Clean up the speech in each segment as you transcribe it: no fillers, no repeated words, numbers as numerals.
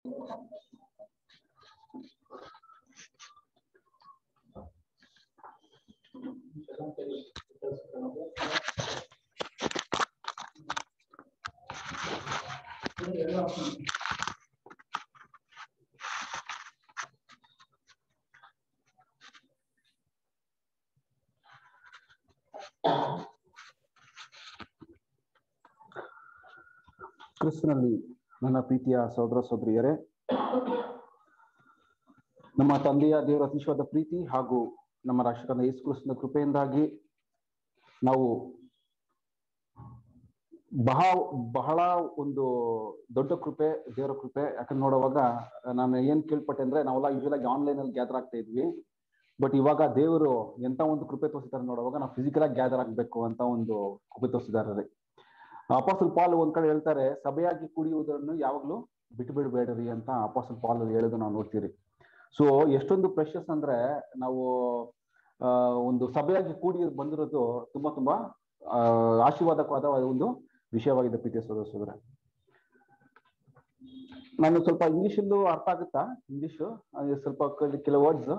ಕ್ರಿಸ್ತನಲ್ಲಿ ನನ್ನ ಪ್ರೀತಿಯ ಸಹೋದರ ಸಹೋದರಿಯರೇ, ನಮ್ಮ ತಂದೆಯ ದೇವರ ಅತಿಶಯವಾದ ಪ್ರೀತಿ ಹಾಗೂ ನಮ್ಮ ರಕ್ಷಕನ ಯೇಸು ಕ್ರಿಸ್ತನ ಕೃಪೆಯಿಂದಾಗಿ ನಾವು ಬಹಳ ಒಂದು ದೊಡ್ಡ ಕೃಪೆ, ದೇವರ ಕೃಪೆ. ಯಾಕಂದ್ರೆ ನೋಡುವಾಗ ನಾನು ಏನ್ ಕೇಳ್ಪಟ್ಟೆ ಅಂದ್ರೆ, ನಾವೆಲ್ಲ ಯೂಶುವಲಾಗಿ ಆನ್ಲೈನ್ ಅಲ್ಲಿ ಗ್ಯಾದರ್ ಆಗ್ತಾ ಇದ್ವಿ. ಬಟ್ ಇವಾಗ ದೇವರು ಎಂತ ಒಂದು ಕೃಪೆ ತೋರಿಸಿದ್ದಾರೆ ನೋಡುವಾಗ ನಾವು ಫಿಸಿಕಲ್ ಆಗಿ ಗ್ಯಾದರ್ ಆಗ್ಬೇಕು ಅಂತ ಒಂದು ಕೃಪೆ ತೋರಿಸಿದ್ದಾರೆ. ಅಪೊಸ್ತಲ ಪಾಲ್ ಒಂದ್ ಕಡೆ ಹೇಳ್ತಾರೆ, ಸಭೆಯಾಗಿ ಕುಡಿಯುವುದನ್ನು ಯಾವಾಗ್ಲೂ ಬಿಟ್ಟು ಬಿಡಬೇಡ್ರಿ ಅಂತ ಅಪೊಸ್ತಲ ಪಾಲ್ ಹೇಳೋದು ನಾವು ನೋಡ್ತೀರಿ. ಸೊ ಎಷ್ಟೊಂದು ಪ್ರೆಷಸ್ ಅಂದ್ರೆ ನಾವು ಒಂದು ಸಭೆಯಾಗಿ ಕೂಡಿ ಬಂದಿರೋದು ತುಂಬಾ ತುಂಬಾ ಆಶೀರ್ವಾದಕವಾದ ಒಂದು ವಿಷಯವಾಗಿದೆ ಪ್ರೀತಿಯ ಸಹೋದರ ಸಹೋದರ. ನಾನು ಸ್ವಲ್ಪ ಇಂಗ್ಲಿಷಲ್ಲೂ ಅರ್ಥ ಆಗುತ್ತಾ? ಇಂಗ್ಲಿಷು ಸ್ವಲ್ಪ ಕೆಲವು ವರ್ಡ್ಸ್.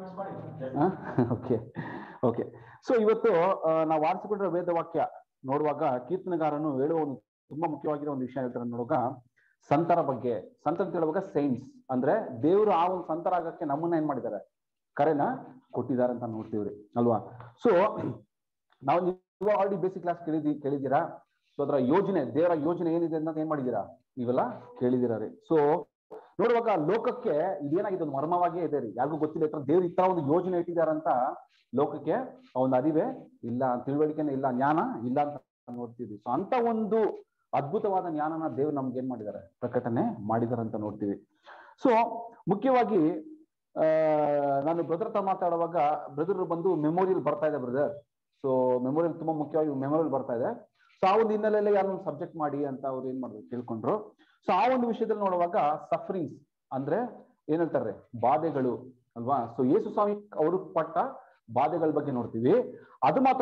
ಓಕೆ. ಸೊ ಇವತ್ತು ನಾವು ಆರಿಸಿಕೊಂಡಿರೋ ವೇದ ವಾಕ್ಯ ನೋಡುವಾಗ ಕೀರ್ತನೆಗಾರನು ಹೇಳುವ ಒಂದು ತುಂಬಾ ಮುಖ್ಯವಾಗಿರೋ ಒಂದು ವಿಷಯ ಹೇಳ್ತಾರೆ ನೋಡುವಾಗ, ಸಂತರ ಬಗ್ಗೆ. ಸಂತರ ಅಂತ ಹೇಳುವಾಗ ಸೈನ್ಸ್ ಅಂದ್ರೆ ದೇವರು ಆ ಒಂದು ಸಂತರಾಗಕ್ಕೆ ನಮ್ಮನ್ನ ಏನ್ ಮಾಡಿದ್ದಾರೆ, ಕರೆನ ಕೊಟ್ಟಿದ್ದಾರೆ ಅಂತ ನೋಡ್ತೀವ್ರಿ ಅಲ್ವಾ. ಸೊ ನಾವು ನೀವು ಆಲ್ರೆಡಿ ಬೇಸಿಕ್ ಕ್ಲಾಸ್ ಕೇಳಿದ್ದೀರಾ. ಸೊ ಅದರ ಯೋಜನೆ, ದೇವರ ಯೋಜನೆ ಏನಿದೆ ಅಂತ ಏನ್ ಮಾಡಿದ್ದೀರಾ, ನೀವೆಲ್ಲ ಕೇಳಿದಿರ ರೀ. ಸೊ ನೋಡುವಾಗ ಲೋಕಕ್ಕೆ ಇದೇನಾಗಿದೆ, ಒಂದು ಮರ್ಮವಾಗಿಯೇ ಇದೆ ರೀ. ಯಾರಿಗೂ ಗೊತ್ತಿಲ್ಲ ದೇವ್ರು ಈ ತರ ಒಂದು ಯೋಜನೆ ಇಟ್ಟಿದಾರಂತ ಲೋಕಕ್ಕೆ ಒಂದು ಅರಿವೇ ಇಲ್ಲ, ತಿಳುವಳಿಕೆನೇ ಇಲ್ಲ, ಜ್ಞಾನ ಇಲ್ಲ ಅಂತ ನೋಡ್ತೀವಿ. ಸೊ ಅಂತ ಒಂದು ಅದ್ಭುತವಾದ ಜ್ಞಾನನ ದೇವ್ರು ನಮ್ಗೆ ಏನ್ ಮಾಡಿದ್ದಾರೆ, ಪ್ರಕಟಣೆ ಮಾಡಿದಾರೆ ಅಂತ ನೋಡ್ತೀವಿ. ಸೊ ಮುಖ್ಯವಾಗಿ ನಾನು ಬ್ರದರ್ ಹತ್ರ ಮಾತಾಡುವಾಗ ಬ್ರದರ್ ಬಂದು ಮೆಮೋರಿಯಲ್ ಬರ್ತಾ ಇದೆ ಬ್ರದರ್. ಸೊ ಮೆಮೋರಿಯಲ್ ತುಂಬಾ ಮುಖ್ಯವಾಗಿ ಮೆಮೋರಿಯಲ್ ಬರ್ತಾ ಇದೆ. ಸೊ ಆ ಒಂದು ಹಿನ್ನೆಲೆಯಲ್ಲಿ ಯಾರೊಂದು ಸಬ್ಜೆಕ್ಟ್ ಮಾಡಿ ಅಂತ ಅವ್ರು ಏನ್ ಮಾಡಿದ್ರು ಕೇಳ್ಕೊಂಡ್ರು. ಸೊ ಆ ಒಂದು ವಿಷಯದಲ್ಲಿ ನೋಡುವಾಗ ಸಫರಿಂಗ್ಸ್ ಅಂದ್ರೆ ಏನ್ ಹೇಳ್ತಾರೆ, ಬಾಧೆಗಳು ಅಲ್ವಾ. ಸೊ ಯೇಸು ಸ್ವಾಮಿ ಅವರು ಪಟ್ಟ ಬಾಧೆಗಳ ಬಗ್ಗೆ ನೋಡ್ತೀವಿ. ಅದು ಮಾತ್ರ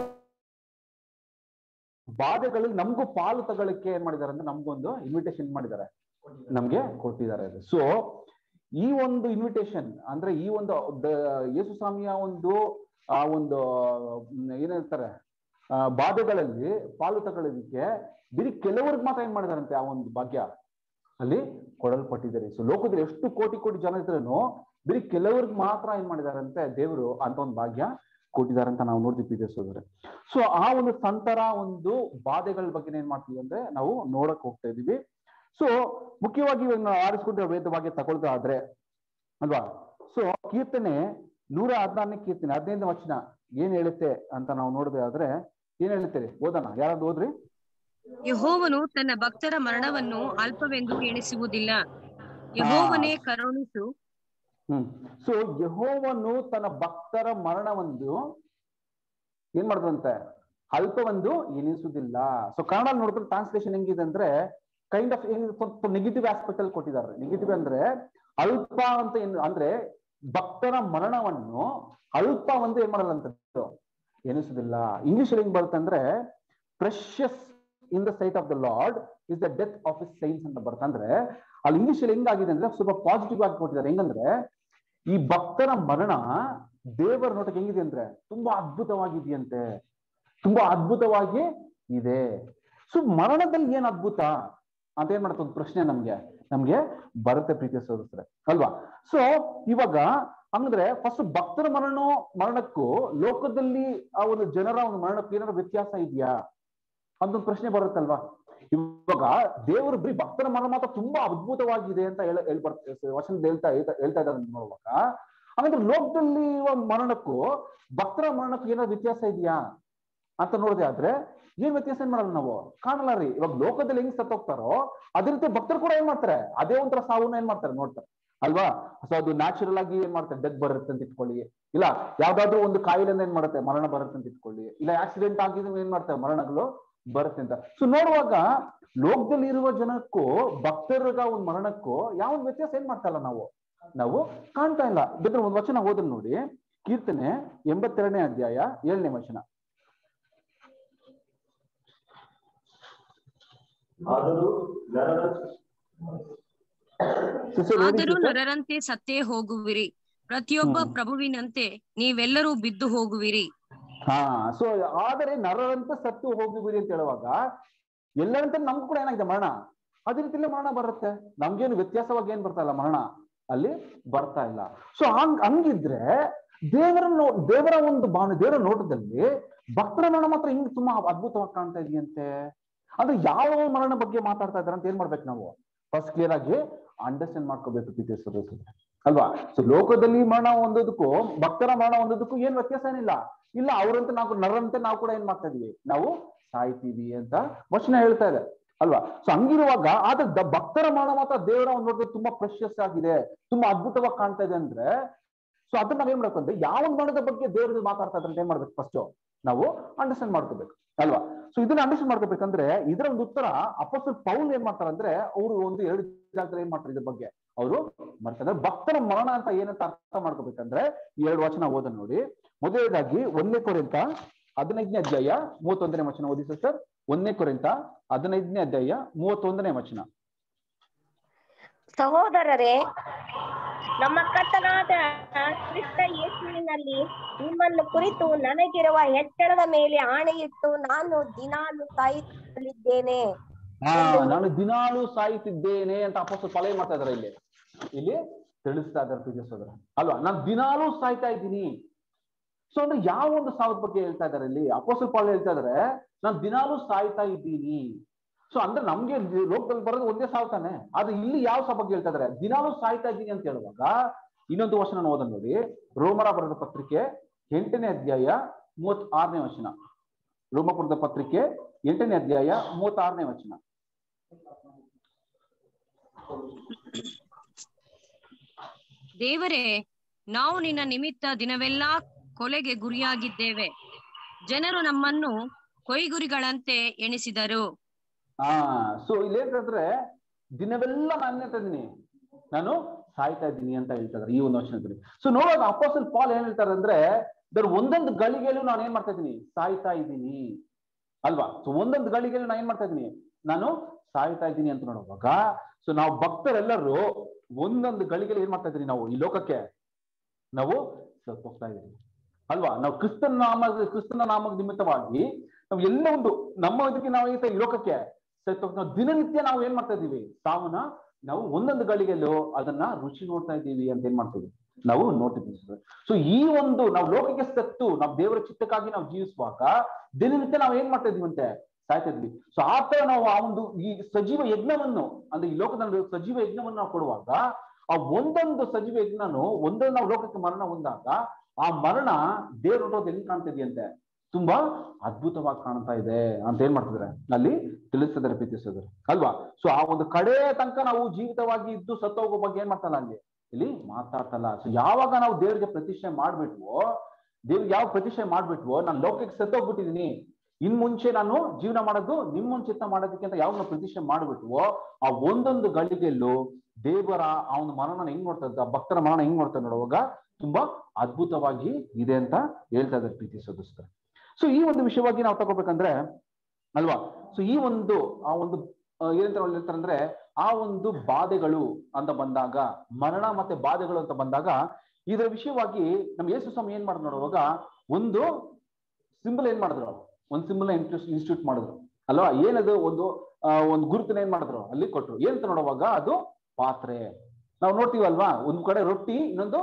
ಬಾಧೆಗಳು ನಮಗೂ ಪಾಲು ತಗೊಳ್ಳಿಕ್ಕೆ ಏನ್ ಮಾಡಿದ್ದಾರೆ ಅಂದ್ರೆ ನಮ್ಗೊಂದು ಇನ್ವಿಟೇಷನ್ ಮಾಡಿದ್ದಾರೆ, ನಮ್ಗೆ ಕೊಟ್ಟಿದ್ದಾರೆ. ಸೊ ಈ ಒಂದು ಇನ್ವಿಟೇಷನ್ ಅಂದ್ರೆ ಈ ಒಂದು ಯೇಸು ಸ್ವಾಮಿಯ ಒಂದು ಆ ಒಂದು ಏನ್ ಹೇಳ್ತಾರೆ ಬಾಧೆಗಳಲ್ಲಿ ಪಾಲು ತಗೊಳ್ಳೋದಕ್ಕೆ ಬರೀ ಕೆಲವ್ರಿಗೆ ಮಾತ್ರ ಏನ್ ಮಾಡಿದಾರಂತೆ ಆ ಒಂದು ಭಾಗ್ಯ ಅಲ್ಲಿ ಕೊಡಲ್ಪಟ್ಟಿದ್ದಾರೆ. ಸೊ ಲೋಕದಲ್ಲಿ ಎಷ್ಟು ಕೋಟಿ ಕೋಟಿ ಜನ ಇದ್ರೂ ಬರೀ ಕೆಲವ್ರಿಗೆ ಮಾತ್ರ ಏನ್ ಮಾಡಿದಾರಂತೆ ದೇವರು ಅಂತ ಒಂದು ಭಾಗ್ಯ ಕೊಟ್ಟಿದ್ದಾರೆ ಅಂತ ನಾವು ನೋಡ್ತಿದ್ದೀವಿ ಸೋದರ. ಸೊ ಆ ಒಂದು ಸಂತರ ಒಂದು ಬಾಧೆಗಳ ಬಗ್ಗೆ ಏನ್ ಮಾಡ್ತೀವಿ ಅಂದ್ರೆ ನಾವು ನೋಡಕ್ ಹೋಗ್ತಾ ಇದೀವಿ. ಸೊ ಮುಖ್ಯವಾಗಿ ನಾವು ಆರಿಸಿಕೊಂಡಿರೋ ವೇದ ಭಾಗ್ಯ ತಗೊಳ್ದಾದ್ರೆ ಅಲ್ವಾ. ಸೊ ಕೀರ್ತನೆ 116ನೇ ಕೀರ್ತನೆ 15ನೇ ವಚನ ಏನ್ ಹೇಳುತ್ತೆ ಅಂತ ನಾವು ನೋಡೋದಾದ್ರೆ ಏನ್ ಹೇಳ್ತೇವೆ, ಓದೋಣ. ಯಾರಾದ್ರು ಓದ್ರಿ. ಯೆಹೋವನು ತನ್ನ ಭಕ್ತರ ಮರಣವನ್ನು ಅಲ್ಪವೆಂದು ಎಣಿಸುವುದಿಲ್ಲ, ಯೆಹೋವನೇ ಕರುಣಿಸು. ಸೊ ಯೆಹೋವನು ತನ್ನ ಭಕ್ತರ ಮರಣವನ್ನು ಏನ್ ಮಾಡಿದ್ರಂತೆ, ಅಲ್ಪವೆಂದು ಎಣಿಸುವುದಿಲ್ಲ. ಸೊ ಕನ್ನಡ ನೋಡಿದ್ರೆ ಟ್ರಾನ್ಸ್ಲೇಷನ್ ಹೆಂಗಿದೆ ಅಂದ್ರೆ ಕೈಂಡ್ ಆಫ್ ಸ್ವಲ್ಪ ನೆಗೆಟಿವ್ ಆಸ್ಪೆಕ್ಟ್ ಅಲ್ಲಿ ಕೊಟ್ಟಿದ್ದಾರೆ. ನೆಗೆಟಿವ್ ಅಂದ್ರೆ ಅಲ್ಪ ಅಂತ ಅಂದ್ರೆ ಭಕ್ತರ ಮರಣವನ್ನು ಅಲ್ಪ ಒಂದು ಏನ್ ಮಾಡಲ್ಲ ಅಂತ ಎನಿಸುದಿಲ್ಲ. ಇಂಗ್ಲಿಷ್ ಹೆಂಗ್ ಬರುತ್ತೆ ಅಂದ್ರೆ precious in the sight of the Lord is the death of his saints ಅಂತ ಬರುತ್ತೆ. ಅಂದ್ರೆ ಅಲ್ಲಿ ಇಂಗ್ಲಿಷ್ ಹೆಂಗಾಗಿದೆ ಅಂದ್ರೆ ಸ್ವಲ್ಪ ಪಾಸಿಟಿವ್ ಆಗಿ ಕೊಟ್ಟಿದ್ದಾರೆ. ಹೆಂಗಂದ್ರೆ ಈ ಭಕ್ತರ ಮರಣ ದೇವರ ನೋಟಕ್ಕೆ ಹೆಂಗಿದೆ ಅಂದ್ರೆ ತುಂಬಾ ಅದ್ಭುತವಾಗಿದೆಯಂತೆ, ತುಂಬಾ ಅದ್ಭುತವಾಗಿ ಇದೆ. ಸೊ ಮರಣದಲ್ಲಿ ಏನ್ ಅದ್ಭುತ ಅಂತ ಏನ್ ಮಾಡುತ್ತೆ ಒಂದು ಪ್ರಶ್ನೆ ನಮ್ಗೆ ಬರುತ್ತೆ ಪ್ರೀತಿಯ ಸೋದರರೇ ಅಲ್ವಾ. ಸೊ ಇವಾಗ ಅಂದ್ರೆ ಫಸ್ಟ್ ಭಕ್ತರ ಮರಣಕ್ಕೂ ಲೋಕದಲ್ಲಿ ಆ ಒಂದು ಜನರ ಒಂದು ಮರಣಕ್ಕೂ ಏನಾದ್ರು ವ್ಯತ್ಯಾಸ ಇದೆಯಾ ಅಂತ ಒಂದು ಪ್ರಶ್ನೆ ಬರುತ್ತಲ್ವಾ. ಇವಾಗ ದೇವರು ಬರೀ ಭಕ್ತರ ಮರಣ ಮಾತ್ರ ತುಂಬಾ ಅದ್ಭುತವಾಗಿದೆ ಅಂತ ವಚನದಲ್ಲಿ ಹೇಳ್ತಾ ಇದ್ದಾರೆ ನೋಡುವಾಗ, ಹಾಗಂದ್ರೆ ಲೋಕದಲ್ಲಿ ಒಂದು ಮರಣಕ್ಕೂ ಭಕ್ತರ ಮರಣಕ್ಕೂ ಏನಾದ್ರು ವ್ಯತ್ಯಾಸ ಇದೆಯಾ ಅಂತ ನೋಡಿದೆ ಆದ್ರೆ ಏನ್ ವ್ಯತ್ಯಾಸ ಏನ್ ಮಾಡಲ್ಲ ನಾವು ಕಾಣಲ್ಲ ರೀ. ಇವಾಗ ಲೋಕದಲ್ಲಿ ಹೆಂಗ್ ಸತ್ತೋಗ್ತಾರೋ ಅದೇ ರೀತಿ ಭಕ್ತರು ಕೂಡ ಏನ್ ಮಾಡ್ತಾರೆ, ಅದೇ ಒಂಥರ ಸಾವನ್ನ ಏನ್ ಮಾಡ್ತಾರೆ ನೋಡ್ತಾರೆ ಅಲ್ವಾ. ಸೊ ಅದು ನ್ಯಾಚುರಲ್ ಆಗಿ ಏನ್ ಮಾಡ್ತಾರೆ, ಡೆತ್ ಬರುತ್ತೆ ಅಂತ ಇಟ್ಕೊಳ್ಳಿ, ಇಲ್ಲ ಯಾವ್ದಾದ್ರು ಒಂದು ಕಾಯಿಲೆಯಿಂದ ಏನ್ ಮಾಡುತ್ತೆ ಮರಣ ಬರುತ್ತೆ ಅಂತ ಇಟ್ಕೊಳ್ಳಿ, ಇಲ್ಲ ಆಕ್ಸಿಡೆಂಟ್ ಆಗಿದ್ರೆ ಏನ್ ಮಾಡ್ತಾರೆ ಮರಣಗಳು ಬರುತ್ತೆ ಅಂತ. ಸೊ ನೋಡುವಾಗ ಲೋಕದಲ್ಲಿ ಇರುವ ಜನಕ್ಕೂ ಭಕ್ತರಿಗ ಒಂದು ಮರಣಕ್ಕೂ ಯಾವ ವ್ಯತ್ಯಾಸ ಏನ್ ಮಾಡ್ತಲ್ಲ ನಾವು ಕಾಣ್ತಾ ಇಲ್ಲ. ಬೇಕಾದ್ರೆ ಒಂದು ವಚನ ಓದನ್ ನೋಡಿ, ಕೀರ್ತನೆ 82ನೇ ಅಧ್ಯಾಯ 7ನೇ ವಚನ. ಆದರೂ ನರರಂತೆ ಸತ್ತೇ ಹೋಗುವಿರಿ, ಪ್ರತಿಯೊಬ್ಬ ಪ್ರಭುವಿನಂತೆ ನೀವೆಲ್ಲರೂ ಬಿದ್ದು ಹೋಗುವಿರಿ. ಹಾ, ಸೊ ಆದರೆ ನರರಂತೆ ಸತ್ತು ಹೋಗುವಿರಿ ಅಂತ ಹೇಳುವಾಗ ಎಲ್ಲರಂತೆ ನಮ್ಗೂ ಕೂಡ ಏನಾಗಿದೆ ಮರಣ, ಅದೇ ರೀತಿಯಲ್ಲೇ ಮರಣ ಬರುತ್ತೆ. ನಮ್ಗೇನು ವ್ಯತ್ಯಾಸವಾಗಿ ಏನ್ ಬರ್ತಾ ಇಲ್ಲ, ಮರಣ ಅಲ್ಲಿ ಬರ್ತಾ ಇಲ್ಲ. ಸೊ ಹಂಗಿದ್ರೆ ದೇವರ ಒಂದು ದೇವರ ನೋಟದಲ್ಲಿ ಭಕ್ತರ ಮರಣ ಮಾತ್ರ ಹಿಂಗ್ ತುಂಬಾ ಅದ್ಭುತವಾಗಿ ಕಾಣ್ತಾ ಇದೆಯಂತೆ. ಅಂದ್ರೆ ಯಾವ ಮರಣ ಬಗ್ಗೆ ಮಾತಾಡ್ತಾ ಇದಾರೆ ಅಂತ ಏನ್ ಮಾಡ್ಬೇಕು ನಾವು ಫಸ್ಟ್ ಕ್ಲಿಯರ್ ಆಗಿ ಅಂಡರ್ಸ್ಟ್ಯಾಂಡ್ ಮಾಡ್ಕೋಬೇಕು ಪ್ರೀತಿಸೋದು ಅಲ್ವಾ. ಸೊ ಲೋಕದಲ್ಲಿ ಮರಣ ಹೊಂದೋದಕ್ಕೂ ಭಕ್ತರ ಮರಣ ಹೊಂದೋದಕ್ಕೂ ಏನ್ ವ್ಯತ್ಯಾಸ ಏನಿಲ್ಲ. ಇಲ್ಲ, ಅವ್ರಂತೆ ನಾವು ನರರಂತೆ ನಾವು ಕೂಡ ಏನ್ ಮಾಡ್ತಾ ಇದೀವಿ, ನಾವು ಸಾಯ್ತೀವಿ ಅಂತ ವಚನ ಹೇಳ್ತಾ ಇದೆ ಅಲ್ವಾ. ಸೊ ಹಂಗಿರುವಾಗ ಆದ್ರೆ ಭಕ್ತರ ಮರಣ ಮಾತ್ರ ದೇವರ ಒಂದು ನೋಡಿದ್ರೆ ತುಂಬಾ ಪ್ರೆಷಸ್ ಆಗಿದೆ, ತುಂಬಾ ಅದ್ಭುತವಾಗಿ ಕಾಣ್ತಾ ಇದೆ ಅಂದ್ರೆ, ಸೊ ಅದನ್ನ ನಾವ್ ಏನ್ ಮಾಡ್ಬೇಕು ಅಂದ್ರೆ ಯಾವ ಮರಣದ ಬಗ್ಗೆ ದೇವ್ರ ಮಾತಾಡ್ತಾ ಇದ್ರೆ ಏನ್ ಮಾಡ್ಬೇಕು, ಫಸ್ಟ್ ನಾವು ಅಂಡರ್ಸ್ಟ್ಯಾಂಡ್ ಮಾಡ್ಕೋಬೇಕು ಅಲ್ವಾ. ಸೊ ಇದನ್ನ ಅಂಡರ್ಸ್ಟ್ಯಾಂಡ್ ಮಾಡ್ಕೋಬೇಕಂದ್ರೆ ಇದರ ಒಂದು ಉತ್ತರ ಅಪೊಸ್ತಲ ಪೌಲ್ ಏನ್ ಮಾಡ್ತಾರೆ ಅಂದ್ರೆ, ಅವರು ಒಂದು 2 ಜಾಗದಲ್ಲಿ ಏನ್ ಮಾಡ್ತಾರೆ ಇದ್ರ ಬಗ್ಗೆ ಅವರು ಮಾಡ್ತಾರೆ. ಭಕ್ತರ ಮರಣ ಅಂತ ಏನಂತ ಅರ್ಥ ಮಾಡ್ಕೋಬೇಕಂದ್ರೆ 2 ವಚನ ಓದ ನೋಡಿ. ಮೊದಲನೇದಾಗಿ 1 ಕೊರಿಂಥ 15ನೇ ಅಧ್ಯಾಯ 31ನೇ ವಚನ ಓದಿ ಸರ್. 1 ಕೊರಿಂಥ 15ನೇ ಅಧ್ಯಾಯ 31ನೇ ವಚನ. ಸಹೋದರರೇ, ನಮ್ಮ ಕರ್ತನಾದ ಕ್ರಿಸ್ತ ಯೇಸುವಿನಲ್ಲಿ ನಿಮ್ಮನ್ನು ಕುರಿತು ನನಗಿರುವ ಹೆಚ್ಚಳದ ಮೇಲೆ ಆಣೆಯಿಟ್ಟು ನಾನು ದಿನಾಲು ಸಾಯುತ್ತಲಿದ್ದೇನೆ. ನಾನು ದಿನಾಲು ಸಾಯುತ್ತಿದ್ದೇನೆ ಅಂತ ಅಪೊಸ್ತಲ ಪೌಲ್ ಏನ್ ಮಾಡ್ತಾ ಇದಾರೆ, ಇಲ್ಲಿ ತಿಳಿಸ್ತಾ ಇದ್ದಾರೆ ಪ್ರೀತಿಸೋದರ ಅಲ್ವಾ. ನಾನು ದಿನಾಲು ಸಾಯ್ತಾ ಇದ್ದೀನಿ. ಸೊ ಅಂದ್ರೆ ಯಾವ ಒಂದು ಸಾವದ ಬಗ್ಗೆ ಹೇಳ್ತಾ ಇದಾರೆ ಇಲ್ಲಿ ಅಪೊಸ್ತಲ ಪೌಲ್ ಹೇಳ್ತಾ ಇದಾರೆ, ನಾನು ದಿನಾಲು ಸಾಯ್ತಾ ಇದ್ದೀನಿ. ಸೊ ಅಂದ್ರೆ ನಮ್ಗೆ ಲೋಕದಲ್ಲಿ ಬರೋದು ಒಂದೇ ಸಾವು ತಾನೆ, ಆದ್ರೆ ಇಲ್ಲಿ ಯಾವ ಸಾವು ಬಗ್ಗೆ ಹೇಳ್ತಾ ಇದಾರೆ, ದಿನಾಲು ಸಾಯ್ತಾ ಇದ್ದೀನಿ ಅಂತ ಹೇಳುವಾಗ ಇನ್ನೊಂದು ವಚನ ಓದ ನೋಡಿ. ರೋಮರ ಬರೆದ ಪತ್ರಿಕೆ 8ನೇ ಅಧ್ಯಾಯ 36ನೇ ವಚನ. ರೋಮಪುರದ ಪತ್ರಿಕೆ 8ನೇ ಅಧ್ಯಾಯ 36ನೇ ವಚನ. ದೇವರೇ, ನಾವು ನಿನ್ನ ನಿಮಿತ್ತ ದಿನವೆಲ್ಲಾ ಕೊಲೆಗೆ ಗುರಿಯಾಗಿದ್ದೇವೆ, ಜನರು ನಮ್ಮನ್ನು ಕೊಯ್ಗುರಿಗಳಂತೆ ಎಣಿಸಿದರು. ಸೊ ಇಲ್ಲಿ ಏನಂದ್ರೆ ದಿನವೆಲ್ಲ ನಾನು ಸಾಯ್ತಾ ಇದ್ದೀನಿ ಅಂತ ಹೇಳ್ತಾ ಇದ್ದಾರೆ ಈ ಒಂದು ವಚನದಲ್ಲಿ. ಸೊ ನೋಡುವಾಗ ಅಪೊಸ್ತಲ ಪೌಲ್ ಏನ್ ಹೇಳ್ತಾರೆ ಅಂದ್ರೆ, ಒಂದೊಂದು ಗಳಿಗೆಯಲ್ಲೂ ನಾನು ಏನ್ ಮಾಡ್ತಾ ಇದ್ದೀನಿ, ಸಾಯ್ತಾ ಇದ್ದೀನಿ ಅಲ್ವಾ. ಸೊ ಒಂದೊಂದು ಗಳಿಗೆಯಲ್ಲೂ ನಾನು ಏನ್ ಮಾಡ್ತಾ ಇದ್ದೀನಿ, ನಾನು ಸಾಯ್ತಾ ಇದ್ದೀನಿ ಅಂತ ನೋಡುವಾಗ, ಸೊ ನಾವು ಭಕ್ತರೆಲ್ಲರೂ ಒಂದೊಂದು ಗಳಿಗೆಯಲ್ಲಿ ಏನ್ ಮಾಡ್ತಾ ಇದ್ದೀವಿ, ನಾವು ಈ ಲೋಕಕ್ಕೆ ನಾವು ಹೋಗ್ತಾ ಇದ್ದೀವಿ ಅಲ್ವಾ. ನಾವು ಕ್ರಿಸ್ತನ ನಾಮದ ನಿಮಿತ್ತವಾಗಿ ನಾವು ಎಲ್ಲ ಒಂದು ನಮ್ಮ ಇದಕ್ಕೆ ನಾವು ಈ ಲೋಕಕ್ಕೆ ನಾವು ದಿನನಿತ್ಯ ನಾವು ಏನ್ ಮಾಡ್ತಾ ಇದ್ದೀವಿ, ಸಾವನ್ನ ನಾವು ಒಂದೊಂದು ಗಳಿಗೆಲ್ಲೂ ಅದನ್ನ ರುಚಿ ನೋಡ್ತಾ ಇದ್ದೀವಿ ಅಂತ ಏನ್ ಮಾಡ್ತೀವಿ, ನಾವು ನೋಡ್ತಿದ್ದೀವಿ. ಸೊ ಈ ಒಂದು ನಾವು ಲೋಕಕ್ಕೆ ಸತ್ತು ನಾವು ದೇವರ ಚಿತ್ತಕ್ಕಾಗಿ ನಾವು ಜೀವಿಸುವಾಗ ದಿನನಿತ್ಯ ನಾವು ಏನ್ ಮಾಡ್ತಾ ಇದೀವಿ ಅಂತೆ, ಸಾಯ್ತಾ ಇದ್ವಿ. ಸೊ ಆ ತರ ನಾವು ಆ ಒಂದು ಈ ಸಜೀವ ಯಜ್ಞವನ್ನು ಅಂದ್ರೆ ಈ ಲೋಕದಲ್ಲಿ ಸಜೀವ ಯಜ್ಞವನ್ನು ನಾವು ಕೊಡುವಾಗ ಆ ಒಂದೊಂದು ಸಜೀವ ಯಜ್ಞನು ಒಂದೊಂದು ನಾವು ಲೋಕಕ್ಕೆ ಮರಣ ಹೊಂದಾಗ ಆ ಮರಣ ದೇವ್ರ ನೋಡೋದು ಎಲ್ಲಿ ಕಾಣ್ತಿದೆಯಂತೆ, ತುಂಬಾ ಅದ್ಭುತವಾಗಿ ಕಾಣ್ತಾ ಇದೆ ಅಂತ ಏನ್ ಮಾಡ್ತಿದ್ದಾರೆ ಅಲ್ಲಿ ತಿಳಿಸಿದ್ದಾರೆ ಪ್ರೀತಿಸಿದ್ದಾರೆ ಅಲ್ವಾ. ಸೊ ಆ ಒಂದು ಕಡೆ ತನಕ ನಾವು ಜೀವಿತವಾಗಿ ಇದ್ದು ಸತ್ತೋಗೋ ಬಗ್ಗೆ ಏನ್ ಮಾಡ್ತಲ್ಲ ಅಲ್ಲಿ ಇಲ್ಲಿ ಮಾತಾಡ್ತಲ್ಲ. ಸೊ ಯಾವಾಗ ನಾವು ದೇವ್ರಿಗೆ ಪ್ರತಿಷ್ಠೆ ಮಾಡ್ಬಿಟ್ವೋ, ದೇವ್ರಿಗೆ ಯಾವ ಪ್ರತಿಷ್ಠೆ ಮಾಡ್ಬಿಟ್ವೋ, ನಾನು ಲೋಕಕ್ಕೆ ಸತ್ತೋಗ್ಬಿಟ್ಟಿದೀನಿ, ಇನ್ ಮುಂಚೆ ನಾನು ಜೀವನ ಮಾಡೋದು ನಿಮ್ ಮುಂಚಿತ ಮಾಡೋದಕ್ಕೆ ಅಂತ ಯಾವಾಗ ನಾವು ಪ್ರತಿಷ್ಠೆ ಮಾಡ್ಬಿಟ್ವೋ, ಆ ಒಂದೊಂದು ಗಳಿಗೆಲ್ಲೂ ದೇವರ ಆ ಒಂದು ಮರಣ ಹೆಂಗ್ ನೋಡ್ತಾ ಭಕ್ತರ ಮರಣ ಹೆಂಗ್ ನೋಡ್ತಾ ನೋಡುವಾಗ ತುಂಬಾ ಅದ್ಭುತವಾಗಿ ಇದೆ ಅಂತ ಹೇಳ್ತಾ ಇದ್ದಾರೆ ಪ್ರೀತಿ ಸದಸ್ಯರು. ಸೊ ಈ ಒಂದು ವಿಷಯವಾಗಿ ನಾವು ತಗೋಬೇಕಂದ್ರೆ ಅಲ್ವಾ, ಸೊ ಈ ಒಂದು ಆ ಒಂದು ಏನಂತ ಹೇಳ್ತಾರೆ ಅಂದ್ರೆ ಆ ಒಂದು ಬಾಧೆಗಳು ಅಂತ ಬಂದಾಗ, ಮರಣ ಮತ್ತೆ ಬಾಧೆಗಳು ಅಂತ ಬಂದಾಗ ಇದರ ವಿಷಯವಾಗಿ ನಮ್ ಯೇಸು ಸ್ವಾಮಿ ಏನ್ ಮಾಡಿದ್ರು ನೋಡುವಾಗ ಒಂದು ಸಿಂಬಲ್ ಏನ್ ಮಾಡಿದ್ರು, ಒಂದು ಸಿಂಬಲ್ ಇನ್ಸ್ಟಿಟ್ಯೂಟ್ ಮಾಡಿದ್ರು ಅಲ್ವಾ. ಏನದು ಒಂದು ಗುರುತನ್ನ ಏನ್ ಮಾಡಿದ್ರು ಅಲ್ಲಿ ಕೊಟ್ರು. ಏನಂತ ನೋಡುವಾಗ ಅದು ಪಾತ್ರೆ. ನಾವು ನೋಡ್ತೀವಲ್ವಾ, ಒಂದ್ ಕಡೆ ರೊಟ್ಟಿ, ಇನ್ನೊಂದು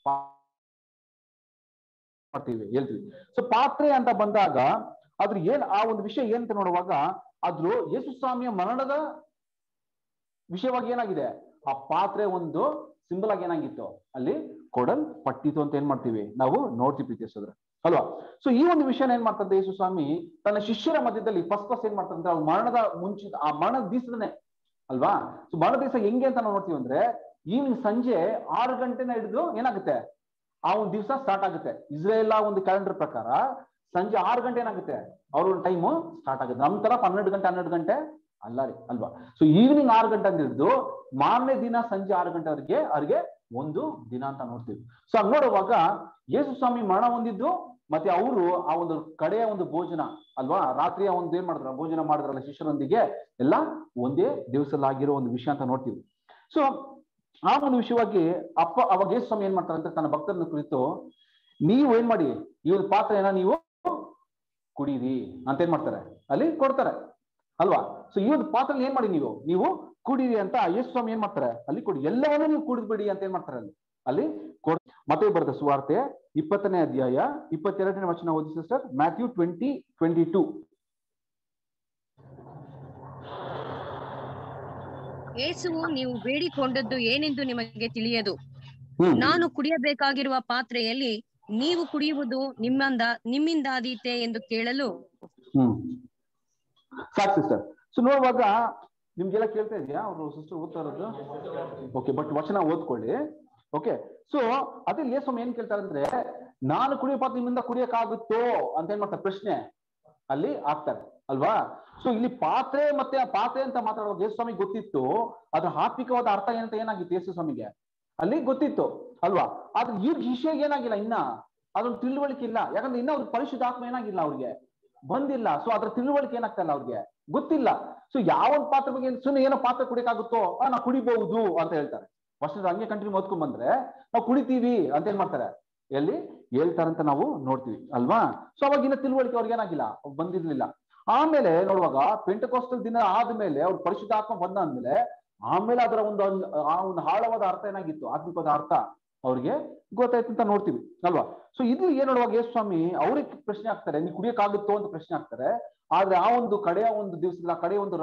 ಮಾಡ್ತೀವಿ ಹೇಳ್ತೀವಿ. ಸೊ ಪಾತ್ರೆ ಅಂತ ಬಂದಾಗ ಅದ್ರ ಆ ಒಂದು ವಿಷಯ ಏನಂತ ನೋಡುವಾಗ ಆದ್ರೂ ಯೇಸು ಸ್ವಾಮಿಯ ಮರಣದ ವಿಷಯವಾಗಿ ಏನಾಗಿದೆ, ಆ ಪಾತ್ರೆ ಒಂದು ಸಿಂಬಲ್ ಆಗಿ ಏನಾಗಿತ್ತು ಅಲ್ಲಿ ಕೊಡಲ್ಪಟ್ಟಿತು ಅಂತ ಏನ್ ಮಾಡ್ತೀವಿ ನಾವು ನೋಡ್ತೀವಿ ಪ್ರೀತಿಸೋದ್ರೆ ಅಲ್ವಾ. ಸೊ ಈ ಒಂದು ವಿಷಯನ ಏನ್ ಮಾಡ್ತಂತೆ ಯೇಸು ಸ್ವಾಮಿ ತನ್ನ ಶಿಷ್ಯರ ಮಧ್ಯದಲ್ಲಿ ಫಸ್ಟ್ ಏನ್ ಮಾಡ್ತಂದ್ರೆ ಅವ್ರ ಮರಣದ ಮುಂಚಿತ ಆ ಮರಣದ ದಿವಸನೇ ಅಲ್ವಾ. ಸೊ ಮರಣ ದಿವಸ ಹೆಂಗೆ ಅಂತ ನಾವು ನೋಡ್ತೀವಿ ಅಂದ್ರೆ ಈವ್ನಿಂಗ್ ಸಂಜೆ 6 ಗಂಟೆನ ಹಿಡಿದು ಏನಾಗುತ್ತೆ ಆ ಒಂದು ದಿವಸ ಸ್ಟಾರ್ಟ್ ಆಗುತ್ತೆ. ಇಸ್ರೇಲ್ ಒಂದು ಕ್ಯಾಲೆಂಡರ್ ಪ್ರಕಾರ ಸಂಜೆ 6 ಗಂಟೆ ಏನಾಗುತ್ತೆ ಅವ್ರ ಒಂದು ಟೈಮು ಸ್ಟಾರ್ಟ್ ಆಗುತ್ತೆ. ನಮ್ ತರ 12 ಗಂಟೆ ಅಲ್ಲ ರೀ ಅಲ್ವಾ. ಸೊ ಈವ್ನಿಂಗ್ 6 ಗಂಟೆ ಅಂತ ಹಿಡಿದು ಮಾರನೇ ದಿನ ಸಂಜೆ 6 ಗಂಟೆ ಅವ್ರಿಗೆ ಒಂದು ದಿನ ಅಂತ ನೋಡ್ತೀವಿ. ಸೊ ಹಂಗ್ ನೋಡುವಾಗ ಯೇಸು ಸ್ವಾಮಿ ಮರಣ ಹೊಂದಿದ್ದು ಮತ್ತೆ ಅವರು ಆ ಒಂದು ಕಡೆಯ ಒಂದು ಭೋಜನ ಅಲ್ವಾ, ರಾತ್ರಿಯ ಒಂದು ಏನ್ ಮಾಡಿದ್ರ ಭೋಜನ ಮಾಡಿದ್ರಲ್ಲ ಶಿಷ್ಯರೊಂದಿಗೆ, ಎಲ್ಲ ಒಂದೇ ದಿವಸದಲ್ಲಾಗಿರೋ ಒಂದು ವಿಷಯ ಅಂತ ನೋಡ್ತೀವಿ. ಸೊ ಆ ಒಂದು ವಿಷಯವಾಗಿ ಅವಾಗ ಯೇಸು ಸ್ವಾಮಿ ಏನ್ ಮಾಡ್ತಾರೆ ಅಂದ್ರೆ ತನ್ನ ಭಕ್ತರನ್ನು ಕುರಿತು, ನೀವು ಏನ್ ಮಾಡಿ, ಈ ಒಂದು ಪಾತ್ರೆಯನ್ನ ನೀವು ಕುಡೀರಿ ಅಂತ ಏನ್ ಮಾಡ್ತಾರೆ, ಅಲ್ಲಿ ಕೊಡ್ತಾರೆ ಅಲ್ವಾ. ಸೊ ಈ ಒಂದು ಪಾತ್ರೆ ಏನ್ ಮಾಡಿ ನೀವು ಕುಡೀರಿ ಅಂತ ಯೇಸು ಸ್ವಾಮಿ ಏನ್ ಮಾಡ್ತಾರೆ, ಅಲ್ಲಿ ಕೊಡಿ, ಎಲ್ಲವನ್ನೂ ನೀವು ಕುಡಿದ್ಬಿಡಿ ಅಂತ ಏನ್ ಮಾಡ್ತಾರೆ ಅಲ್ಲಿ ಕೊಡ್. ಮತ್ತೆ ಬರೆದ ಸುವಾರ್ತೆ 20ನೇ ಅಧ್ಯಾಯ 22ನೇ ವಚನ ಓದಿ ಸಿಸ್ಟರ್. ಮ್ಯಾಥ್ಯೂ 20:22. ಯೇಸುವು, ನೀವು ಬೇಡಿಕೊಂಡದ್ದು ಏನೆಂದು ನಿಮಗೆ ತಿಳಿಯದು. ನಾನು ಕುಡಿಯಬೇಕಾಗಿರುವ ಪಾತ್ರೆಯಲ್ಲಿ ನೀವು ಕುಡಿಯುವುದು ನಿಮ್ಮಿಂದಾದೀತೆ ಎಂದು ಕೇಳಲು. ಸಾಕು ಸಿಸ್ಟರ್. ಸೊ ನೋಡುವಾಗ ನಿಮ್ಗೆಲ್ಲ ಕೇಳ್ತಾ ಇದೆಯಾ? ಅವರು ಸಿಸ್ಟರ್ ಓದ್ತಾ ಇರೋದು? ಓಕೆ, ಬಟ್ ವಚನ ಓದ್ಕೊಳ್ಳಿ. ಓಕೆ, ಸೊ ಅದ್ರಲ್ಲಿ ಯೇಸು ಸ್ವಾಮಿ ಏನ್ ಕೇಳ್ತಾರೆ ಅಂದ್ರೆ, ನಾನು ಕುಡಿಯೋ ಪಾತ್ರೆ ನಿಮ್ಮಿಂದ ಕುಡಿಯಕ್ಕಾಗುತ್ತೋ ಅಂತ ಏನ್ ಮಾಡ್ತಾರೆ, ಪ್ರಶ್ನೆ ಅಲ್ಲಿ ಆಗ್ತಾರೆ ಅಲ್ವಾ. ಸೊ ಇಲ್ಲಿ ಪಾತ್ರೆ ಮತ್ತೆ ಆ ಪಾತ್ರೆ ಅಂತ ಮಾತಾಡುವಾಗ ಯೇಸು ಸ್ವಾಮಿಗೆ ಗೊತ್ತಿತ್ತು ಅದ್ರ ಆತ್ಮಿಕವಾದ ಅರ್ಥ ಏನಂತ. ಏನಾಗಿತ್ತು ಯೇಸು ಸ್ವಾಮಿಗೆ ಅಲ್ಲಿ ಗೊತ್ತಿತ್ತು ಅಲ್ವಾ. ಆದ್ರೆ ಈ ವಿಷಯ ಏನಾಗಿಲ್ಲ, ಇನ್ನ ಅದೊಂದು ತಿಳುವಳಿಕೆ ಇಲ್ಲ. ಯಾಕಂದ್ರೆ ಇನ್ನ ಅವ್ರಿಗೆ ಪರಿಶುದ್ಧಾತ್ಮ ಏನಾಗಿಲ್ಲ, ಅವ್ರಿಗೆ ಬಂದಿಲ್ಲ. ಸೊ ಅದ್ರ ತಿಳುವಳಿಕೆ ಏನಾಗ್ತಲ್ಲ, ಅವ್ರಿಗೆ ಗೊತ್ತಿಲ್ಲ. ಸೊ ಯಾವ ಒಂದು ಪಾತ್ರೆ ಬಗ್ಗೆ ಸುಮ್ಮನೆ ಏನೋ ಪಾತ್ರೆ ಕುಡಿಯಕ್ಕಾಗುತ್ತೋ ನಾವು ಕುಡಿಬಹುದು ಅಂತ ಹೇಳ್ತಾರೆ. ವರ್ಷದ ಹಂಗೆ ಕಂಟಿನ್ಯೂ ಓದ್ಕೊಂಡ್ ಬಂದ್ರೆ ನಾವು ಕುಡಿತೀವಿ ಅಂತ ಏನ್ ಮಾಡ್ತಾರೆ, ಎಲ್ಲಿ ಹೇಳ್ತಾರಂತ ನಾವು ನೋಡ್ತೀವಿ ಅಲ್ವಾ. ಸೊ ಅವಾಗಿನ ತಿಳುವಳಿಕೆ ಅವ್ರಿಗೆ ಏನಾಗಿಲ್ಲ, ಬಂದಿರ್ಲಿಲ್ಲ. ಆಮೇಲೆ ನೋಡುವಾಗ ಪೆಂಟೆಕೋಸ್ಟಲ್ ದಿನ ಆದ್ಮೇಲೆ ಅವ್ರ ಪರಿಶುದ್ಧಾತ್ಮ ಬಂದ ಅಂದ್ಮೇಲೆ ಆಮೇಲೆ ಅದರ ಒಂದು ಆಳವಾದ ಅರ್ಥ ಏನಾಗಿತ್ತು, ಆತ್ಮಿಕವಾದ ಅರ್ಥ ಅವ್ರಿಗೆ ಗೊತ್ತಾಯ್ತು ಅಂತ ನೋಡ್ತೀವಿ ಅಲ್ವಾ. ಸೊ ಇದು ಏನ್ ನೋಡುವಾಗ ಯೇಸು ಸ್ವಾಮಿ ಅವ್ರಿಗೆ ಪ್ರಶ್ನೆ ಆಗ್ತಾರೆ, ನೀವು ಕುಡಿಯಕ್ಕಾಗುತ್ತೋ ಅಂತ ಪ್ರಶ್ನೆ ಆಗ್ತಾರೆ. ಆದ್ರೆ ಆ ಒಂದು ಕಡೆಯ ಒಂದು ದಿವಸದ ಕಡೆಯ ಒಂದು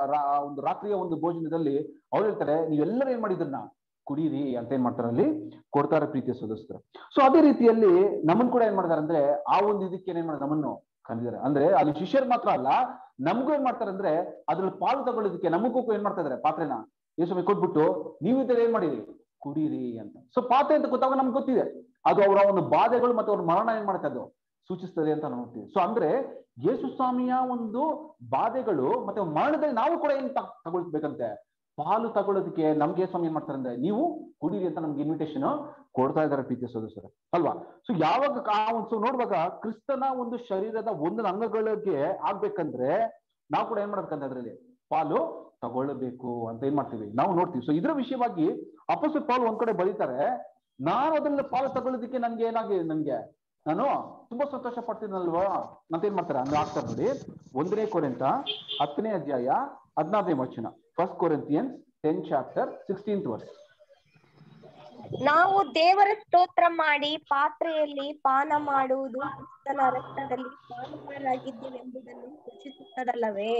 ರಾತ್ರಿಯ ಒಂದು ಭೋಜನದಲ್ಲಿ ಅವ್ರು ಹೇಳ್ತಾರೆ, ನೀವೆಲ್ಲರೂ ಏನ್ ಮಾಡಿದ್ರನ್ನ ಕುಡೀರಿ ಅಂತ ಏನ್ ಮಾಡ್ತಾರೆ, ಅಲ್ಲಿ ಕೊಡ್ತಾರೆ ಪ್ರೀತಿಯ ಸದಸ್ಯರು. ಸೊ ಅದೇ ರೀತಿಯಲ್ಲಿ ನಮ್ಮನ್ ಕೂಡ ಏನ್ ಮಾಡಿದಾರೆ ಅಂದ್ರೆ, ಆ ಒಂದು ಇದಕ್ಕೆ ಏನ್ ಮಾಡಿದ್ರೆ ನಮ್ಮನ್ನು ಕಂಡಿದ್ದಾರೆ. ಅಂದ್ರೆ ಅಲ್ಲಿ ಶಿಷ್ಯರು ಮಾತ್ರ ಅಲ್ಲ, ನಮಗೂ ಏನ್ ಮಾಡ್ತಾರೆ ಅಂದ್ರೆ ಅದ್ರಲ್ಲಿ ಪಾಲು ತಗೊಳ್ಳೋದಕ್ಕೆ ನಮಗೂ ಏನ್ ಮಾಡ್ತಾ ಇದಾರೆ, ಪಾತ್ರೆನ ಯೇಸು ಕೊಟ್ಬಿಟ್ಟು ನೀವು ಇದ್ರೆ ಏನ್ ಮಾಡಿರಿ, ಕುಡೀರಿ ಅಂತ. ಸೊ ಪಾತ್ರೆ ಅಂತ ಗೊತ್ತಾಗ ನಮ್ಗೆ ಗೊತ್ತಿದೆ ಅದು ಅವರ ಒಂದು ಬಾಧೆಗಳು ಮತ್ತೆ ಅವ್ರ ಮರಣ ಏನ್ ಮಾಡುತ್ತೆ, ಅದು ಸೂಚಿಸ್ತದೆ ಅಂತ ನೋಡ್ತೀವಿ. ಸೊ ಅಂದ್ರೆ ಯೇಸು ಸ್ವಾಮಿಯ ಒಂದು ಬಾಧೆಗಳು ಮತ್ತೆ ಮರಣದಲ್ಲಿ ನಾವು ಕೂಡ ಏನ್ ತಗೊಳ್ಬೇಕಂತೆ, ಪಾಲು ತಗೊಳ್ಳೋದಕ್ಕೆ ನಮ್ಗೆ ಸ್ವಾಮಿ ಏನ್ ಮಾಡ್ತಾರೆ ಅಂದ್ರೆ, ನೀವು ಕುಡೀರಿ ಅಂತ ನಮ್ಗೆ ಇನ್ವಿಟೇಷನ್ ಕೊಡ್ತಾ ಇದ್ದಾರೆ ಪ್ರೀತಿಯ ಸದಸ್ಯರು ಅಲ್ವಾ. ಸೊ ಯಾವಾಗ ನೋಡುವಾಗ ಕ್ರಿಸ್ತನ ಒಂದು ಶರೀರದ ಒಂದು ಅಂಗಗಳಿಗೆ ಆಗ್ಬೇಕಂದ್ರೆ ನಾವು ಕೂಡ ಏನ್ ಮಾಡ್ಬೇಕಂದ್ರೆ ಅದರಲ್ಲಿ ಪಾಲು ತಗೊಳ್ಳಬೇಕು ಅಂತ ಏನ್ ಮಾಡ್ತೀವಿ, ನಾವು ನೋಡ್ತೀವಿ. ಸೊ ಇದ್ರ ವಿಷಯವಾಗಿ ಅಪೊಸ್ತಲ ಪೌಲ್ ಒಂದ್ ಕಡೆ ಬರೀತಾರೆ, ನಾನು ಅದನ್ನ ಪಾಲು ತಗೊಳ್ಳೋದಕ್ಕೆ ನನ್ಗೆ ನಾನು ತುಂಬಾ ಸಂತೋಷ ಪಡ್ತೀನಲ್ವಾ ಅಂತ ಏನ್ ಮಾಡ್ತಾರೆ ಅಂದ್ರೆ ಆಗ್ತಾರೆ ನೋಡಿ. 1ನೇ ಕೊರಿಂಥ 10ನೇ ಅಧ್ಯಾಯ 16ನೇ ವಚನ. 1 Corinthians 10:16 verse. ನಾವು ದೇವರ ಸ್ತೋತ್ರ ಮಾಡಿ ಪಾತ್ರೆಯಲ್ಲಿ ಪಾನ ಮಾಡುವುದು ಕ್ರಿಸ್ತನ ರಕ್ತದಲ್ಲಿ ಪಾಲುಗಾರರಾಗಿದ್ದೇವೆಂಬುದನ್ನು ಸೂಚಿಸುತ್ತದಲ್ಲವೇ?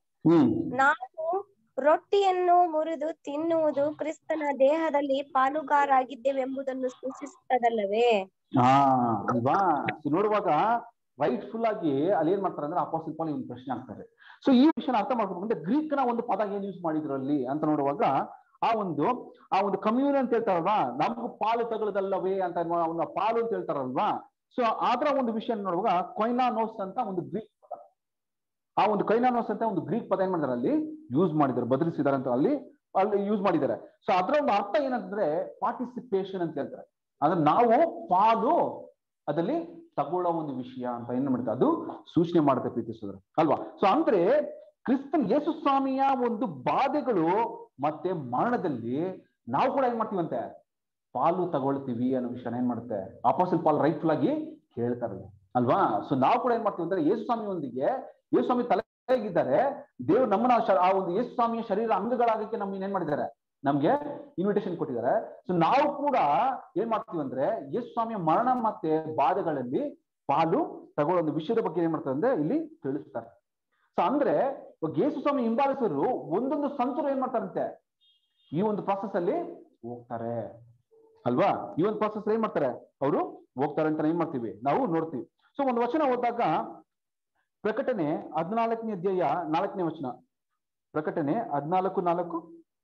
ನಾವು ರೊಟ್ಟಿಯನ್ನು ಮುರಿದು ತಿನ್ನುವುದು ಕ್ರಿಸ್ತನ ದೇಹದಲ್ಲಿ ಪಾಲುಗಾರರಾಗಿದ್ದೇವೆಂಬುದನ್ನು ಸೂಚಿಸುತ್ತದಲ್ಲವೇ? ಅಲ್ವಾ. ನೋಡುವಾಗ ರೈಟ್ಫುಲ್ ಆಗಿ ಅಲ್ಲಿ ಏನ್ ಮಾಡ್ತಾರೆ ಅಂದ್ರೆ ಅಪೊಸ್ತಲ ಪೌಲ್ ಒಂದು ಪ್ರಶ್ನೆ ಆಗ್ತಾರೆ. ಸೊ ಈ ವಿಷಯನ ಅರ್ಥ ಮಾಡ್ಕೊಂಡು ಅಂದ್ರೆ ಗ್ರೀಕ್ ನ ಒಂದು ಪದ ಏನ್ ಯೂಸ್ ಮಾಡಿದ್ರು ಅಲ್ಲಿ ಅಂತ ನೋಡುವಾಗ ಆ ಒಂದು ಕಮ್ಯೂನ್ ಅಂತ ಹೇಳ್ತಾರಲ್ವಾ, ನಮ್ಗೂ ಪಾಲು ತಗೊಳ್ಳೋದಲ್ಲವೇ ಅಂತ ಪಾಲು ಅಂತ ಹೇಳ್ತಾರಲ್ವಾ. ಸೊ ಅದರ ಒಂದು ವಿಷಯ ನೋಡುವಾಗ ಕೊಯ್ನಾನೋಸ್ ಅಂತ ಒಂದು ಗ್ರೀಕ್ ಪದ, ಆ ಒಂದು ಕೊಯ್ನಾನೋಸ್ ಅಂತ ಒಂದು ಗ್ರೀಕ್ ಪದ ಏನ್ ಮಾಡಿದಾರೆ ಅಲ್ಲಿ ಯೂಸ್ ಮಾಡಿದ್ದಾರೆ, ಬದಲಿಸಿದಾರೆ ಅಂತ ಅಲ್ಲಿ ಯೂಸ್ ಮಾಡಿದ್ದಾರೆ. ಸೊ ಅದರ ಒಂದು ಅರ್ಥ ಏನಂದ್ರೆ ಪಾರ್ಟಿಸಿಪೇಷನ್ ಅಂತ ಹೇಳ್ತಾರೆ. ಅಂದ್ರೆ ನಾವು ಪಾಲು ಅದಲ್ಲಿ ತಗೊಳ್ಳೋ ಒಂದು ವಿಷಯ ಅಂತ ಏನ್ ಮಾಡುತ್ತೆ, ಅದು ಸೂಚನೆ ಮಾಡುತ್ತೆ ಪ್ರೀತಿಸಿದ್ರೆ ಅಲ್ವಾ. ಸೊ ಅಂದ್ರೆ ಕ್ರಿಸ್ತನ್ ಯೇಸು ಸ್ವಾಮಿಯ ಒಂದು ಬಾಧೆಗಳು ಮತ್ತೆ ಮರಣದಲ್ಲಿ ನಾವು ಕೂಡ ಏನ್ ಮಾಡ್ತೀವಂತೆ, ಪಾಲು ತಗೊಳ್ತೀವಿ ಅನ್ನೋ ವಿಷಯನ ಏನ್ ಮಾಡುತ್ತೆ ಅಪೊಸ್ತಲ ಪೌಲ್ ರೈಟ್ಫುಲ್ ಆಗಿ ಹೇಳ್ತಾರೆ ಅಲ್ವಾ. ಸೊ ನಾವು ಕೂಡ ಏನ್ ಮಾಡ್ತೀವಿ ಅಂದ್ರೆ ಯೇಸು ಸ್ವಾಮಿಯೊಂದಿಗೆ, ಯೇಸು ಸ್ವಾಮಿ ತಲೆಗಿದ್ದಾರೆ, ದೇವ್ರು ನಮ್ಮನ್ನ ಆ ಒಂದು ಯೇಸು ಸ್ವಾಮಿಯ ಶರೀರ ಅಂಗಗಳಾಗಕ್ಕೆ ನಮ್ಗೆ ಏನ್ ಮಾಡಿದ್ದಾರೆ, ನಮ್ಗೆ ಇನ್ವಿಟೇಷನ್ ಕೊಟ್ಟಿದ್ದಾರೆ. ಸೊ ನಾವು ಕೂಡ ಏನ್ ಮಾಡ್ತೀವಿ ಅಂದ್ರೆ ಯೇಸು ಸ್ವಾಮಿಯ ಮರಣ ಮತ್ತೆ ಬಾಧೆಗಳಲ್ಲಿ ಪಾಲು ತಗೊಳ್ಳೋ ಒಂದು ವಿಷಯದ ಬಗ್ಗೆ ಏನ್ ಮಾಡ್ತಾರೆ ಅಂದ್ರೆ ಇಲ್ಲಿ ತಿಳಿಸ್ತಾರೆ. ಸೊ ಅಂದ್ರೆ ಯೇಸು ಸ್ವಾಮಿ ಹಿಂಬಾಲಿಸರು ಒಂದೊಂದು ಸಂತರು ಏನ್ ಮಾಡ್ತಾರಂತೆ, ಈ ಒಂದು ಪ್ರಾಸೆಸ್ ಅಲ್ಲಿ ಹೋಗ್ತಾರೆ ಅಲ್ವಾ. ಈ ಒಂದು ಪ್ರಾಸೆಸ್ ಏನ್ ಮಾಡ್ತಾರೆ, ಅವರು ಹೋಗ್ತಾರೆ ಅಂತ ಏನ್ ಮಾಡ್ತೀವಿ ನಾವು ನೋಡ್ತೀವಿ. ಸೊ ಒಂದು ವಚನ ಓದಿದಾಗ ಪ್ರಕಟಣೆ 14ನೇ ಅಧ್ಯಾಯ 4ನೇ ವಚನ. ಪ್ರಕಟಣೆ 14:4.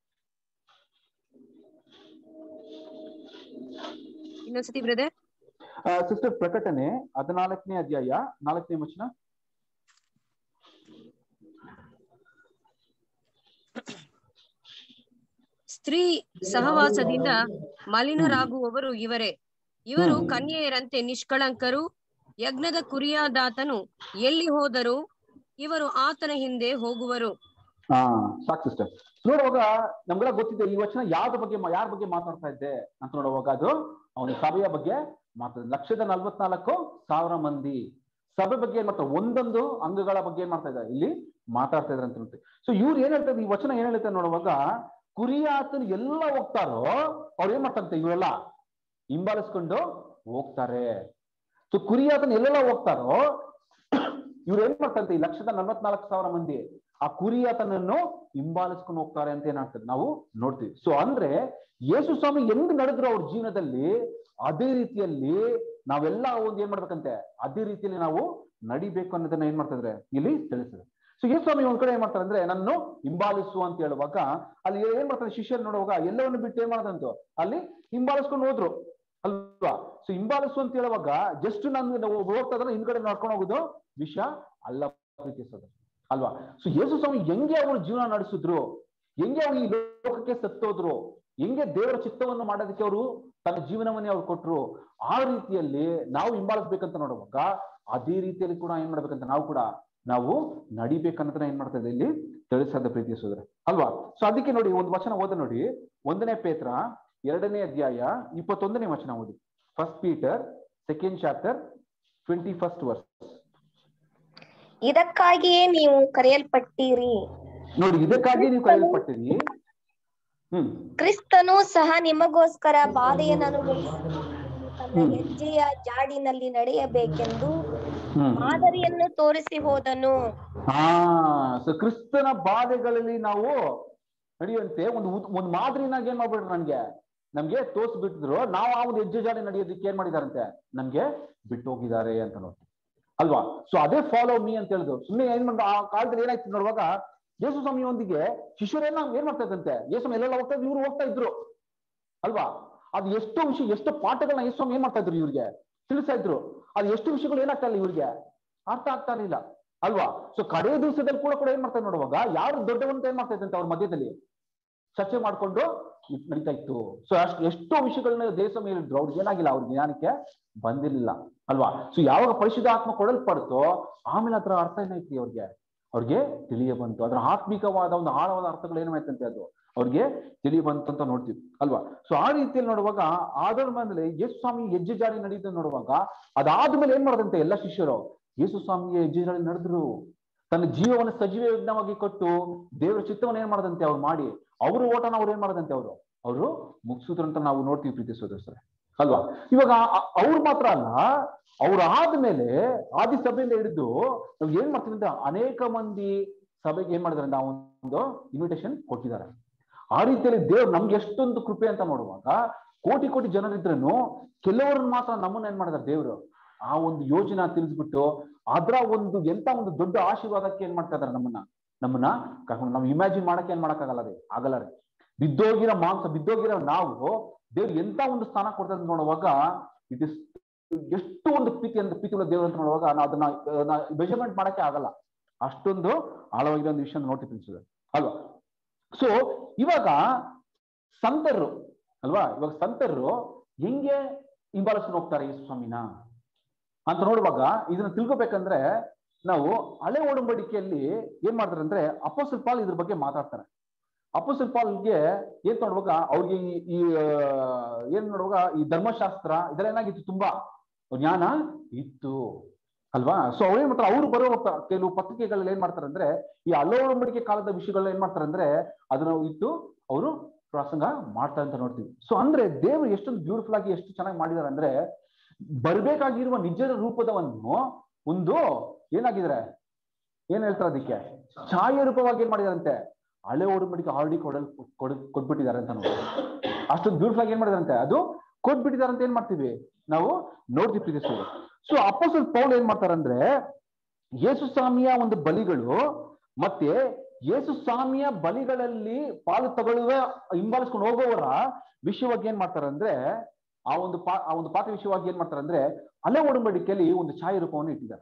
ಇನ್ನೊಂದ್ಸತಿ ಬ್ರದರ್. ಸಿಸ್ಟರ್ ಪ್ರಕಟಣೆ 14ನೇ ಅಧ್ಯಾಯ 4ನೇ ವಚನ. ಸ್ತ್ರೀ ಸಹವಾಸದಿಂದ ಮಲಿನರಾಗುವವರು ಇವರೇ. ಇವರು ಕನ್ಯೆಯರಂತೆ ನಿಷ್ಕಳಂಕರು. ಯಜ್ಞದ ಕುರಿಯಾದಾತನು ಎಲ್ಲಿ ಹೋದರೂ ಇವರು ಆತನ ಹಿಂದೆ ಹೋಗುವರು. ಸಾಕು ಸಿಸ್ಟರ್. ನೋಡುವಾಗ ನಮ್ಗೆಲ್ಲ ಗೊತ್ತಿದೆ ಈ ವಚನ ಯಾರ ಬಗ್ಗೆ ಮಾತಾಡ್ತಾ ಇದ್ದೆ ಅಂತ ನೋಡುವಾಗ ಅದು ಅವನ ಸಭೆಯ ಬಗ್ಗೆ ಮಾತಾಡ್ತಾರೆ. 1,44,000 ಮಂದಿ ಸಭೆ ಬಗ್ಗೆ ಏನ್ ಮಾಡ್ತಾರೆ, ಒಂದೊಂದು ಅಂಗಗಳ ಬಗ್ಗೆ ಏನ್ ಮಾಡ್ತಾ ಇದ್ದಾರೆ ಇಲ್ಲಿ ಮಾತಾಡ್ತಾ ಇದ್ದಾರೆ ಅಂತ ನೋಡ್ತೀವಿ. ಸೊ ಇವ್ರು ಏನ್ ಹೇಳ್ತಾರೆ, ಈ ವಚನ ಏನ್ ಹೇಳ್ತಾರೆ ನೋಡುವಾಗ, ಕುರಿಯಾತನ ಎಲ್ಲ ಹೋಗ್ತಾರೋ ಅವ್ರು ಏನ್ ಮಾಡ್ತಾರಂತೆ, ಇವರೆಲ್ಲ ಹಿಂಬಾಲಿಸ್ಕೊಂಡು ಹೋಗ್ತಾರೆ. ಸೊ ಕುರಿಯಾತನ ಎಲ್ಲೆಲ್ಲ ಹೋಗ್ತಾರೋ ಇವ್ರು ಏನ್ ಮಾಡ್ತಾರಂತೆ, ಈ 1,44,000 ಮಂದಿ ಆ ಕುರಿಯಾತನನ್ನು ಹಿಂಬಾಲಿಸ್ಕೊಂಡು ಹೋಗ್ತಾರೆ ಅಂತ ಏನಾಗ್ತದೆ ನಾವು ನೋಡ್ತೀವಿ. ಸೊ ಅಂದ್ರೆ ಯೇಸು ಸ್ವಾಮಿ ಹೆಂಗ್ ನಡೆದ್ರು ಅವ್ರ ಜೀವನದಲ್ಲಿ, ಅದೇ ರೀತಿಯಲ್ಲಿ ನಾವೆಲ್ಲ ಒಂದು ಏನ್ ಮಾಡ್ಬೇಕಂತೆ, ಅದೇ ರೀತಿಯಲ್ಲಿ ನಾವು ನಡಿಬೇಕು ಅನ್ನೋದನ್ನ ಏನ್ ಮಾಡ್ತಿದ್ರೆ ಇಲ್ಲಿ ತಿಳಿಸ್ತದೆ. ಸೊ ಯೇಸು ಸ್ವಾಮಿ ಒಂದ್ ಕಡೆ ಏನ್ ಮಾಡ್ತಾರೆ ಅಂದ್ರೆ, ನನ್ನನ್ನು ಹಿಂಬಾಲಿಸು ಅಂತ ಹೇಳುವಾಗ ಅಲ್ಲಿ ಏನ್ ಮಾಡ್ತಾರೆ, ಶಿಷ್ಯರು ನೋಡುವಾಗ ಎಲ್ಲವನ್ನು ಬಿಟ್ಟು ಏನ್ ಮಾಡ್ದಂತು ಅಲ್ಲಿ ಹಿಂಬಾಲಿಸ್ಕೊಂಡು ಹೋದ್ರು ಅಲ್ವಾ. ಸೊ ಹಿಂಬಾಲಿಸು ಅಂತ ಹೇಳುವಾಗ ಜಸ್ಟ್ ನಾನು ಹೋಗ್ತಾ ಇದ್ರೆ ಹಿಂದ್ಗಡೆ ನಡ್ಕೊಂಡು ಹೋಗುದು ವಿಷಯ ಅಲ್ಲ ಪ್ರೀತಿಸೋದು ಅಲ್ವಾ. ಸೊ ಯೇಸು ಸ್ವಾಮಿ ಹೆಂಗೆ ಅವರು ಜೀವನ ನಡೆಸಿದ್ರು, ಹೆಂಗೆ ಅವ್ರು ಈ ಲೋಕಕ್ಕೆ ಸತ್ತೋದ್ರು, ಹೆಂಗೆ ದೇವರ ಚಿತ್ತವನ್ನು ಮಾಡೋದಕ್ಕೆ ಅವರು ತನ್ನ ಜೀವನವನ್ನೇ ಅವ್ರು ಕೊಟ್ರು, ಆ ರೀತಿಯಲ್ಲಿ ನಾವು ಹಿಂಬಾಲಿಸ್ಬೇಕಂತ ನೋಡುವಾಗ ಅದೇ ರೀತಿಯಲ್ಲಿ ಕೂಡ ಏನ್ ಮಾಡ್ಬೇಕಂತ ನಾವು ನಡಿಬೇಕನ್ನೋದನ್ನ ಏನ್ ಮಾಡ್ತಾ ಇದೆ ಇಲ್ಲಿ ತಿಳಿಸದ ಪ್ರೀತಿಸೋದ್ರೆ ಅಲ್ವಾ. ಸೊ ಅದಕ್ಕೆ ನೋಡಿ ಒಂದು ವಚನ ಓದ ನೋಡಿ, 1 ಪೇತ್ರ 2ನೇ ಅಧ್ಯಾಯ 21ನೇ ವಚನ ಓದಿ. 1 Peter 2nd chapter 21st verse. ಇದಕ್ಕಾಗಿಯೇ ನೀವು ಕರೆಯಲ್ಪಟ್ಟಿರಿ. ನೋಡಿ, ಇದಕ್ಕಾಗಿ ನೀವು ಕರೆಯಲ್ಪಟ್ಟಿರಿ. ಕ್ರಿಸ್ತನು ಸಹ ನಿಮಗೋಸ್ಕರ ಬಾಧೆಯನ್ನು ಅನುಭವಿಸಿ ತನ್ನ ಹೆಜ್ಜೆಯ ಜಾಡಿನಲ್ಲಿ ನಡೆಯಬೇಕೆಂದು ಮಾದರಿಯನ್ನು ತೋರಿಸಿ ಹೋದನು. ಸೊ ಕ್ರಿಸ್ತನ ಬಾಧೆಗಳಲ್ಲಿ ನಾವು ನಡೆಯುವಂತೆ ಒಂದು ಮಾದರಿನಾಗ ಏನ್ ಮಾಡ್ಬಿಟ್ರು, ನಮ್ಗೆ ತೋರಿಸ್ಬಿಟ್ಟಿದ್ರು. ನಾವು ಆ ಒಂದು ಹೆಜ್ಜೆ ಜಾಡಿ ನಡೆಯೋದಕ್ಕೆ ಏನ್ ಮಾಡಿದಾರಂತೆ, ನಮ್ಗೆ ಬಿಟ್ಟು ಹೋಗಿದ್ದಾರೆ ಅಂತ ನೋಡ್ತೀವಿ ಅಲ್ವಾ. ಸೊ ಅದೇ ಫಾಲೋ ಮೀ ಅಂತ ಹೇಳಿದ್ರು. ಸುಮ್ಮನೆ ಏನ್ ಮಾಡ ಆ ಕಾಲದಲ್ಲಿ ಏನಾಯ್ತು ನೋಡುವಾಗ, ಯೇಸು ಸ್ವಾಮಿಯೊಂದಿಗೆ ಶಿಷ್ಯರೆಲ್ಲ ಏನ್ ಮಾಡ್ತಾ ಇದ್ದಂತೆ, ಯೇಸು ಸ್ವಾಮಿ ಎಲ್ಲೆಲ್ಲ ಹೋಗ್ತಾ ಇದ್ರು, ಇವ್ರು ಹೋಗ್ತಾ ಇದ್ರು ಅಲ್ವಾ. ಅದು ಎಷ್ಟೋ ವಿಷಯ, ಎಷ್ಟು ಪಾಠಗಳನ್ನ ಯೇಸು ಸ್ವಾಮಿ ಏನ್ ಮಾಡ್ತಾ ಇದ್ರು, ಇವ್ರಿಗೆ ತಿಳಿಸ್ತಾ ಇದ್ರು. ಅದು ಎಷ್ಟು ವಿಷಯಗಳು ಏನಾಗ್ತಾ ಇಲ್ಲ ಇವ್ರಿಗೆ ಅರ್ಥ ಆಗ್ತಾ ಇರಲಿಲ್ಲ ಅಲ್ವಾ. ಸೊ ಕಡೆ ದಿವಸದಲ್ಲಿ ಕೂಡ ಏನ್ ಮಾಡ್ತಾ ನೋಡುವಾಗ, ಯಾರು ದೊಡ್ಡವಂತ ಏನ್ ಮಾಡ್ತಾ ಇದ್ದಂತೆ ಅವ್ರ ಮಧ್ಯದಲ್ಲಿ ಚರ್ಚೆ ಮಾಡ್ಕೊಂಡು ನಡೀತಾ ಇತ್ತು. ಸೊ ಎಷ್ಟೋ ವಿಷಯಗಳನ್ನ ದೇಶ ಹೇಳಿದ್ರು, ಅವ್ರಿಗೆ ಏನಾಗಿಲ್ಲ, ಅವ್ರ ಜ್ಞಾನಕ್ಕೆ ಬಂದಿರಲಿಲ್ಲ ಅಲ್ವಾ. ಸೊ ಯಾವಾಗ ಪರಿಶುದ್ಧ ಆತ್ಮ ಕೊಡಲ್ಪಡ್ತೋ ಆಮೇಲೆ ಅದರ ಅರ್ಥ ಏನಾಯ್ತು ಅವ್ರಿಗೆ ತಿಳಿಯ ಬಂತು. ಅದರ ಆತ್ಮಿಕವಾದ ಒಂದು ಆಳವಾದ ಅರ್ಥಗಳು ಏನಾಯ್ತಂತೆ ಅದು ಅವ್ರಿಗೆ ತಿಳಿಯ ಬಂತು ಅಂತ ನೋಡ್ತೀವಿ ಅಲ್ವಾ. ಸೊ ಆ ರೀತಿಯಲ್ಲಿ ನೋಡುವಾಗ ಆದ್ರ ಮೇಲೆ ಯೇಸು ಸ್ವಾಮಿ ಹೆಜ್ಜೆ ಜಾಡಿ ನಡೀತ ನೋಡುವಾಗ, ಅದಾದ್ಮೇಲೆ ಏನ್ ಮಾಡದಂತೆ ಎಲ್ಲ ಶಿಷ್ಯರು ಯೇಸು ಸ್ವಾಮಿಗೆ ಹೆಜ್ಜೆ ಜಾಡಿ ನಡೆದ್ರು. ತನ್ನ ಜೀವವನ್ನು ಸಜೀವ ಯಜ್ಞವಾಗಿ ಕೊಟ್ಟು ದೇವರ ಚಿತ್ತವನ್ನು ಏನ್ ಮಾಡದಂತೆ ಅವ್ರು ಮಾಡಿ, ಅವ್ರ ಓಟನ ಅವ್ರು ಏನ್ ಮಾಡದಂತೆ ಅವರು ಮುಗಿಸಿದ್ರು ಅಂತ ನಾವು ನೋಡ್ತೀವಿ ಪ್ರೀತಿ ಸೋದರರೇ ಅಲ್ವಾ. ಇವಾಗ ಅವ್ರು ಮಾತ್ರ ಅಲ್ಲ, ಅವ್ರು ಆದ್ಮೇಲೆ ಆದಿ ಸಭೆಯಿಂದ ಹಿಡಿದು ನಾವು ಏನ್ ಮಾಡ್ತೀವಿ ಅಂತ ಅನೇಕ ಮಂದಿ ಸಭೆಗೆ ಏನ್ ಮಾಡಿದಾರೆ, ನಾವು ಒಂದು ಇನ್ವಿಟೇಷನ್ ಕೊಟ್ಟಿದ್ದಾರೆ. ಆ ರೀತಿಯಲ್ಲಿ ದೇವ್ರು ನಮ್ಗೆ ಎಷ್ಟೊಂದು ಕೃಪೆ ಅಂತ ನೋಡುವಾಗ, ಕೋಟಿ ಜನರಿದ್ರೂ ಕೆಲವರನ್ನ ಮಾತ್ರ ನಮ್ಮನ್ನ ಏನ್ ಮಾಡಿದಾರೆ ದೇವ್ರು ಆ ಒಂದು ಯೋಜನೆ ತಿಳಿಸ್ಬಿಟ್ಟು ಅದ್ರ ಒಂದು ಎಂತ ಒಂದು ದೊಡ್ಡ ಆಶೀರ್ವಾದಕ್ಕೆ ಏನ್ ಮಾಡ್ತಾ ಇದಾರೆ, ನಮ್ಮನ್ನ ಕರ್ಕೊಂಡು ನಾವು ಇಮ್ಯಾಜಿನ್ ಮಾಡಕ್ಕೆ ಏನ್ ಮಾಡಕ್ಕಾಗಲ್ಲ ಆಗಲ್ಲ ರೀ. ಬಿದ್ದೋಗಿರೋ ನಾವು ದೇವ್ರು ಎಂತ ಒಂದು ಸ್ಥಾನ ಕೊಡ್ತದೆ ನೋಡುವಾಗ, ಇಟ್ ಇಸ್ ಎಷ್ಟು ಒಂದು ಪ್ರೀತಿയുള്ള ದೇವ್ರು ಅಂತ ನೋಡುವಾಗ ನಾವು ಅದನ್ನ ಮೆಜರ್ಮೆಂಟ್ ಮಾಡಕ್ಕೆ ಆಗಲ್ಲ. ಅಷ್ಟೊಂದು ಆಳವಾಗಿರೋ ಒಂದು ವಿಷಯ ನೋಡ್ತಿ ತಿಳಿಸಿದೆ ಅಲ್ವಾ. ಸೊ ಇವಾಗ ಸಂತರು ಅಲ್ವಾ, ಇವಾಗ ಸಂತರು ಹೆಂಗೆ ಹಿಂಬಾಲಿಸ್ಕೊಂಡು ಹೋಗ್ತಾರೆ ಯೇಸು ಸ್ವಾಮಿನ ಅಂತ ನೋಡುವಾಗ, ಇದನ್ನ ತಿಳ್ಕೊಬೇಕಂದ್ರೆ ನಾವು ಹಳೆ ಒಡಂಬಡಿಕೆಯಲ್ಲಿ ಏನ್ ಮಾಡ್ತಾರೆ ಅಂದ್ರೆ, ಅಪೊಸ್ತಲ ಪಾಲ್ ಇದ್ರ ಬಗ್ಗೆ ಮಾತಾಡ್ತಾರೆ. ಅಪೊಸ್ತಲ ಪಾಲ್ಗೆ ಏನ್ ನೋಡುವಾಗ ಅವ್ರಿಗೆ ಈ ಏನ್ ನೋಡುವಾಗ ಈ ಧರ್ಮಶಾಸ್ತ್ರ ಇದೆಲ್ಲ ಏನಾಗಿತ್ತು, ತುಂಬಾ ಜ್ಞಾನ ಇತ್ತು ಅಲ್ವಾ. ಸೊ ಅವ್ರೇನ್ ಮಾಡ್ತಾರೆ, ಅವ್ರು ಬರೋ ಕೆಲವು ಪತ್ರಿಕೆಗಳಲ್ಲಿ ಏನ್ ಮಾಡ್ತಾರೆ ಅಂದ್ರೆ, ಈ ಹಳೆ ಒಡಂಬಡಿಕೆ ಕಾಲದ ವಿಷಯಗಳನ್ನ ಏನ್ ಮಾಡ್ತಾರೆ ಅಂದ್ರೆ ಅದನ್ನ ಇಟ್ಟು ಅವರು ಪ್ರಸಂಗ ಮಾಡ್ತಾರೆ ಅಂತ ನೋಡ್ತೀವಿ. ಸೊ ಅಂದ್ರೆ ದೇವರು ಎಷ್ಟೊಂದು ಬ್ಯೂಟಿಫುಲ್ ಆಗಿ ಎಷ್ಟು ಚೆನ್ನಾಗಿ ಮಾಡಿದಾರೆ ಅಂದ್ರೆ, ಬರ್ಬೇಕಾಗಿರುವ ನಿಜದ ರೂಪದವನ್ನು ಒಂದು ಏನಾಗಿದ್ರೆ ಏನ್ ಹೇಳ್ತಾರೆ ಅದಕ್ಕೆ ಛಾಯೆ ರೂಪವಾಗಿ ಏನ್ ಮಾಡಿದಾರಂತೆ, ಹಳೆ ಒಡಂಬಡಿಕೆ ಆಲ್ರೆಡಿ ಕೊಟ್ಬಿಟ್ಟಿದ್ದಾರೆ ಅಂತ ನೋಡಿ. ಅಷ್ಟೊಂದು ಬ್ಯೂಟಿಫುಲ್ ಆಗಿ ಏನ್ ಮಾಡಿದಾರಂತೆ, ಅದು ಕೊಟ್ಬಿಟ್ಟಿದ್ದಾರೆ ಅಂತ ಏನ್ ಮಾಡ್ತೀವಿ ನಾವು ನೋಡ್ತೀವಿ ಪ್ರೀತಿಸ್ತೀವಿ. ಸೊ ಅಪೊಸ್ತಲ ಪೌಲ್ ಏನ್ ಮಾಡ್ತಾರಂದ್ರೆ, ಯೇಸು ಸ್ವಾಮಿಯ ಒಂದು ಬಲಿಗಳು ಮತ್ತೆ ಯೇಸು ಸ್ವಾಮಿಯ ಬಲಿಗಳಲ್ಲಿ ಪಾಲು ತಗೊಳ್ಳುವ ಹಿಂಬಾಲಿಸ್ಕೊಂಡು ಹೋಗೋವರ ವಿಷಯವಾಗಿ ಏನ್ ಮಾಡ್ತಾರಂದ್ರೆ, ಆ ಒಂದು ಪಾತ್ರ ವಿಷಯವಾಗಿ ಏನ್ ಮಾಡ್ತಾರೆ ಅಂದ್ರೆ, ಹಳೆ ಒಡಂಬಡಿಕೆಯಲ್ಲಿ ಒಂದು ಛಾಯೆ ರೂಪವನ್ನು ಇಟ್ಟಿದ್ದಾರೆ.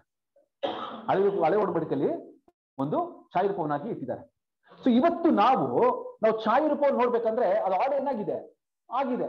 ಹಳೆ ಒಡಂಬಡಿಕೆಯಲ್ಲಿ ಒಂದು ಛಾಯೆ ರೂಪವನ್ನಾಗಿ ಇಟ್ಟಿದ್ದಾರೆ. ಸೊ ಇವತ್ತು ನಾವು ಛಾಯೆ ರೂಪವನ್ನು ನೋಡ್ಬೇಕಂದ್ರೆ ಅದು ಆರ್ಡರ್ ಏನಾಗಿದೆ ಆಗಿದೆ,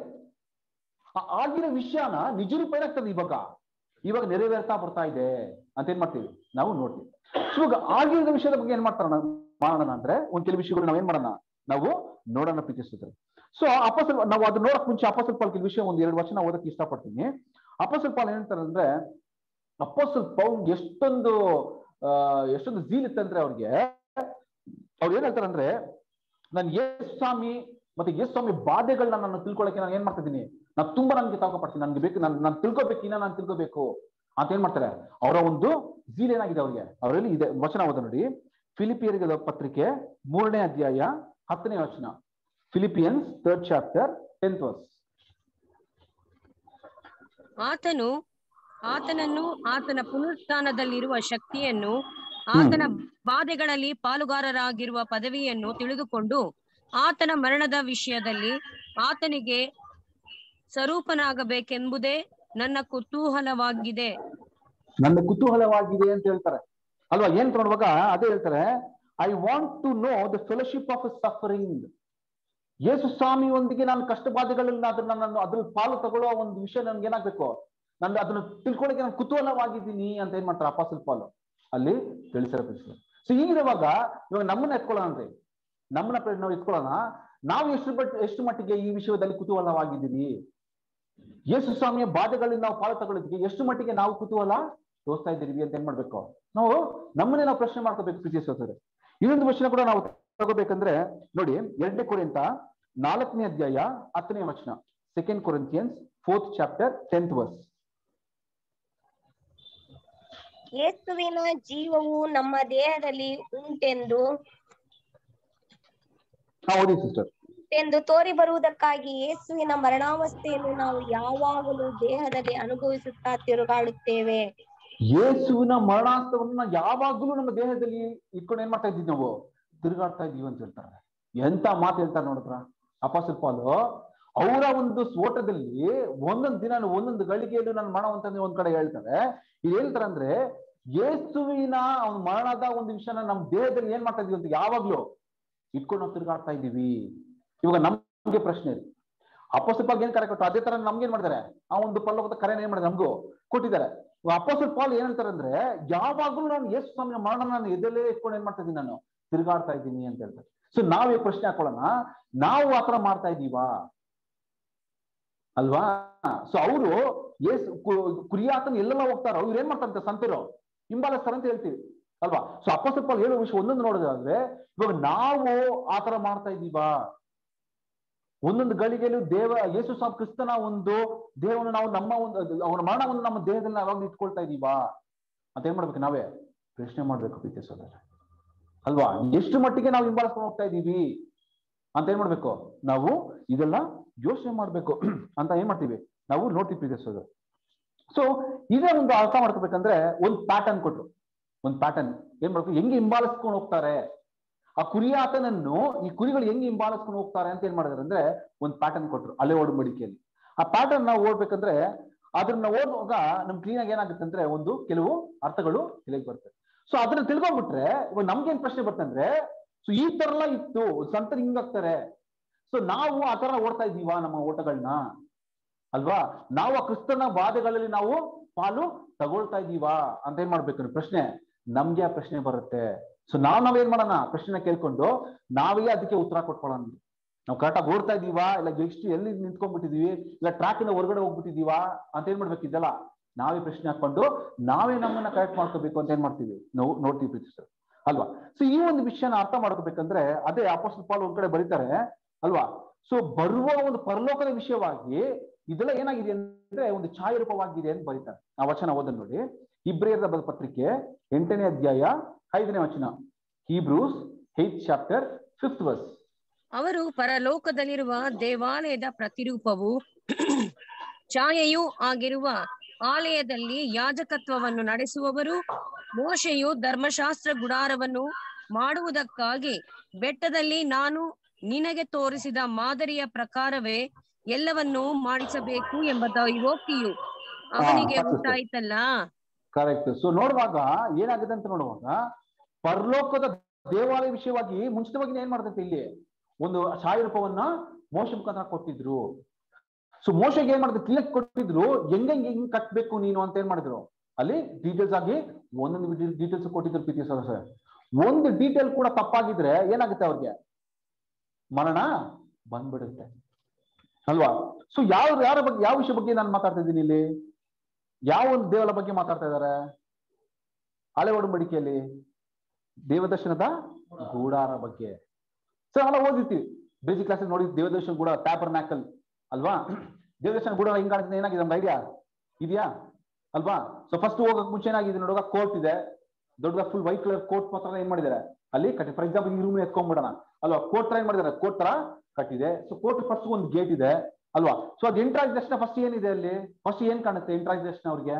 ಆಗಿರೋ ವಿಷಯನ ನಿಜ ರೂಪ ಏನಾಗ್ತದೆ ಇವಾಗ ನೆರವೇರ್ತಾ ಬರ್ತಾ ಇದೆ ಅಂತ ಏನ್ ಮಾಡ್ತೀವಿ ನಾವು ನೋಡ್ತೀವಿ. ಇವಾಗ ಆಗಿರೋ ವಿಷಯದ ಬಗ್ಗೆ ಏನ್ ಮಾಡ್ತಾರೆ ಮಾಡೋಣ ಅಂದ್ರೆ ಒಂದ್ ಕೆಲವು ವಿಷಯಗಳು ನಾವೇನ್ ಮಾಡೋಣ, ನಾವು ನೋಡೋಣ ಪ್ರೀತಿಸಿದ್ರೆ. ಸೊ ಅಪೊಸ್ತಲ ನಾವು ಅದನ್ನ ನೋಡಕ್ ಮುಂಚೆ ಅಪೊಸ್ತಲ ಪಾಲ್ ಕೆಲವು ವಿಷಯ ಒಂದ್ 2 ವಚನ ಓದಕ್ಕೆ ಇಷ್ಟಪಡ್ತೀನಿ. ಅಪೊಸ್ತಲ ಪಾಲ್ ಏನ್ ಹೇಳ್ತಾರೆ ಅಂದ್ರೆ, ಅಪೊಸ್ತಲ ಪೌಲ್ ಎಷ್ಟೊಂದು ಝೀಲ್ ಇತ್ತಂದ್ರೆ ಅವ್ರಿಗೆ, ಅವ್ರು ಏನ್ ಹೇಳ್ತಾರಂದ್ರೆ, ನಾನು ಯೇಸು ಸ್ವಾಮಿ ಮತ್ತೆ ಯೇಸು ಸ್ವಾಮಿ ಬಾಧೆಗಳನ್ನ ನಾನು ತಿಳ್ಕೊಳಕ್ಕೆ ನಾನು ಏನ್ ಮಾಡ್ತಾ ಇದ್ದೀನಿ, ನಾನು ತುಂಬಾ ನನ್ಗೆ ತಾಳ್ಕೊಪಡ್ತೀನಿ, ನನ್ಗೆ ಬೇಕು, ನಾನು ತಿಳ್ಕೊಬೇಕು, ನಾನು ತಿಳ್ಕೊಬೇಕು ಅಂತ ಏನ್ ಮಾಡ್ತಾರೆ. ಅವರ ಒಂದು ಝೀಲ್ ಏನಾಗಿದೆ ಅವ್ರಿಗೆ, ಅವರಲ್ಲಿ ಇದೆ. ವಚನ ಓದ ನೋಡಿ, ಫಿಲಿಪಿಯರಿಗೆ ಪತ್ರಿಕೆ 3ನೇ ಅಧ್ಯಾಯ 10ನೇ ವಚನ. Philippians 3rd chapter 10th verse. ಆತನನ್ನು ಆತನ ಪುನರುತ್ಥಾನದಲ್ಲಿರುವ ಶಕ್ತಿಯನ್ನು, ಆತನ ಬಾಧೆಗಳಲ್ಲಿ ಪಾಲುಗಾರರಾಗಿರುವ ಪದವಿಯನ್ನು ತಿಳಿದುಕೊಂಡು ಆತನ ಮರಣದ ವಿಷಯದಲ್ಲಿ ಆತನಿಗೆ ಸ್ವರೂಪನಾಗಬೇಕೆಂಬುದೇ ನನ್ನ ಕುತೂಹಲವಾಗಿದೆ ಅಂತ ಹೇಳ್ತಾರೆ ಅಲ್ವಾ. ಏನ್ ನೋಡುವಾಗ ಅದೇ ಹೇಳ್ತಾರೆ, I want to know the fellowship of suffering. Yesu ಸ್ವಾಮಿಯೊಂದಿಗೆ ನಾನು ಕಷ್ಟ ಬಾಧೆಗಳನ್ನ ನಾನು ಅದ್ರಲ್ಲಿ ಪಾಲು ತಗೊಳ್ಳೋ ಒಂದು ವಿಷಯ ನನ್ಗೆ ಏನಾಗ್ಬೇಕು, ನಾನು ಅದನ್ನ ತಿಳ್ಕೊಳ್ಳೋಕೆ ನಾನು ಕುತೂಹಲವಾಗಿದ್ದೀನಿ ಅಂತ ಏನ್ ಮಾಡ್ತಾರೆ ಅಪೊಸ್ತಲ ಪೌಲ್ ಅಲ್ಲಿ ತಿಳಿಸಿರೋ. ಸೊ ಹೀಗಿರುವಾಗ ಇವಾಗ ನಮ್ಮನ್ನ ಎತ್ಕೊಳ್ಳೋಣ, ನಾವು ಎತ್ಕೊಳ್ಳೋಣ, ನಾವು ಎಷ್ಟು ಮಟ್ಟಿಗೆ ಈ ವಿಷಯದಲ್ಲಿ ಕುತೂಹಲವಾಗಿದ್ದೀವಿ, ಯೇಸು ಸ್ವಾಮಿಯ ಬಾಧೆಗಳಿಂದ ನಾವು ಪಾಲು ತಗೊಳ್ಳೋದಕ್ಕೆ ಎಷ್ಟು ಮಟ್ಟಿಗೆ ನಾವು ಕುತೂಹಲ ತೋರಿಸ್ತಾ ಇದ್ದೀವಿ ಅಂತ ಏನ್ ಮಾಡ್ಬೇಕು, ನಮ್ಮನ್ನೇ ನಾವು ಪ್ರಶ್ನೆ ಮಾಡ್ಕೋಬೇಕು ಪ್ರೀತಿಸೋದ್ರೆ. ಇನ್ನೊಂದು ವಚನ ಕೂಡ ನಾವು ತಗೋಬೇಕಂದ್ರೆ ನೋಡಿ, 2ನೇ ಕೊರಿಂಥ 4ನೇ ಅಧ್ಯಾಯ 10ನೇ ವಚನ. 2 Corinthians 4th chapter 10th verse. ಯೇಸುವಿನ ಜೀವವು ನಮ್ಮ ದೇಹದಲ್ಲಿ ಉಂಟೆಂದು ತೋರಿ ಬರುವುದಕ್ಕಾಗಿ ಯೇಸುವಿನ ಮರಣಾವಸ್ಥೆಯನ್ನು ನಾವು ಯಾವಾಗಲೂ ದೇಹದಲ್ಲಿ ಅನುಭವಿಸುತ್ತಾ ತಿರುಗಾಡುತ್ತೇವೆ. ಯೇಸುವಿನ ಮರಣಾವಸ್ಥೆಯನ್ನು ಯಾವಾಗಲೂ ನಮ್ಮ ದೇಹದಲ್ಲಿ ಇಟ್ಕೊಂಡು ಏನ್ ಮಾಡ್ತಾ ಇದ್ದೀವಿ, ನಾವು ತಿರುಗಾಡ್ತಾ ಇದೀವಿ ಅಂತ ಹೇಳ್ತಾರೆ. ಎಂತ ಮಾತು ಹೇಳ್ತಾರೆ ನೋಡಿದ್ರ ಅಪೊಸ್ತಲ ಪೌಲ್. ಅವರ ಒಂದು ಓಟದಲ್ಲಿ ಒಂದೊಂದು ದಿನ ಒಂದೊಂದು ಗಳಿಗೆಯಲ್ಲೂ ನಾನು ಮರಣ ಅಂತ ಒಂದ್ ಕಡೆ ಹೇಳ್ತಾರೆ. ಇದು ಹೇಳ್ತಾರೆ ಅಂದ್ರೆ, ಯೇಸುವಿನ ಅವನ ಮರಣದ ಒಂದು ವಿಷಯನ ನಮ್ಮ ದೇಹದಲ್ಲಿ ಏನ್ ಮಾಡ್ತಾ ಇದೀವಿ ಅಂತ ಯಾವಾಗ್ಲೂ ಇಟ್ಕೊಂಡು ನಾವು ತಿರುಗಾಡ್ತಾ ಇದ್ದೀವಿ. ಇವಾಗ ನಮ್ಗೆ ಪ್ರಶ್ನೆ ಇದೆ, ಅಪೊಸ್ತಲ ಪೌಲ್ ಏನ್ ಕರೆ ಕೊಟ್ಟು ಅದೇ ತರ ನಮ್ಗೆ ಏನ್ ಮಾಡ್ತಾರೆ, ಆ ಒಂದು ಪರಲೋಕದ ಕರೆನ ಏನ್ ಮಾಡಿದ್ರೆ ನಮಗೂ ಕೊಟ್ಟಿದ್ದಾರೆ. ಅಪೊಸ್ತಲ ಪೌಲ್ ಏನ್ ಹೇಳ್ತಾರೆ ಅಂದ್ರೆ, ಯಾವಾಗ್ಲೂ ನಾನು ಯೇಸು ಸ್ವಾಮಿಯ ಮರಣ ನಾನು ಎದೆಲ್ಲೇ ಇಟ್ಕೊಂಡು ಏನ್ ಮಾಡ್ತಾ ಇದ್ದೀನಿ, ನಾನು ತಿರುಗಾಡ್ತಾ ಇದ್ದೀನಿ ಅಂತ ಹೇಳ್ತಾರೆ. ಸೊ ನಾವೇ ಪ್ರಶ್ನೆ ಹಾಕೊಳ್ಳೋಣ, ನಾವು ಆತರ ಮಾಡ್ತಾ ಇದ್ದೀವಾ ಅಲ್ವಾ? ಸೊ ಅವರು ಕುರಿಯಾತನ ಎಲ್ಲೆಲ್ಲ ಹೋಗ್ತಾರೋ ಇವ್ರು ಏನ್ ಮಾಡ್ತಾರಂತೆ, ಸಂತರು ಹಿಂಬಾಲಿಸ್ತಾರ ಅಂತ ಹೇಳ್ತೀವಿ ಅಲ್ವಾ? ಸೊ ಅಪೊಸ್ತಲ ಪೌಲ್ ಹೇಳೋ ವಿಷಯ ಒಂದೊಂದು ನೋಡೋದಾದ್ರೆ, ಇವಾಗ ನಾವು ಆತರ ಮಾಡ್ತಾ ಇದ್ದೀವಾ? ಒಂದೊಂದು ಗಳಿಗೆಯಲ್ಲೂ ಯೇಸು ಸ್ವಾಮಿ ಕ್ರಿಸ್ತನ ಒಂದು ದೇಹವನ್ನು ನಾವು ನಮ್ಮ ಒಂದು ಅವನ ಮರಣವನ್ನು ನಮ್ಮ ದೇಹದಲ್ಲಿ ಯಾವಾಗ ಇಟ್ಕೊಳ್ತಾ ಇದೀವಾ ಅಂತ ಏನ್ ಮಾಡ್ಬೇಕು, ನಾವೇ ಪ್ರಶ್ನೆ ಮಾಡ್ಬೇಕು ಪ್ರೀತಿ ಸೋದರ ಅಲ್ವಾ? ಎಷ್ಟು ಮಟ್ಟಿಗೆ ನಾವು ಹಿಂಬಾಲಿಸ್ಕೊಂಡು ಹೋಗ್ತಾ ಇದೀವಿ ಅಂತ ಏನ್ ಮಾಡ್ಬೇಕು, ನಾವು ಇದೆಲ್ಲ ಯೋಚನೆ ಮಾಡ್ಬೇಕು ಅಂತ ಏನ್ ಮಾಡ್ತೀವಿ, ನಾವು ನೋಡ್ತೀವಿ ಪ್ರೀತಿ ಸೋದರ. ಸೊ ಇದೇ ಒಂದು ಅರ್ಥ ಮಾಡ್ಕೋಬೇಕಂದ್ರೆ ಒಂದು ಪ್ಯಾಟರ್ನ್ ಕೊಟ್ರು, ಒಂದು ಪ್ಯಾಟರ್ನ್ ಏನ್ ಮಾಡ್ಬೇಕು, ಹೆಂಗೆ ಹಿಂಬಾಲಿಸ್ಕೊಂಡು ಹೋಗ್ತಾರೆ ಆ ಕುರಿಯಾತನನ್ನು, ಈ ಕುರಿಗಳು ಹೆಂಗೆ ಹಿಂಬಾಲಿಸ್ಕೊಂಡು ಹೋಗ್ತಾರೆ ಅಂತ ಏನ್ ಮಾಡಿದಾರೆ ಅಂದ್ರೆ ಒಂದು ಪ್ಯಾಟರ್ನ್ ಕೊಟ್ರು ಹಳೆ ಒಡಂಬಡಿಕೆಯಲ್ಲಿ. ಆ ಪ್ಯಾಟರ್ನ್ ನಾವು ಓಡ್ಬೇಕಂದ್ರೆ ಅದನ್ನ ಓದುವಾಗ ನಮ್ ಕ್ಲೀನ್ ಆಗಿ ಏನಾಗುತ್ತೆ ಅಂದ್ರೆ ಒಂದು ಕೆಲವು ಅರ್ಥಗಳು ತಿಳಿಗೆ ಬರ್ತವೆ. ಸೊ ಅದನ್ನ ತಿಳ್ಕೊಂಡ್ಬಿಟ್ರೆ ಇವಾಗ ನಮ್ಗೇನ್ ಪ್ರಶ್ನೆ ಬರ್ತಂದ್ರೆ, ಸೊ ಈ ತರ ಎಲ್ಲ ಇತ್ತು, ಸಂತರು ಹಿಂಗಾಗ್ತಾರೆ, ಸೊ ನಾವು ಆ ತರ ಓಡ್ತಾ ಇದೀವಾ ನಮ್ಮ ಓಟಗಳನ್ನ ಅಲ್ವಾ? ನಾವು ಆ ಕ್ರಿಸ್ತನ ಬಾಧೆಗಳಲ್ಲಿ ನಾವು ಪಾಲು ತಗೊಳ್ತಾ ಇದೀವಾ ಅಂತ ಏನ್ ಮಾಡ್ಬೇಕು ಪ್ರಶ್ನೆ, ನಮ್ಗೆ ಆ ಪ್ರಶ್ನೆ ಬರುತ್ತೆ. ಸೊ ನಾವೇನ್ ಮಾಡೋಣ, ಪ್ರಶ್ನೆ ಕೇಳ್ಕೊಂಡು ನಾವೇ ಅದಕ್ಕೆ ಉತ್ತರ ಕೊಟ್ಕೊಳ್ಳೋಣ. ನಾವು ಕರೆಕ್ಟಾಗಿ ಓಡ್ತಾ ಇದೀವಾ, ಇಲ್ಲ ಎಷ್ಟು ಎಲ್ಲಿ ನಿಂತ್ಕೊಂಡ್ಬಿಟ್ಟಿದೀವಿ, ಇಲ್ಲ ಟ್ರ್ಯಾಕ್ ಇಂದ ಹೊರಗಡೆ ಹೋಗ್ಬಿಟ್ಟಿದೀವಾ ಅಂತ ಏನ್ ಮಾಡ್ಬೇಕಿದ್ದಲ್ಲ, ನಾವೇ ಪ್ರಶ್ನೆ ಹಾಕೊಂಡು ನಾವೇ ನಮ್ಮನ್ನ ಕರೆಕ್ಟ್ ಮಾಡ್ಕೋಬೇಕು ಅಂತ ಏನ್ ಮಾಡ್ತೀವಿ, ನಾವು ನೋಡ್ತೀವಿ ಪ್ರೀತಿಸ್ತಾರೆ ಅಲ್ವಾ? ಸೊ ಈ ಒಂದು ವಿಷಯನ ಅರ್ಥ ಮಾಡ್ಕೋಬೇಕಂದ್ರೆ ಅದೇ ಅಪೊಸ್ತಲ ಪೌಲ್ ಒಂದ್ ಕಡೆ ಬರೀತಾರೆ ಅಲ್ವಾ? ಸೊ ಬರುವ ಒಂದು ಪರಲೋಕದ ವಿಷಯವಾಗಿ ಇದೆಲ್ಲ ಏನಾಗಿದೆ ಅಂದ್ರೆ ಒಂದು ಛಾಯಾರೂಪವಾಗಿದೆ ಅಂತ ಬರೀತಾರೆ. ಆ ವಚನ ಓದನ್ ನೋಡಿ, ಇಬ್ರಿಯರ ಪತ್ರಿಕೆ 8ನೇ ಅಧ್ಯಾಯ 5ನೇ ವಚನ. Hebrews 8th chapter 5th verse. ಅವರು ಪರಲೋಕದಲ್ಲಿರುವ ದೇವಾಲಯದ ಪ್ರತಿರೂಪವು ಛಾಯೆಯೂ ಆಗಿರುವ ಆಲಯದಲ್ಲಿ ಯಾಜಕತ್ವವನ್ನು ನಡೆಸುವವರು, ಮೋಶೆಯು ಧರ್ಮಶಾಸ್ತ್ರ ಗುಡಾರವನ್ನು ಮಾಡುವುದಕ್ಕಾಗಿ ಬೆಟ್ಟದಲ್ಲಿ ನಾನು ನಿನಗೆ ತೋರಿಸಿದ ಮಾದರಿಯ ಪ್ರಕಾರವೇ ಎಲ್ಲವನ್ನೂ ಮಾಡಿಸಬೇಕು ಎಂಬ ದೈವೋಕ್ತಿಯು ಅವನಿಗೆ ಉಂಟಾಯ್ತಲ್ಲ. ಕರೆಕ್ಟ್. ಸೊ ನೋಡುವಾಗ ಏನಾಗಿದೆ ಅಂತ ನೋಡುವಾಗ, ಪರಲೋಕದ ದೇವಾಲಯ ವಿಷಯವಾಗಿ ಮುಂಚಿತವಾಗಿ ಏನ್ ಮಾಡ್ತೈತೆ, ಇಲ್ಲಿ ಒಂದು ಛಾಯಾರೂಪವನ್ನ ಮೋಶೆ ಮುಖಾಂತರ ಕೊಟ್ಟಿದ್ರು. ಸೊ ಮೋಶೆಗೆ ಏನ್ ಮಾಡಿದ್ರು, ಕ್ಲಿಯರ್ ಕೊಟ್ಟಿದ್ರು, ಹೆಂಗ್ ಕಟ್ಬೇಕು ನೀನು ಅಂತ ಏನ್ ಮಾಡಿದ್ರು, ಅಲ್ಲಿ ಡೀಟೇಲ್ಸ್ ಆಗಿ ಒಂದೊಂದು ಡೀಟೇಲ್ಸ್ ಕೊಟ್ಟಿದ್ರು ಪ್ರೀತಿ ಸದಸ್ಯ. ಒಂದು ಡೀಟೇಲ್ ಕೂಡ ತಪ್ಪಾಗಿದ್ರೆ ಏನಾಗುತ್ತೆ ಅವ್ರಿಗೆ? ಮರಣ ಬಂದ್ಬಿಡುತ್ತೆ ಅಲ್ವಾ? ಸೊ ಯಾರ ಬಗ್ಗೆ, ಯಾವ ವಿಷಯ ಬಗ್ಗೆ ನಾನು ಮಾತಾಡ್ತಾ ಇದ್ದೀನಿ ಇಲ್ಲಿ? ಯಾವ ಒಂದು ದೇವರ ಬಗ್ಗೆ ಮಾತಾಡ್ತಾ ಇದ್ದಾರೆ? ಹಳೆ ಒಡಂಬಡಿಕೆಯಲ್ಲಿ ದೇವದರ್ಶನದ ಗೂಡಾರ ಬಗ್ಗೆ. ಸೊ ನಾವೆಲ್ಲ ಓದಿರ್ತೀವಿ, ಬೇಸಿಕ್ ಕ್ಲಾಸ್ ನೋಡಿ, ದೇವದರ್ಶನ ಗೂಡ, ಟ್ಯಾಬರ್ನಾಕಲ್ ಅಲ್ವಾ? ದೇವದರ್ಶನ ಗೂಡ ಹಿಂಗ್ ಕಾಣಿಸ್ತಾ, ಏನಾಗಿದೆ ನಮ್ಗೆ ಐಡಿಯಾ ಇದೆಯಾ ಅಲ್ವಾ? ಸೊ ಫಸ್ಟ್ ಹೋಗಕ್ ಮುಂಚೆ ಏನಾಗಿದೆ ನೋಡುವಾಗ, ಕೋರ್ಟ್ ಇದೆ, ದೊಡ್ಡ ಫುಲ್ ವೈಟ್ ಕಲರ್ ಕೋರ್ಟ್ ಮಾತ್ರ ಏನ್ ಮಾಡಿದ್ದಾರೆ ಅಲ್ಲಿ ಕಟ್ಟಿ. ಫಾರ್ ಎಕ್ಸಾಂಪಲ್ ಈ ರೂಮ್ ಎತ್ಕೊಂಡ್ಬಿಡೋಣ ಅಲ್ವಾ? ಕೋರ್ಟ್ ತರ ಏನ್ ಮಾಡಿದ್ದಾರೆ, ಕೋರ್ಟ್ ತರ ಕಟ್ಟಿದೆ. ಸೊ ಕೋರ್ಟ್ ಫಸ್ಟ್ ಒಂದು ಗೇಟ್ ಇದೆ ಅಲ್ವಾ? ಸೊ ಅದು ಎಂಟರ್ ಆಗಿದ ತಕ್ಷಣ ಫಸ್ಟ್ ಏನಿದೆ ಅಲ್ಲಿ? ಫಸ್ಟ್ ಏನ್ ಕಾಣುತ್ತೆ ಎಂಟರ್ ಆಗಿದ ತಕ್ಷಣ ಅವ್ರಿಗೆ?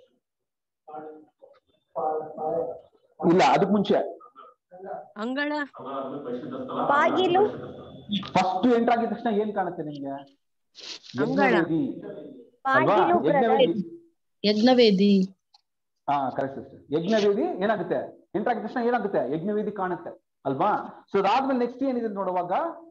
ಇಲ್ಲ, ಅದಕ್ ಮುಂಚೆ ಅಂಗಳ, ಬಾಗಿಲು. ಫಸ್ಟ್ ಎಂಟರ್ ಆಗಿದ ತಕ್ಷಣ ಏನ್ ಕಾಣುತ್ತೆ ನಿಮ್ಗೆ? ಅಂಗಳ, ಯಜ್ಞವೇದಿ ಅಲ್ವಾ? ಬಾಗಿಲು ಯಜ್ಞವೇದಿ. ಯಜ್ಞವೇದಿ. ಹಾ, ಕರೆಕ್ಟ್ ಸಿಸ್ಟರ್. ಯಜ್ಞವೇದಿ ಏನಾಗುತ್ತೆ? ಎಂಟರ್ ಆಗಿದ ತಕ್ಷಣ ಏನಾಗುತ್ತೆ? ಯಜ್ಞವೇದಿ ಕಾಣುತ್ತೆ ಅಲ್ವಾ? ಸೊ ಅದಾದ್ಮೇಲೆ ನೆಕ್ಸ್ಟ್ ಏನಿದೆ ನೋಡುವಾಗ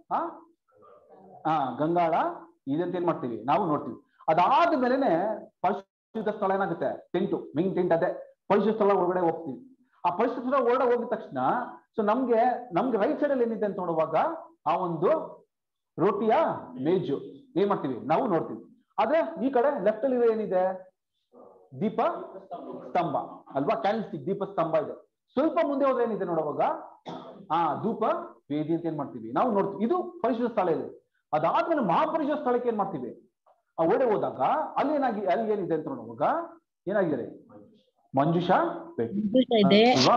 ಗಂಗಾಳ ಇದಂತ ಏನ್ ಮಾಡ್ತೀವಿ ನಾವು ನೋಡ್ತೀವಿ. ಅದಾದ್ಮೇಲೆನೆ ಪರಿಶುದ್ಧ ಸ್ಥಳ ಏನಾಗುತ್ತೆ? ಟೆಂಟು, ಮೇನ್ ಟೆಂಟ್ ಅದೇ ಪರಿಶುದ್ಧ ಸ್ಥಳ ಒಳಗಡೆ ಹೋಗ್ತೀವಿ. ಆ ಪರಿಶುದ್ಧ ಸ್ಥಳ ಒಳಗಡೆ ಹೋಗಿದ ತಕ್ಷಣ ಸೊ ನಮ್ಗೆ ರೈಟ್ ಸೈಡ್ ಅಲ್ಲಿ ಏನಿದೆ ಅಂತ ನೋಡುವಾಗ ಆ ಒಂದು ರೋಟಿಯ ಮೇಜು ಏನ್ ಮಾಡ್ತೀವಿ ನಾವು ನೋಡ್ತೀವಿ. ಆದ್ರೆ ಈ ಕಡೆ ಲೆಫ್ಟ್ ಅಲ್ಲಿ ಏನಿದೆ? ದೀಪ ಸ್ತಂಭ ಅಲ್ವಾ? ಕ್ಯಾಂಡಲ್ಸ್ಟಿಕ್ ದೀಪ ಸ್ತಂಭ ಇದೆ. ಸ್ವಲ್ಪ ಮುಂದೆ ಹೋದ್ರೆ ಏನಿದೆ ನೋಡುವಾಗ ಧೂಪ ವೇದಿ ಅಂತ ಏನ್ ಮಾಡ್ತೀವಿ ನಾವು ನೋಡ್ತೀವಿ. ಇದು ಪರಿಶುದ್ಧ ಸ್ಥಳ ಇದೆ. ಅದಾದ್ಮೇಲೆ ಮಹಾಪರಿಶುದ್ಧ ಸ್ಥಳಕ್ಕೆ ಏನ್ ಮಾಡ್ತೀವಿ? ಒಡೆ ಹೋದಾಗ ಅಲ್ಲಿ ಏನಿದೆ ಅಂತ ನೋಡುವಾಗ ಏನಾಗಿದೆ? ಮಂಜುಷಾ ಪೆಟ್ಟಿ ಅಲ್ವಾ?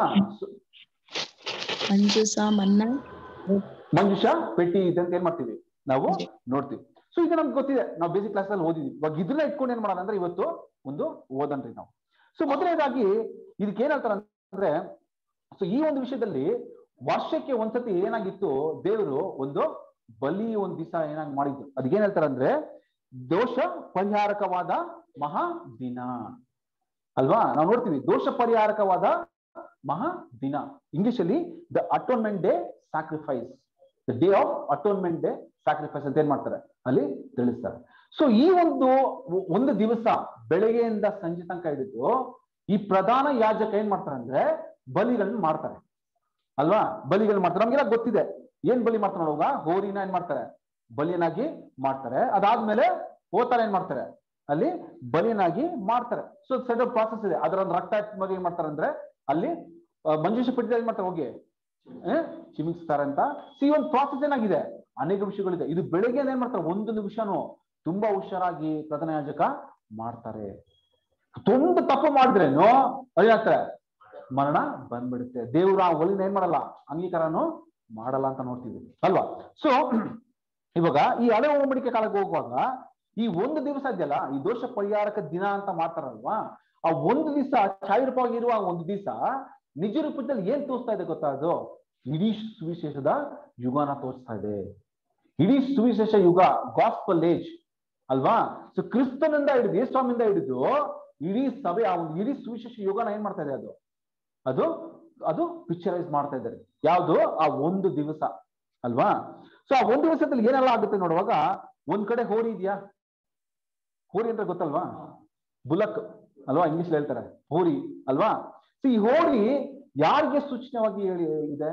ಮಂಜುಷಾ ಪೆಟ್ಟಿ ಇದೆ ಅಂತ ಏನ್ ಮಾಡ್ತೀವಿ ನಾವು ನೋಡ್ತೀವಿ. ಸೊ ಇದು ನಮ್ಗೆ ಗೊತ್ತಿದೆ, ನಾವು ಬೇಸಿಕ್ ಕ್ಲಾಸ್ ಅಲ್ಲಿ ಓದಿದ್ವಿ. ಇವಾಗ ಇದನ್ನ ಇಟ್ಕೊಂಡು ಏನ್ ಮಾಡೋಣ ಅಂದ್ರೆ ಇವತ್ತು ಒಂದು ಓದನ್ರಿ ನಾವು. ಸೊ ಮೊದಲನೇದಾಗಿ ಇದಕ್ಕೆ ಏನ್ ಹೇಳ್ತಾರೆ ಅಂದ್ರೆ, ಸೊ ಈ ಒಂದು ವಿಷಯದಲ್ಲಿ ವರ್ಷಕ್ಕೆ ಒಂದ್ಸತಿ ಏನಾಗಿತ್ತು, ದೇವರು ಒಂದು ಬಲಿ ಒಂದ್ ದಿವಸ ಏನಾಗಿ ಮಾಡಿದ್ದು. ಅದಕ್ಕೇನ್ ಹೇಳ್ತಾರೆ ಅಂದ್ರೆ ದೋಷ ಪರಿಹಾರಕವಾದ ಮಹಾ ದಿನ ಅಲ್ವಾ? ನಾವು ನೋಡ್ತೀವಿ ದೋಷ ಪರಿಹಾರಕವಾದ ಮಹಾ ದಿನ. ಇಂಗ್ಲಿಷ್ ಅಲ್ಲಿ the atonement day sacrifice, the day of atonement day sacrifice ಅಂತ ಏನ್ ಮಾಡ್ತಾರೆ ಅಲ್ಲಿ ತಿಳಿಸ್ತಾರೆ. ಸೊ ಈ ಒಂದು ದಿವಸ ಬೆಳಗ್ಗೆಯಿಂದ ಸಂಜೆ ತನಕ ಹಿಡಿದು ಈ ಪ್ರಧಾನ ಯಾಜಕ ಏನ್ ಮಾಡ್ತಾರೆ ಅಂದ್ರೆ ಬಲಿಗಳನ್ನ ಮಾಡ್ತಾರೆ ಅಲ್ವಾ? ಬಲಿಗಳನ್ನ ಮಾಡ್ತಾರೆ. ನಮ್ಗೆಲ್ಲ ಗೊತ್ತಿದೆ ಏನ್ ಬಲಿ ಮಾಡ್ತಾರೆ ನೋಡುವಾಗ, ಹೋರಿನ ಏನ್ ಮಾಡ್ತಾರೆ ಬಲಿಯನಾಗಿ ಮಾಡ್ತಾರೆ. ಅದಾದ್ಮೇಲೆ ಹೋತಾರ ಏನ್ ಮಾಡ್ತಾರೆ ಅಲ್ಲಿ ಬಲಿಯನಾಗಿ ಮಾಡ್ತಾರೆ. ಸೊ ಸೆಡ್ ಪ್ರಾಸೆಸ್ ಇದೆ. ಅದರ ಒಂದು ರಕ್ತ ಏನ್ ಮಾಡ್ತಾರೆ ಅಂದ್ರೆ ಅಲ್ಲಿ ಮಂಜುಷ ಪೆಟ್ಟಿ ಏನ್ ಮಾಡ್ತಾರೆ ಹೋಗಿ ಚಿಮಿಕ್ಸ್ತಾರೆ ಅಂತ. ಈ ಒಂದು ಪ್ರಾಸೆಸ್ ಏನಾಗಿದೆ, ಅನೇಕ ವಿಷಯಗಳಿದೆ. ಇದು ಬೆಳಗ್ಗೆ ಏನ್ ಮಾಡ್ತಾರೆ, ಒಂದೊಂದು ವಿಷಯನು ತುಂಬಾ ಹುಷಾರಾಗಿ ಪ್ರಧಾನ ಯಾಜಕ ಮಾಡ್ತಾರೆ. ತುಂಬ ತಪ್ಪು ಮಾಡಿದ್ರೇನು ಏನಾಗ್ತಾರೆ, ಮರಣ ಬಂದ್ಬಿಡುತ್ತೆ. ದೇವ್ರ ಆ ಒಲಿನ ಏನ್ ಮಾಡಲ್ಲ, ಅಂಗೀಕಾರನು ಮಾಡಲ್ಲ ಅಂತ ನೋಡ್ತೀವಿ ಅಲ್ವಾ? ಸೊ ಇವಾಗ ಈ ಹಳೆ ಒಡಂಬಡಿಕೆ ಕಾಲಕ್ಕೆ ಹೋಗುವಾಗ ಈ ಒಂದು ದಿವಸ ಇದೆಯಲ್ಲ, ಈ ದೋಷ ಪರಿಹಾರಕ ದಿನ ಅಂತ ಮಾಡ್ತಾರಲ್ವಾ, ಆ ಒಂದು ದಿವಸ ಛಾಯಾರೂಪವಾಗಿರುವ ಒಂದು ದಿವಸ ನಿಜ ರೂಪದಲ್ಲಿ ಏನ್ ತೋರಿಸ್ತಾ ಇದೆ ಗೊತ್ತಾ? ಅದು ಇಡೀ ಸುವಿಶೇಷದ ಯುಗನ ತೋರಿಸ್ತಾ ಇದೆ. ಇಡೀ ಸುವಿಶೇಷ ಯುಗ, ಗಾಸ್ಪಲ್ ಏಜ್ ಅಲ್ವಾ? ಸೊ ಕ್ರಿಸ್ತನಿಂದ ಹಿಡಿದು ಯೇಸುಸ್ವಾಮಿಯಿಂದ ಹಿಡಿದು ಇಡೀ ಸಭೆ ಆ ಒಂದು ಇಡೀ ಸುವಿಶೇಷ ಯುಗನ ಏನ್ ಮಾಡ್ತಾ ಇದೆ ಅದು ಪಿಕ್ಚರೈಸ್ ಮಾಡ್ತಾ ಇದ್ದಾರೆ. ಯಾವುದು? ಆ ಒಂದು ದಿವಸ ಅಲ್ವಾ? ಸೊ ಆ ಒಂದು ದಿವಸದಲ್ಲಿ ಏನೆಲ್ಲ ಆಗುತ್ತೆ ನೋಡುವಾಗ, ಒಂದ್ ಕಡೆ ಹೋರಿ ಇದೆಯಾ? ಹೋರಿ ಅಂದ್ರೆ ಗೊತ್ತಲ್ವಾ? ಬುಲಕ್ ಅಲ್ವಾ, ಇಂಗ್ಲಿಷ್ ಹೇಳ್ತಾರೆ ಹೋರಿ ಅಲ್ವಾ? ಸೊ ಈ ಹೋರಿ ಯಾರಿಗೆ ಸೂಚನೆವಾಗಿ ಇದೆ?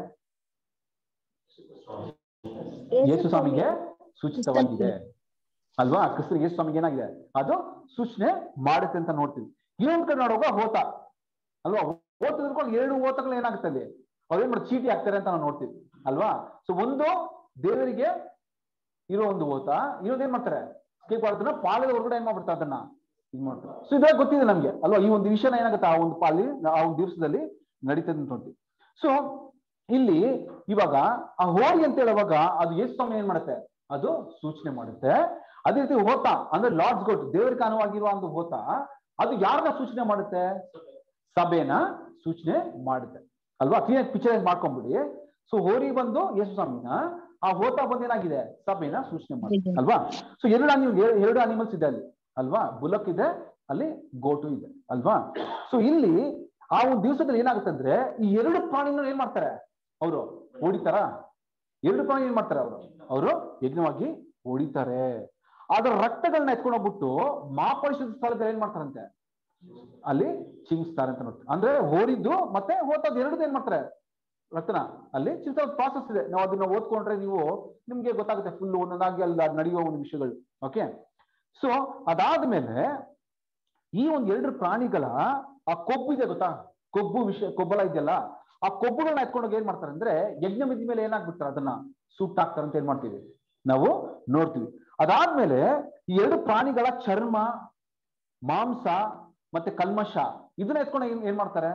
ಯೇಸು ಸ್ವಾಮಿಗೆ ಸೂಚಿತವಾಗಿದೆ ಅಲ್ವಾ? ಕ್ರಿಸ್ತ ಯೇಸು ಸ್ವಾಮಿಗೆ ಏನಾಗಿದೆ ಅದು ಸೂಚನೆ ಮಾಡುತ್ತೆ ಅಂತ ನೋಡ್ತೀವಿ. ಇನ್ನೊಂದ್ ಕಡೆ ನೋಡುವಾಗ ಹೋತ ಅಲ್ವಾ? ಓತ ತಿಳ್ಕೊಂಡು 2 ಓತಗಳು ಏನಾಗುತ್ತೆ ಅಲ್ಲಿ ಅವ್ರೇನ್ ಮಾಡಿ ಚೀಟಿ ಹಾಕ್ತಾರೆ ಅಂತ ನಾವು ನೋಡ್ತೀವಿ ಅಲ್ವಾ? ಸೊ ಒಂದು ದೇವರಿಗೆ ಇರೋ ಒಂದು ಓತ, ಇನ್ನೊಂದು ಏನ್ ಮಾಡ್ತಾರೆ ಕೇಕ್ ಮಾಡ್ತಾನೆ, ಪಾಲದ ಹೊರಗಡೆ ಏನ್ ಮಾಡ್ಬಿಡ್ತಾರೆ ಅದನ್ನ ಇದು ಮಾಡ್ತಾರೆ. ಸೊ ಇದೇ ಗೊತ್ತಿದೆ ನಮ್ಗೆ ಅಲ್ವಾ? ಈ ಒಂದು ವಿಷಯನ ಏನಾಗುತ್ತೆ ಆ ಒಂದು ಪಾಲಿ ಆ ಒಂದು ದಿವಸದಲ್ಲಿ ನಡೀತದೆ ಅಂತ ನೋಡ್ತೀವಿ. ಸೊ ಇಲ್ಲಿ ಇವಾಗ ಆ ಹೋರಿ ಅಂತ ಹೇಳುವಾಗ ಅದು ಯೇಸು ಸ್ವಾಮಿ ಏನ್ ಮಾಡುತ್ತೆ, ಅದು ಸೂಚನೆ ಮಾಡುತ್ತೆ. ಅದೇ ರೀತಿ ಹೋತ ಅಂದ್ರೆ ಲಾರ್ಡ್ಸ್ ಗೋಟ್, ದೇವರಿಗೆ ಅನುವಾಗಿರುವ ಒಂದು ಹೋತ, ಅದು ಯಾರನ್ನ ಸೂಚನೆ ಮಾಡುತ್ತೆ? ಸಭೆನ ಸೂಚನೆ ಮಾಡುತ್ತೆ ಅಲ್ವಾ? Clear picturise ಮಾಡ್ಕೊಂಡ್ಬಿಡಿ. ಸೊ ಹೋರಿ ಬಂದು ಯೇಸು ಸ್ವಾಮಿನ, ಆ ಹೋತ ಬಂದು ಏನಾಗಿದೆ ಸಭೆನ ಸೂಚನೆ ಮಾಡುತ್ತೆ ಅಲ್ವಾ? ಸೊ ಎರಡು ಅನಿಮಲ್ಸ್ ಇದೆ ಅಲ್ಲಿ ಅಲ್ವಾ? ಬುಲಕ್ ಇದೆ, ಅಲ್ಲಿ ಗೋಟು ಇದೆ ಅಲ್ವಾ? ಸೊ ಇಲ್ಲಿ ಆ ಒಂದು ದಿವಸದಲ್ಲಿ ಏನಾಗುತ್ತೆ ಅಂದ್ರೆ ಈ 2 ಪ್ರಾಣಿನ ಏನ್ ಮಾಡ್ತಾರೆ ಅವರು ಹೊಡಿತಾರ. 2 ಪ್ರಾಣಿ ಏನ್ ಮಾಡ್ತಾರೆ ಅವರು ಯಜ್ಞವಾಗಿ ಹೊಡಿತಾರೆ. ಅದರ ರಕ್ತಗಳನ್ನ ಎತ್ಕೊಂಡು ಹೋಗ್ಬಿಟ್ಟು ಮಹಾಪರಿಶುದ್ಧ ಸ್ಥಳದಲ್ಲಿ ಏನ್ ಮಾಡ್ತಾರಂತೆ ಅಲ್ಲಿ ಚಿಂಗಿಸ್ತಾರೆ ಅಂತ ನೋಡ್ತಾರೆ. ಅಂದ್ರೆ ಹೋರಿದ್ದು ಮತ್ತೆ ಹೋತದ್ದು 2 ಏನ್ ಮಾಡ್ತಾರೆ ರತ್ನ ಅಲ್ಲಿ ಚಿಂತ ಪ್ರಾಸೆಸ್ ಇದೆ. ನಾವು ಅದನ್ನ ಓದ್ಕೊಂಡ್ರೆ ನೀವು ನಿಮ್ಗೆ ಗೊತ್ತಾಗುತ್ತೆ ಫುಲ್ ಒಂದೊಂದಾಗಿ ಅಲ್ಲಿ ನಡೆಯುವ ಒಂದು ವಿಷಯಗಳು. ಓಕೆ, ಸೊ ಅದಾದ್ಮೇಲೆ ಈ ಒಂದು 2 ಪ್ರಾಣಿಗಳ ಆ ಕೊಬ್ಬು ಇದೆ ಗೊತ್ತಾ, ಕೊಬ್ಬು ವಿಷಯ, ಕೊಬ್ಬಲ ಇದೆಯಲ್ಲ, ಆ ಕೊಬ್ಬುಗಳನ್ನ ಎತ್ಕೊಂಡೋಗಿ ಏನ್ ಮಾಡ್ತಾರೆ ಅಂದ್ರೆ ಯಜ್ಞ ಮಿದ್ದ ಮೇಲೆ ಏನಾಗ್ಬಿಡ್ತಾರೆ ಅದನ್ನ ಸುಟ್ಟಾಕ್ತಾರೆ ಅಂತ ಏನ್ ಮಾಡ್ತೀವಿ ನಾವು ನೋಡ್ತೀವಿ. ಅದಾದ್ಮೇಲೆ ಈ 2 ಪ್ರಾಣಿಗಳ ಚರ್ಮ, ಮಾಂಸ ಮತ್ತೆ ಕಲ್ಮಶ ಇದನ್ನ ಎತ್ಕೊಂಡು ಏನ್ ಮಾಡ್ತಾರೆ,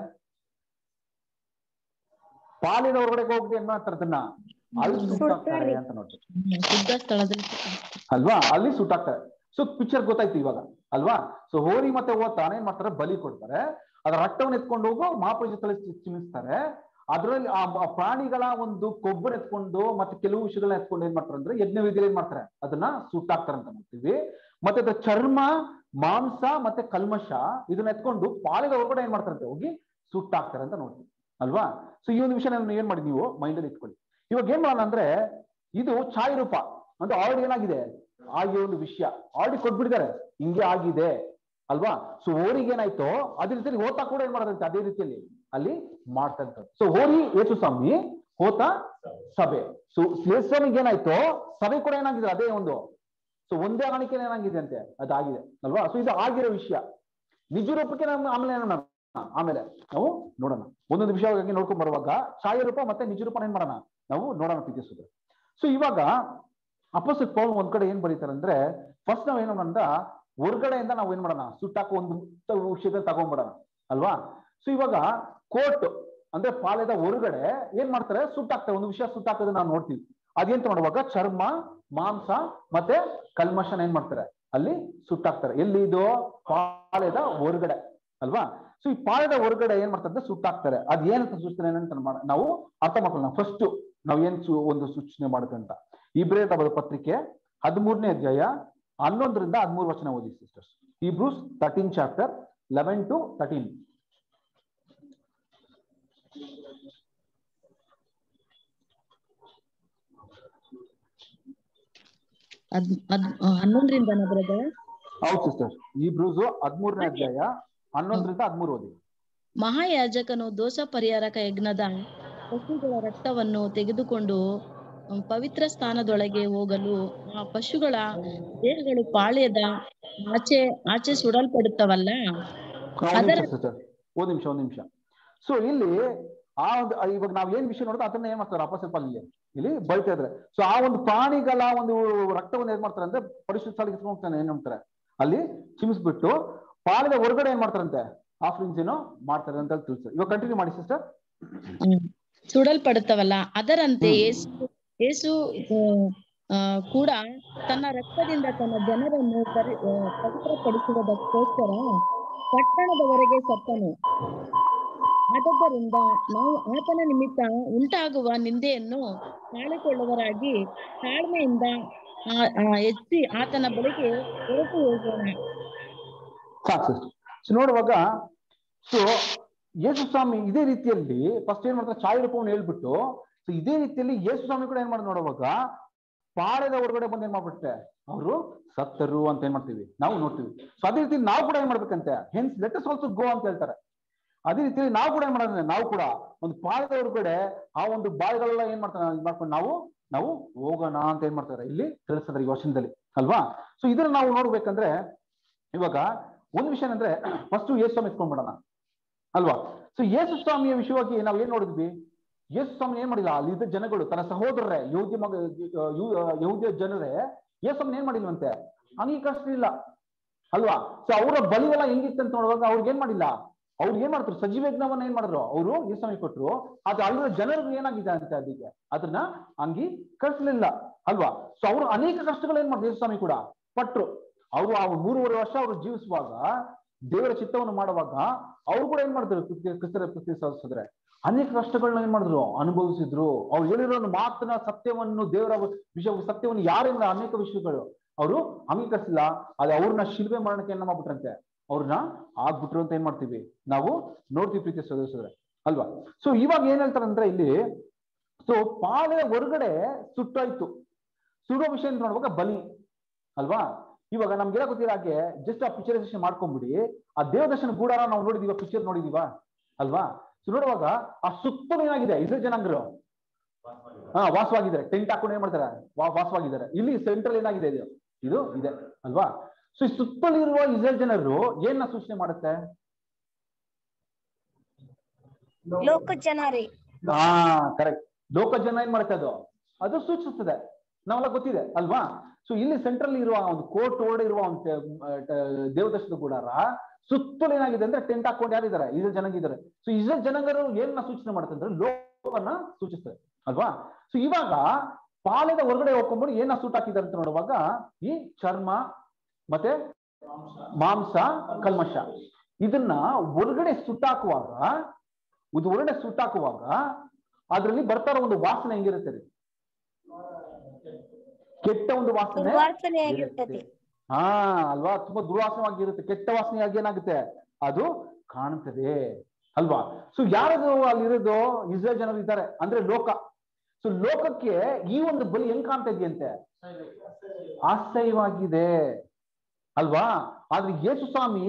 ಪಾಲಿನ ಹೊರಗಡೆ ಹೋಗಿ ಏನ್ ಮಾಡ್ತಾರೆ ಅದನ್ನ ಅಲ್ಲಿ ಸುಟ್ಟಾಕ್ತಾರೆ ಅಂತ ನೋಡ್ತೀವಿ ಅಲ್ವಾ, ಅಲ್ಲಿ ಸುಟ್ಟಾಕ್ತಾರೆ. ಸೊ ಪಿಕ್ಚರ್ ಗೊತ್ತಾಯ್ತು ಇವಾಗ ಅಲ್ವಾ. ಸೊ ಹೋರಿ ಮತ್ತೆ ಓತಾನ ಏನ್ ಮಾಡ್ತಾರೆ, ಬಲಿ ಕೊಡ್ತಾರೆ, ಅದರ ರಕ್ತವನ್ನು ಎತ್ಕೊಂಡು ಹೋಗೋ ಮಹಾಪುರುಷ ತಲೆ ಚಿಮಿಸ್ತಾರೆ. ಅದರಲ್ಲಿ ಆ ಪ್ರಾಣಿಗಳ ಒಂದು ಕೊಬ್ಬನ್ನು ಎತ್ಕೊಂಡು ಮತ್ತೆ ಕೆಲವು ವಿಷಯಗಳನ್ನ ಎತ್ಕೊಂಡು ಏನ್ ಮಾಡ್ತಾರೆ ಅಂದ್ರೆ ಯಜ್ಞ ವಿಧಿಯಲ್ಲಿ ಏನ್ ಮಾಡ್ತಾರೆ ಅದನ್ನ ಸುಟ್ಟಾಕ್ತಾರೆ ಅಂತ ನೋಡ್ತೀವಿ. ಮತ್ತೆ ಅದರ ಚರ್ಮ, ಮಾಂಸ ಮತ್ತೆ ಕಲ್ಮಶ ಇದನ್ನ ಎತ್ಕೊಂಡು ಪಾಲಿನ ಹೊರಗಡೆ ಏನ್ ಮಾಡ್ತಾರೆ ಹೋಗಿ ಸುಟ್ಟಾಕ್ತಾರೆ ಅಂತ ನೋಡ್ತೀವಿ ಅಲ್ವಾ. ಸೊ ಈ ಒಂದು ವಿಷಯ ಏನ್ ಮಾಡಿ ನೀವು ಮೈಂಡ್ ಅಲ್ಲಿ ಇಟ್ಕೊಳ್ಳಿ. ಇವಾಗ ಏನ್ ಮಾಡೋಣ ಅಂದ್ರೆ ಇದು ಛಾಯೆ ರೂಪ ಅಂದ್ರೆ ಆಲ್ರೆಡಿ ಏನಾಗಿದೆ ಆಗಿರೋ ಒಂದು ವಿಷಯ ಆಲ್ರೆಡಿ ಕೊಟ್ಬಿಟ್ಟಿದ್ದಾರೆ, ಹಿಂಗೆ ಆಗಿದೆ ಅಲ್ವಾ. ಸೊ ಹೋರಿಗೆ ಏನಾಯ್ತು ಅದೇ ರೀತಿಯಲ್ಲಿ ಹೋತ ಕೂಡ ಏನ್ ಮಾಡೋದಂತೆ ಅದೇ ರೀತಿಯಲ್ಲಿ ಅಲ್ಲಿ ಮಾಡ್ತಾ ಇರ್ತಾರೆ. ಸೊ ಹೋರಿ ಯೇಸು ಸ್ವಾಮಿ, ಹೋತ ಸಭೆ. ಸೊ ಯೇಸುಸ್ವಾಮಿಗೆ ಏನಾಯ್ತು, ಸಭೆ ಕೂಡ ಏನಾಗಿದೆ ಅದೇ ಒಂದು, ಸೊ ಒಂದೇ ಕಾಣಿಕೆ ಏನಾಗಿದೆ ಅಂತೆ ಅದಾಗಿದೆ ಅಲ್ವಾ. ಸೊ ಇದು ಆಗಿರೋ ವಿಷಯ. ನಿಜ ರೂಪಕ್ಕೆ ನಮ್ಮ ಆಮೇಲೆ ನಾವು ನೋಡೋಣ, ಒಂದೊಂದು ವಿಷಯವಾಗಿ ನೋಡ್ಕೊಂಡ್ ಬರುವಾಗ ಛಾಯೆ ರೂಪ ಮತ್ತೆ ನಿಜ ರೂಪ ಏನ್ ಮಾಡೋಣ ನಾವು ನೋಡೋಣ ಪ್ರೀತಿಸಿದ್ರೆ. ಸೊ ಇವಾಗ ಅಪೊಸ್ತಲ ಪೌಲ್ ಒಂದ್ ಕಡೆ ಏನ್ ಬರೀತಾರೆ ಅಂದ್ರೆ ಫಸ್ಟ್ ನಾವ್ ಏನ್ ಮಾಡೋಣ, ಹೊರಗಡೆಯಿಂದ ನಾವು ಏನ್ ಮಾಡೋಣ ಸುಟ್ಟಾಕೋ ಒಂದು ವಿಷಯದಲ್ಲಿ ತಗೊಂಡ್ಬಿಡೋಣ ಅಲ್ವಾ. ಸೊ ಇವಾಗ ಕೋರ್ಟ್ ಅಂದ್ರೆ ಪಾಳ್ಯದ ಹೊರಗಡೆ ಏನ್ ಮಾಡ್ತಾರೆ, ಸುಟ್ಟಾಕ್ತಾರೆ, ಒಂದು ವಿಷಯ ಸುಟ್ಟಾಕೋದನ್ನ ನಾವು ನೋಡ್ತೀವಿ. ಅದೇಂತ ಮಾಡುವಾಗ ಚರ್ಮ, ಮಾಂಸ ಮತ್ತೆ ಕಲ್ಮಶನ ಏನ್ ಮಾಡ್ತಾರೆ ಅಲ್ಲಿ ಸುಟ್ಟಾಕ್ತಾರೆ. ಎಲ್ಲಿ ಇದು ಪಾಳ್ಯದ ಹೊರಗಡೆ ಅಲ್ವಾ. ಸೊ ಈ ಪಾಳ್ಯದ ಹೊರಗಡೆ ಏನ್ ಮಾಡ್ತಾರೆ ಸುಟ್ಟಾಕ್ತಾರೆ. ಅದ್ ಏನಂತ ಸೂಚನೆ ಏನಂತ ನಾವು ಅರ್ಥ ಮಾಡ್ಕೊಳ್ಳೋಣ. ಫಸ್ಟ್ ನಾವ್ ಏನ್ ಒಂದು ಸೂಚನೆ ಮಾಡುತ್ತೆ ಅಂತ ಇಬ್ರಿಯರ ಬರೆದ ಪತ್ರಿಕೆ 13ನೇ ಅಧ್ಯಾಯ 11ರಿಂದ 13 ವಚನ ಓದಿ ಸಿಸ್ಟರ್ಸ್. Hebrews 13 chapter 11 to 13. ಹೌದು ಸಿಸ್ಟರ್, ಹೀಬ್ರೂಸ್ 13ನೇ ಅಧ್ಯಾಯ 11ರಿಂದ 13 ಓದಿ. ಮಹಾಯಾಜಕನು ದೋಷ ಪರಿಹಾರಕ ಯಜ್ಞದ ಪಶುಗಳ ರಕ್ತವನ್ನು ತೆಗೆದುಕೊಂಡು ಪವಿತ್ರ ಸ್ಥಾನದೊಳಗೆ ಹೋಗಲು ಆ ಪಶುಗಳ ದೇಹಗಳು ಪಾಳ್ಯದ ಆಚೆ ಸುಡಲ್ಪಡುತ್ತವಲ್ಲ. ಒಂದ್ ನಿಮಿಷ. ಸೊ ಇಲ್ಲಿ ಆ ಒಂದು ಇವಾಗ ನಾವ್ ಏನ್ ವಿಷಯ ನೋಡಿದ್ರೆ ಅದನ್ನ ಏನ್ ಮಾಡ್ತಾರೆ ಅಪೊಸ್ತಲ ಇಲ್ಲಿ ಬೈತಾ ಇದ್ರೆ. ಸೊ ಆ ಒಂದು ಪ್ರಾಣಿಗಳ ಒಂದು ರಕ್ತವನ್ನು ಏನ್ ಮಾಡ್ತಾರೆ ಅಂದ್ರೆ ಪರಿಶುದ್ಧ ಸ್ಥಳಕ್ಕೆ ಹೋಗ್ತಾನೆ ಏನ್ ಮಾಡ್ತಾರೆ ಅಲ್ಲಿ ಚಿಮಿಸ್ಬಿಟ್ಟು ಪಾಳ್ಯದ ಹೊರಗಡೆ ಏನ್ ಮಾಡ್ತಾರಂತೆ ಆಫ್ರಿಂಗ್ಸ್ ಏನೋ ಮಾಡ್ತಾರೆ ಅಂತ ತಿಳಿಸ್ತಾರೆ. ಇವಾಗ ಕಂಟಿನ್ಯೂ ಮಾಡಿ ಸಿಸ್ಟರ್. ಸುಡಲ್ಪಡುತ್ತವಲ್ಲ, ಅದರಂತೆ ಯೇಸು ಕೂಡ ತನ್ನ ರಕ್ತದಿಂದ ತನ್ನ ಜನರನ್ನು ಪವಿತ್ರಪಡಿಸುವುದಕ್ಕೋಸ್ಕರ ಪಟ್ಟಣದವರೆಗೆ ಸತ್ತನು. ಆದದ್ದರಿಂದ ನಾವು ಆತನ ನಿಮಿತ್ತ ಉಂಟಾಗುವ ನಿಂದೆಯನ್ನು ತಾಳಿಕೊಳ್ಳುವರಾಗಿ ತಾಳ್ಮೆಯಿಂದ ಎತ್ತಿ ಆತನ ಬಳಿಗೆ ಹೊರಟು ಹೋಗೋಣ. ನೋಡುವಾಗ ಸೊ ಯೇಸು ಸ್ವಾಮಿ ಇದೇ ರೀತಿಯಲ್ಲಿ ಫಸ್ಟ್ ಏನ್ ಮಾಡ್ತಾರೆ, ಛಾಯೆ ರೂಪವನ್ನು ಹೇಳ್ಬಿಟ್ಟು ಸೊ ಇದೇ ರೀತಿಯಲ್ಲಿ ಯೇಸು ಸ್ವಾಮಿ ಕೂಡ ಏನ್ ಮಾಡಿ ನೋಡುವಾಗ ಪಾಳ್ಯದ ಹೊರಗಡೆ ಬಂದು ಏನ್ ಮಾಡ್ಬಿಟ್ಟೆ ಅವರು ಸತ್ತರು ಅಂತ ಏನ್ ಮಾಡ್ತೀವಿ ನಾವು ನೋಡ್ತೀವಿ. ಸೊ ಅದೇ ರೀತಿ ನಾವು ಕೂಡ ಏನ್ ಮಾಡ್ಬೇಕಂತೆ, hence let us also go ಅಂತ ಹೇಳ್ತಾರೆ. ಅದೇ ರೀತಿಯಲ್ಲಿ ನಾವು ಕೂಡ ಏನ್ ಮಾಡೋದ್ರೆ ನಾವು ಕೂಡ ಒಂದು ಪಾಳ್ಯದ ಹೊರಗಡೆ ಆ ಒಂದು ಬಾಯಿಗಳೆಲ್ಲ ಏನ್ ಮಾಡ್ಕೊಂಡು ನಾವು ಹೋಗೋಣ ಅಂತ ಏನ್ ಮಾಡ್ತಾರೆ ಇಲ್ಲಿ ತಿಳಿಸಿದ್ರೆ ಈ ವರ್ಷದಲ್ಲಿ ಅಲ್ವಾ. ಸೊ ಇದನ್ನ ನಾವು ನೋಡ್ಬೇಕಂದ್ರೆ ಇವಾಗ ಒಂದು ವಿಷಯ ಅಂದ್ರೆ ಫಸ್ಟ್ ಯೇಸು ಸ್ವಾಮಿ ಎತ್ಕೊಂಡ್ಬಿಡೋಣ ಅಲ್ವಾ. ಸೊ ಯೇಸು ಸ್ವಾಮಿಯ ವಿಷಯವಾಗಿ ನಾವ್ ಏನ್ ನೋಡಿದ್ವಿ, ಯೇಸು ಸ್ವಾಮಿ ಏನ್ ಮಾಡಿಲ್ಲ, ಅಲ್ಲಿದ್ದ ಜನಗಳು ತನ್ನ ಸಹೋದರರೇ ಯಹೂದ್ಯ ಜನರೇ ಯೇಸು ಸ್ವಾಮಿ ಏನ್ ಮಾಡಿಲ್ವಂತೆ, ಅಂಗೀಕರಿಸಲಿಲ್ಲ ಅಲ್ವಾ. ಸೊ ಅವರ ಬಲಿಯೆಲ್ಲ ಹೆಂಗಿತ್ತಂತ ನೋಡುವಾಗ ಅವ್ರಿಗೆ ಏನ್ ಮಾಡಿಲ್ಲ, ಅವ್ರು ಏನ್ ಮಾಡ್ತಾರೆ ಸಜೀವ ಯಜ್ಞವನ್ನ ಏನ್ ಮಾಡಿದ್ರು ಅವರು ಯೇಸು ಸ್ವಾಮಿ ಕೊಟ್ರು. ಅದು ಅಲ್ಲಿರೋ ಜನರಿಗೆ ಏನಾಗಿದೆ ಅಂತ ಅದಕ್ಕೆ ಅದನ್ನ ಅಂಗೀಕರಿಸಲಿಲ್ಲ ಅಲ್ವಾ. ಸೊ ಅವರು ಅನೇಕ ಕಷ್ಟಗಳು ಏನ್ ಮಾಡಿದ್ರು ಯೇಸು ಸ್ವಾಮಿ ಕೂಡ ಪಟ್ರು. ಅವರು ಆ 3.5 ವರ್ಷ ಅವರು ಜೀವಿಸುವಾಗ ದೇವರ ಚಿತ್ತವನ್ನು ಮಾಡುವಾಗ ಅವ್ರು ಕೂಡ ಏನ್ ಮಾಡಿದ್ರು ಕ್ರಿಸ್ತರ ಅನೇಕ ಕಷ್ಟಗಳನ್ನ ಏನ್ ಮಾಡಿದ್ರು ಅನುಭವಿಸಿದ್ರು. ಅವ್ರು ಹೇಳಿರೋ ಮಾತನ್ನ ಸತ್ಯವನ್ನು ದೇವರ ವಿಷಯ ಸತ್ಯವನ್ನು ಯಾರಿಂದ ಅನೇಕ ವಿಷಯಗಳು ಅವರು ಅಂಗೀಕರಿಸಿಲ್ಲ. ಅದು ಅವ್ರನ್ನ ಶಿಲ್ಬೆ ಮರಣಕ್ಕೆ ಏನ್ ಮಾಡ್ಬಿಟ್ರಂತೆ ಅವ್ರನ್ನ ಆಗ್ಬಿಟ್ರು ಅಂತ ಏನ್ ಮಾಡ್ತೀವಿ ನಾವು ನೋಡ್ತೀವಿ ಪ್ರೀತಿ ಸದಸ್ಯರೇ ಅಲ್ವಾ. ಸೊ ಇವಾಗ ಏನ್ ಹೇಳ್ತಾರಂದ್ರೆ ಇಲ್ಲಿ ಸೊ ಪಾಳೆಯ ಹೊರಗಡೆ ಸುಟ್ಟಾಯ್ತು. ಸುಡೋ ವಿಷಯ ನೋಡುವಾಗ ಬಲಿ ಅಲ್ವಾ. ಇವಾಗ ನಮ್ಗೆಲ್ಲ ಗೊತ್ತಿರೋ ಹಾಗೆ ಜಸ್ಟ್ ಆ ಪಿಕ್ಚರೈಸೇಷನ್ ಮಾಡ್ಕೊಂಡ್ಬಿಡಿ, ಆ ದೇವದರ್ಶನ ಗೂಡಾರ ನಾವು ನೋಡಿದೀವ, ಪಿಕ್ಚರ್ ನೋಡಿದೀವ ಅಲ್ವಾ. ಸೊ ಸೊ ನೋಡುವಾಗ ಆ ಸುತ್ತಲೂ ಏನಾಗಿದೆ ಇಸ್ರೇಲ್ ಜನಾಂಗರು ವಾಸವಾಗಿದ್ದಾರೆ. ಟೆಂಟ್ ಹಾಕೊಂಡು ಏನ್ ಮಾಡ್ತಾರೆ ವಾಸವಾಗಿದ್ದಾರೆ. ಇಲ್ಲಿ ಸೆಂಟ್ರಲ್ ಏನಾಗಿದೆ ಇದು ಇದೆ ಅಲ್ವಾ. ಸೊ ಈ ಸುತ್ತಲೂ ಇರುವ ಇಸ್ರೇಲ್ ಜನರು ಏನ ಸೂಚನೆ ಮಾಡುತ್ತೆ? ಲೋಕ ಜನರೇ. ಕರೆಕ್ಟ್. ಲೋಕ ಜನ ಏನ್ ಮಾಡುತ್ತೆ ಅದು ಸೂಚಿಸುತ್ತದೆ. ನಾವೆಲ್ಲ ಗೊತ್ತಿದೆ ಅಲ್ವಾ. ಸೊ ಇಲ್ಲಿ ಸೆಂಟ್ರಲ್ ಇರುವ ಒಂದು ಕೋರ್ಟ್ ಒಳಗಡೆ ಇರುವ ಒಂದು ದೇವದರ್ಶನ ಗುಡಾರ ಸುತ್ತಲೂ ಏನಾಗಿದೆ ಅಂದ್ರೆ ಟೆಂಟ್ ಹಾಕೊಂಡು ಯಾರಿದ್ದಾರೆ? ಇಸ್ರೇಲ್ ಜನಾಂಗ ಇದ್ದಾರೆ. ಸೊ ಇಸ್ರೇಲ್ ಜನಾಂಗರು ಏನ ಸೂಚನೆ ಮಾಡುತ್ತೆ ಅಂದ್ರೆ ಲೋಕವನ್ನ ಸೂಚಿಸ್ತದೆ ಅಲ್ವಾ. ಸೊ ಇವಾಗ ಪಾಳೆಯದ ಹೊರಗಡೆ ಹೋಗ್ಕೊಂಡ್ಬಿಟ್ಟು ಏನ ಸೂಟ್ ಹಾಕಿದ್ದಾರೆ ಅಂತ ನೋಡುವಾಗ ಈ ಚರ್ಮ ಮತ್ತೆ ಮಾಂಸ ಕಲ್ಮಶ ಇದನ್ನ ಹೊರಗಡೆ ಸುಟ್ಟಾಕುವಾಗ ಅದ್ರಲ್ಲಿ ಬರ್ತಾರ ಒಂದು ವಾಸನೆ ಹೆಂಗಿರುತ್ತೆ ರೀ? ಕೆಟ್ಟ ಒಂದು ವಾಸನೆ ಅಲ್ವಾ. ತುಂಬಾ ದುರ್ವಾಸನವಾಗಿರುತ್ತೆ. ಕೆಟ್ಟ ವಾಸನೆಯಾಗಿ ಏನಾಗುತ್ತೆ ಅದು ಕಾಣುತ್ತದೆ ಅಲ್ವಾ. ಸೊ ಯಾರದು ಅಲ್ಲಿರೋದು? ಇಸ್ರೇಲ್ ಜನರು ಇದ್ದಾರೆ ಅಂದ್ರೆ ಲೋಕ. ಸೊ ಲೋಕಕ್ಕೆ ಈ ಒಂದು ಬಲಿ ಹೆಂಗ್ ಕಾಣ್ತಾ ಇದೆಯಂತೆ? ಆಶ್ಚರ್ಯವಾಗಿದೆ ಅಲ್ವಾ. ಆದ್ರೆ ಯೇಸು ಸ್ವಾಮಿ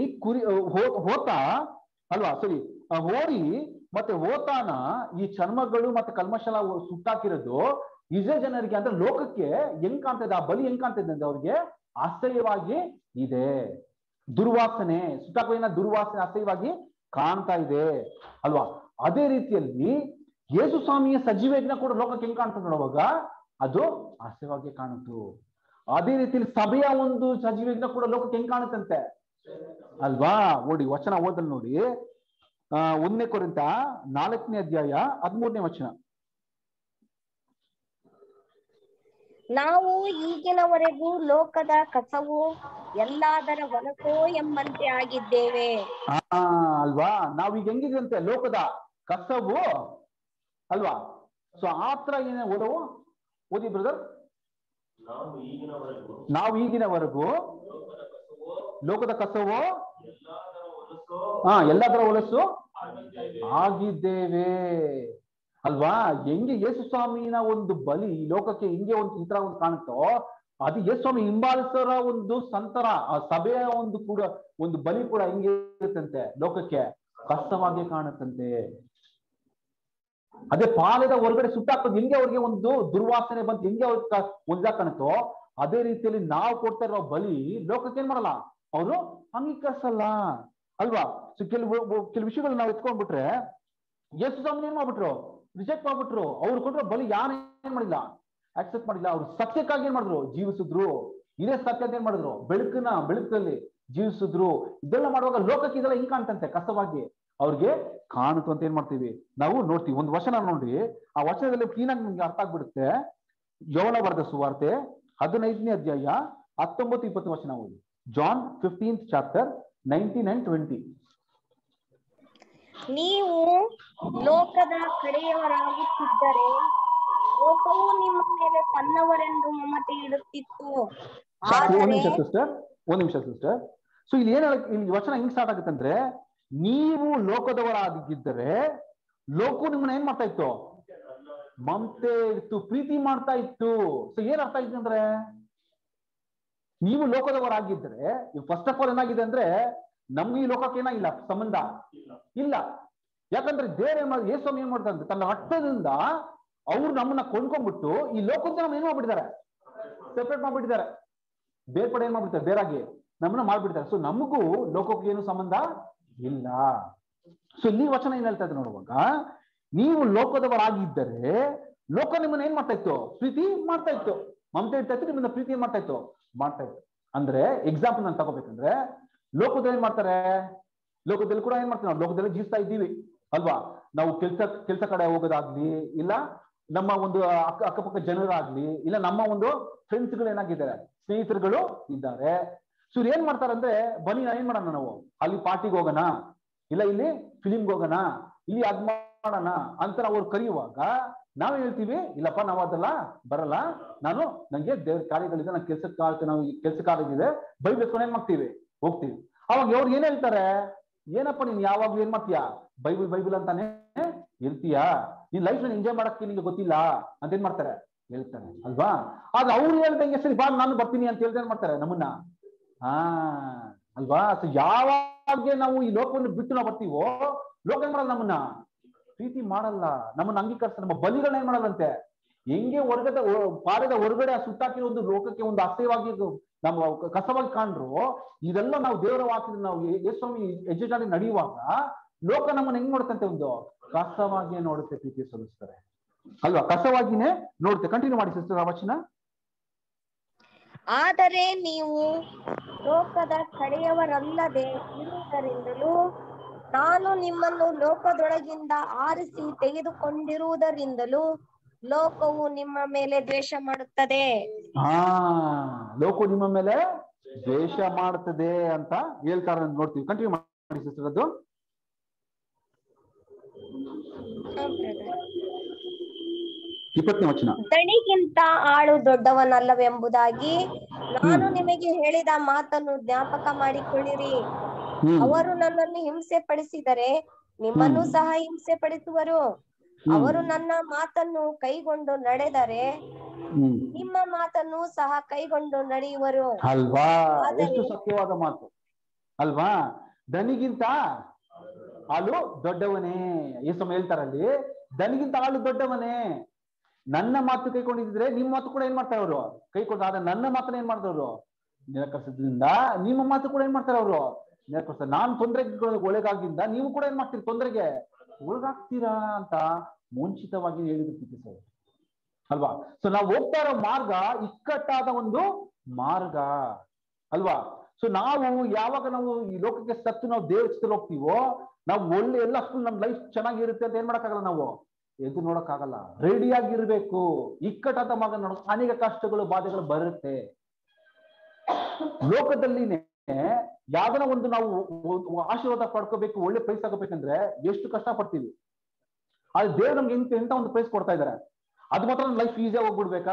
ಹೋರಿ ಮತ್ತೆ ಹೋತಾನ ಈ ಚರ್ಮಗಳು ಮತ್ತೆ ಕಲ್ಮಶಲ ಸುಟ್ಟಾಕಿರೋದು ಇಸ್ರೇಲ್ ಜನರಿಗೆ ಅಂದ್ರೆ ಲೋಕಕ್ಕೆ ಹೆಂಗ್ ಕಾಣ್ತಾ ಇದೆ? ಆ ಬಲಿ ಹೆಂಗ್ ಕಾಣ್ತಾ ಇದೆ ಅಂದ್ರೆ ಅವ್ರಿಗೆ ಆಶ್ಚರ್ಯವಾಗಿ ಇದೆ. ದುರ್ವಾಸನೆ ಸುಟ್ಟಾಕುವ ದುರ್ವಾಸನೆ ಆಶ್ಚರ್ಯವಾಗಿ ಕಾಣ್ತಾ ಇದೆ ಅಲ್ವಾ. ಅದೇ ರೀತಿಯಲ್ಲಿ ಯೇಸು ಸ್ವಾಮಿಯ ಸಜೀವ ಯಜ್ಞ ಕೂಡ ಲೋಕಕ್ಕೆ ಹೆಂಗ್ ಕಾಣ್ತದೆ ನೋಡುವಾಗ ಅದು ಆಶ್ಚರ್ಯವಾಗಿ ಕಾಣಿತು. ಅದೇ ರೀತಿಯಲ್ಲಿ ಸಭೆಯ ಒಂದು ಸಜೀವ ಯಜ್ಞ ಕೂಡ ಲೋಕಕ್ಕೆ ಹೆಂಗ್ ಕಾಣುತ್ತಂತೆ ಅಲ್ವಾ. ಓಡಿ ವಚನ ಓದಲ್ ನೋಡಿ. 1 ಕೊರಿಂಥ 4ನೇ ಅಧ್ಯಾಯ 13ನೇ ವಚನ. ನಾವು ಈಗಿನವರೆಗೂ ಲೋಕದ ಕಸವು ಎಲ್ಲಾದರ ಹೊಲಸೋ ಎಂಬಂತೆ ಆಗಿದ್ದೇವೆ ಅಲ್ವಾ. ನಾವೀಗ ಹೆಂಗಿದಂತೆ ಲೋಕದ ಕಸವು ಅಲ್ವಾ. ಸೊ ಆತರ ಏನೇ ಓದಿ ಬ್ರದರ್. ನಾವು ಈಗಿನವರೆಗೂ ಲೋಕದ ಕಸವು ಎಲ್ಲದರ ಹೊಲಸು ಆಗಿದ್ದೇವೆ ಅಲ್ವಾ. ಹೆಂಗೆ ಯೇಸು ಸ್ವಾಮಿನ ಒಂದು ಬಲಿ ಲೋಕಕ್ಕೆ ಹಿಂಗೆ ಈ ತರ ಒಂದು ಕಾಣುತ್ತೋ ಅದು ಯೇಸು ಸ್ವಾಮಿ ಹಿಂಬಾಲಿಸರ ಒಂದು ಸಂತರ ಆ ಸಭೆಯ ಒಂದು ಕೂಡ ಒಂದು ಬಲಿ ಕೂಡ ಹಿಂಗೆ ಇರುತ್ತಂತೆ ಲೋಕಕ್ಕೆ ಕಷ್ಟವಾಗಿ ಕಾಣುತ್ತಂತೆ. ಅದೇ ಪಾಲದ ಹೊರಗಡೆ ಸುಟ್ಟಾಕೋದು ಹೆಂಗೆ ಅವ್ರಿಗೆ ಒಂದು ದುರ್ವಾಸನೆ ಬಂತು ಹೆಂಗೆ ಅವ್ರಿಗೆ ಒಂದಾಗ ಕಾಣುತ್ತೋ ಅದೇ ರೀತಿಯಲ್ಲಿ ನಾವು ಕೊಡ್ತಾ ಇರೋ ಬಲಿ ಲೋಕಕ್ಕೆ ಏನ್ ಮಾಡಲ್ಲ, ಅವರು ಅಂಗೀಕರಿಸಲ್ಲ ಅಲ್ವಾ. ಸೊ ಕೆಲವು ವಿಷಯಗಳು ನಾವು ಎತ್ಕೊಂಡ್ಬಿಟ್ರೆ ಯೇಸು ಸ್ವಾಮಿ ಏನ್ ಮಾಡ್ಬಿಟ್ರು, ರಿಜೆಕ್ಟ್ ಮಾಡ್ಬಿಟ್ರು. ಅವ್ರು ಕೊಟ್ಟರು ಬಲಿ ಯಾರು ಏನ್ ಮಾಡಿಲ್ಲ, ಆಕ್ಸೆಪ್ಟ್ ಮಾಡಿಲ್ಲ. ಅವ್ರು ಸತ್ಯಕ್ಕಾಗಿ ಏನ್ ಮಾಡಿದ್ರು, ಜೀವಿಸಿದ್ರು. ಇದೇ ಸತ್ಯದ ಏನ್ ಮಾಡಿದ್ರು, ಬೆಳಕಲ್ಲಿ ಜೀವಿಸಿದ್ರು. ಇದೆಲ್ಲ ಮಾಡುವಾಗ ಲೋಕಕ್ಕೆ ಇದೆಲ್ಲ ಹಿಂಗ್ ಕಾಣ್ತಂತೆ ಕಷ್ಟವಾಗಿ ಅವ್ರಿಗೆ ಕಾಣುತ್ತು ಅಂತ ಏನ್ ಮಾಡ್ತೀವಿ ನಾವು ನೋಡ್ತೀವಿ. ಒಂದು ವಚನ ನೋಡಿ, ಆ ವಚನದಲ್ಲಿ ಕ್ಲೀನಾಗಿ ನಿಮ್ಗೆ ಅರ್ಥ ಆಗ್ಬಿಡುತ್ತೆ. ಯೋಹನ ಬರೆದ ಸುವಾರ್ತೆ 15ನೇ ಅಧ್ಯಾಯ 19-20 ವಚನ ಓದಿ. John 15th chapter 19 and 20. ನೀವು ಲೋಕದ ಕಡೆಯವರಾಗುತ್ತಿದ್ದರೆ ಲೋಕವು ನಿಮ್ಮ ಮೇಲೆ ತನ್ನವರೆಂದು ಮಮತೆ ಇಡುತ್ತಿತ್ತು. ಒಂದ್ ನಿಮಿಷ ಸಿಸ್ಟರ್. ಸೊ ಇಲ್ಲಿ ಏನ್ ಇಲ್ಲಿ ವಚನ ಹೆಂಗ್ ಸ್ಟಾರ್ಟ್ ಆಗುತ್ತೆ ಅಂದ್ರೆ, ನೀವು ಲೋಕದವರಾಗಿದ್ದರೆ ಲೋಕ ನಿಮ್ಮನ್ನ ಏನ್ ಮಾಡ್ತಾ ಇತ್ತು, ಮಮತೆ ಇತ್ತು, ಪ್ರೀತಿ ಮಾಡ್ತಾ ಇತ್ತು. ಸೊ ಏನ್ ಅರ್ಥ ಆಯ್ತು ಅಂದ್ರೆ, ನೀವು ಲೋಕದವರಾಗಿದ್ದರೆ ಫಸ್ಟ್ ಆಫ್ ಆಲ್ ಏನಾಗಿದೆ ಅಂದ್ರೆ ನಮ್ಗೆ ಈ ಲೋಕಕ್ಕೆ ಏನಾಗಿಲ್ಲ ಸಂಬಂಧ ಇಲ್ಲ. ಯಾಕಂದ್ರೆ ದೇವ್ರ ಯೇಸು ಏನ್ ಮಾಡ್ತಾರೆ ಅಂದ್ರೆ ತನ್ನ ರಕ್ತದಿಂದ ಅವ್ರು ನಮ್ಮನ್ನ ಕೊಂಡ್ಕೊಂಡ್ಬಿಟ್ಟು ಈ ಲೋಕದಿಂದ ನಮ್ಮ ಏನ್ ಮಾಡ್ಬಿಟ್ಟಿದ್ದಾರೆ, ಸೆಪರೇಟ್ ಮಾಡ್ಬಿಟ್ಟಿದ್ದಾರೆ, ಬೇರ್ಪಡೆ ಏನ್ ಮಾಡ್ಬಿಡ್ತಾರೆ, ಬೇರಾಗಿ ನಮ್ಮನ್ನ ಮಾಡ್ಬಿಡ್ತಾರೆ. ಸೊ ನಮಗೂ ಲೋಕಕ್ಕೆ ಏನು ಸಂಬಂಧ ಇಲ್ಲ. ಸೊ ಇಲ್ಲಿ ವಚನ ಏನ್ ಹೇಳ್ತಾ ಇದ್ರು ನೋಡುವಾಗ, ನೀವು ಲೋಕದವರಾಗಿದ್ದರೆ ಲೋಕ ನಿಮ್ಮನ್ನ ಏನ್ ಮಾಡ್ತಾ ಇತ್ತು, ಪ್ರೀತಿ ಮಾಡ್ತಾ ಇತ್ತು, ಮಮತೆ ಇರ್ತಾ ಇತ್ತು, ನಿಮ್ಮನ್ನ ಪ್ರೀತಿ ಏನ್ ಮಾಡ್ತಾ ಇತ್ತು, ಮಾಡ್ತಾ ಇತ್ತು. ಅಂದ್ರೆ ಎಕ್ಸಾಂಪಲ್ ನಾನು ತಗೋಬೇಕಂದ್ರೆ, ಲೋಕದಲ್ಲಿ ಏನ್ ಮಾಡ್ತಾರೆ, ಲೋಕದಲ್ಲಿ ಕೂಡ ಏನ್ ಮಾಡ್ತೀವಿ ನಾವು, ಲೋಕದಲ್ಲಿ ಜೀವಿಸ್ತಾ ಇದ್ದೀವಿ ಅಲ್ವಾ. ನಾವು ಕೆಲ್ಸ ಕಡೆ ಹೋಗೋದಾಗ್ಲಿ, ಇಲ್ಲ ನಮ್ಮ ಒಂದು ಅಕ್ಕಪಕ್ಕ ಜನರಾಗ್ಲಿ, ಇಲ್ಲ ನಮ್ಮ ಒಂದು ಫ್ರೆಂಡ್ಸ್ಗಳು ಏನಾಗಿದ್ದಾರೆ, ಸ್ನೇಹಿತರುಗಳು ಇದ್ದಾರೆ. ಸೊ ಏನ್ ಮಾಡ್ತಾರೆ ಅಂದ್ರೆ, ಬನ್ನಿ ಏನ್ ಮಾಡೋಣ ನಾವು ಅಲ್ಲಿ ಪಾರ್ಟಿಗೆ ಹೋಗೋಣ, ಇಲ್ಲ ಇಲ್ಲಿ ಫಿಲಿಮ್ಗೆ ಹೋಗೋಣ, ಇಲ್ಲಿ ಅದ್ ಮಾಡೋಣ ಅಂತ ಅವ್ರು ಕರೆಯುವಾಗ ನಾವ್ ಹೇಳ್ತೀವಿ, ಇಲ್ಲಪ್ಪ ನಾವು ಅದೆಲ್ಲ ಬರಲ್ಲ, ನಂಗೆ ದೇವ್ರ ಕಾರ್ಯಗಳಿದೆ, ನಾನು ಕೆಲ್ಸ ಕಾರ್ಯ ಇದೆ, ಬೈಬಲ್ ಎತ್ಕೊಂಡು ಏನ್ ಮಾಡ್ತೀವಿ, ಹೋಗ್ತೀವಿ. ಅವಾಗ ಅವ್ರು ಏನ್ ಹೇಳ್ತಾರೆ, ಏನಪ್ಪ ನೀನ್ ಯಾವಾಗ್ಲೂ ಏನ್ ಮಾಡ್ತೀಯಾ, ಬೈಬಲ್ ಅಂತಾನೆ ಇರ್ತೀಯಾ, ನೀನ್ ಲೈಫ್ ಎಂಜಾಯ್ ಮಾಡಕ್ಕೆ ನಿಂಗೆ ಗೊತ್ತಿಲ್ಲ ಅಂತ ಏನ್ ಮಾಡ್ತಾರೆ, ಹೇಳ್ತಾರೆ ಅಲ್ವಾ. ಆದ್ರೆ ಅವ್ರು ಹೇಳ್ದಂಗೆ ಸರಿ ಬಾ ನಾನು ಬರ್ತೀನಿ ಅಂತ ಹೇಳ್ದೆ ಏನ್ ಮಾಡ್ತಾರೆ ನಮ್ಮನ್ನ, ಅಲ್ವಾ. ಸೊ ಯಾವಾಗ ನಾವು ಈ ಲೋಕವನ್ನು ಬಿಟ್ಟು ನಾವು ಬರ್ತೀವೋ ಲೋಕ ಏನ್ ಮಾಡಲ್ಲ ನಮ್ಮನ್ನ, ಪ್ರೀತಿ ಮಾಡಲ್ಲ, ನಮ್ಮನ್ನ ಅಂಗೀಕರಿಸ, ನಮ್ಮ ಬಲಿಗಳನ್ನ ಏನ್ ಮಾಡಲ್ಲಂತೆ. ಹೆಂಗೆ ಪಾದದ ಹೊರಗಡೆ ಸುತ್ತಾಕಿರೋ ಒಂದು ಲೋಕಕ್ಕೆ ಒಂದು ಅಸಹ್ಯವಾಗಿ ನಮ್ಮ ಕಸವಾಗಿ ಕಾಣ್ರು, ಇದೆಲ್ಲ ನಾವು ದೇವರ ವಾಕ್ಯದಲ್ಲಿ ನಾವು ಯೇಸುಸ್ವಾಮಿ ಹೆಜ್ಜೆಗಾಗಿ ನಡೆಯುವಾಗ ಲೋಕ ನಮ್ಮನ್ನ ಹೆಂಗ್ ನೋಡುತ್ತಂತೆ, ಒಂದು ಕಸವಾಗಿಯೇ ನೋಡುತ್ತೆ. ಪ್ರೀತಿ ಸಲ್ಲಿಸ್ತಾರೆ ಅಲ್ವಾ, ಕಸವಾಗಿನೇ ನೋಡುತ್ತೆ. ಕಂಟಿನ್ಯೂ ಮಾಡಿ ಸಿಸ್ಟರ್ ಆ ವಚನ. ಆದರೆ ನೀವು ಲೋಕದ ಕಡೆಯವರಲ್ಲದೆ ಇರುವುದರಿಂದಲೂ ನಾನು ನಿಮ್ಮನ್ನು ಲೋಕದೊಳಗಿಂದ ಆರಿಸಿ ತೆಗೆದುಕೊಂಡಿರುವುದರಿಂದಲೂ ಲೋಕವು ನಿಮ್ಮ ಮೇಲೆ ದ್ವೇಷ ಮಾಡುತ್ತದೆ. ಲೋಕವು ನಿಮ್ಮ ಮೇಲೆ ದ್ವೇಷ ಮಾಡುತ್ತದೆ ಅಂತ ಹೇಳ್ತಾರೆ, ನೋಡ್ತೀವಿ. ಕಂಟಿನ್ಯೂ ಮಾಡಿ ಸಿಸ್ಟರ್ ಅದು. ದಣಿಗಿಂತ ಆಳು ದೊಡ್ಡವನಲ್ಲವೆಂಬುದಾಗಿ ನಾನು ನಿಮಗೆ ಹೇಳಿದ ಮಾತನ್ನು ಜ್ಞಾಪಕ ಮಾಡಿಕೊಳ್ಳಿರಿ. ಅವರು ನನ್ನನ್ನು ಹಿಂಸೆ ಪಡಿಸಿದರೆ ನಿಮ್ಮನ್ನು ಸಹ ಹಿಂಸೆ ಪಡಿಸುವರು. ಅವರು ನನ್ನ ಮಾತನ್ನು ಕೈಗೊಂಡು ನಡೆದರೆ ನಿಮ್ಮ ಮಾತನ್ನು ಸಹ ಕೈಗೊಂಡು ನಡೆಯುವರು. ಅಲ್ವಾ, ಎಷ್ಟು ಸತ್ಯವಾದ ಮಾತು ಅಲ್ವಾ. ದನಿಗಿಂತ ಆಳು ದೊಡ್ಡವನೇ, ಯೇಸು ಹೇಳ್ತಾರಲ್ಲಿ, ದನಿಗಿಂತ ಆಳು ದೊಡ್ಡವನೇ. ನನ್ನ ಮಾತು ಕೈಕೊಂಡಿದ್ರೆ ನಿಮ್ಮ ಮಾತು ಕೂಡ ಏನ್ ಮಾಡ್ತಾರೆ ಅವರು, ಕೈಕೊಂಡು. ಆದ್ರೆ ನನ್ನ ಮಾತನ್ನ ಏನ್ ಮಾಡ್ತಾರೆ ಅವರು, ನಿರಾಕರಿಸೋದ್ರಿಂದ ನಿಮ್ಮ ಮಾತು ಕೂಡ ಏನ್ ಮಾಡ್ತಾರೆ ಅವರು, ನಿರಾಕರಿಸ್ತಾರೆ. ನಾನು ತೊಂದರೆಗೆ ಒಳಗಾಗಿಂದ ನೀವು ಕೂಡ ಏನ್ ಮಾಡ್ತೀರಿ, ತೊಂದರೆಗೆ ಒಳಗಾಗ್ತೀರಾ ಅಂತ ಮುಂಚಿತವಾಗಿ ಹೇಳಿದ್ರು ಅಲ್ವಾ. ಸೊ ನಾವು ಹೋಗ್ತಾ ಇರೋ ಮಾರ್ಗ ಇಕ್ಕಟ್ಟಾದ ಒಂದು ಮಾರ್ಗ ಅಲ್ವಾ. ಸೊ ನಾವು ಯಾವಾಗ ನಾವು ಈ ಲೋಕಕ್ಕೆ ಸತ್ತು ನಾವು ದೇವ್ರ ಚಿತ್ರ ಹೋಗ್ತೀವೋ, ನಾವು ಒಳ್ಳೆ ಎಲ್ಲ ಫುಲ್ ನಮ್ ಲೈಫ್ ಚೆನ್ನಾಗಿರುತ್ತೆ ಅಂತ ಏನ್ ಮಾಡಕ್ಕಾಗಲ್ಲ, ನಾವು ಎದು ನೋಡಕ್ಕಾಗಲ್ಲ. ರೆಡಿಯಾಗಿರ್ಬೇಕು. ಇಕ್ಕಟ್ಟಾದ ಮಾರ್ಗ ನೋಡಕ್ ಅನೇಕ ಕಷ್ಟಗಳು ಬಾಧೆಗಳು ಬರುತ್ತೆ. ಲೋಕದಲ್ಲಿನೇ ಯಾವ್ದನ ಒಂದು ನಾವು ಆಶೀರ್ವಾದ ಪಡ್ಕೋಬೇಕು, ಒಳ್ಳೆ ಪ್ರೈಸ್ ಆಗಬೇಕಂದ್ರೆ ಎಷ್ಟು ಕಷ್ಟ ಪಡ್ತೀವಿ. ಆದ್ರೆ ದೇವ್ರು ನಮ್ಗೆ ಎಂತ ಒಂದು ಪ್ರೈಸ್ ಕೊಡ್ತಾ ಇದಾರೆ, ಅದು ಮಾತ್ರ ಲೈಫ್ ಈಸಿಯಾಗಿ ಹೋಗ್ಬಿಡ್ಬೇಕಾ?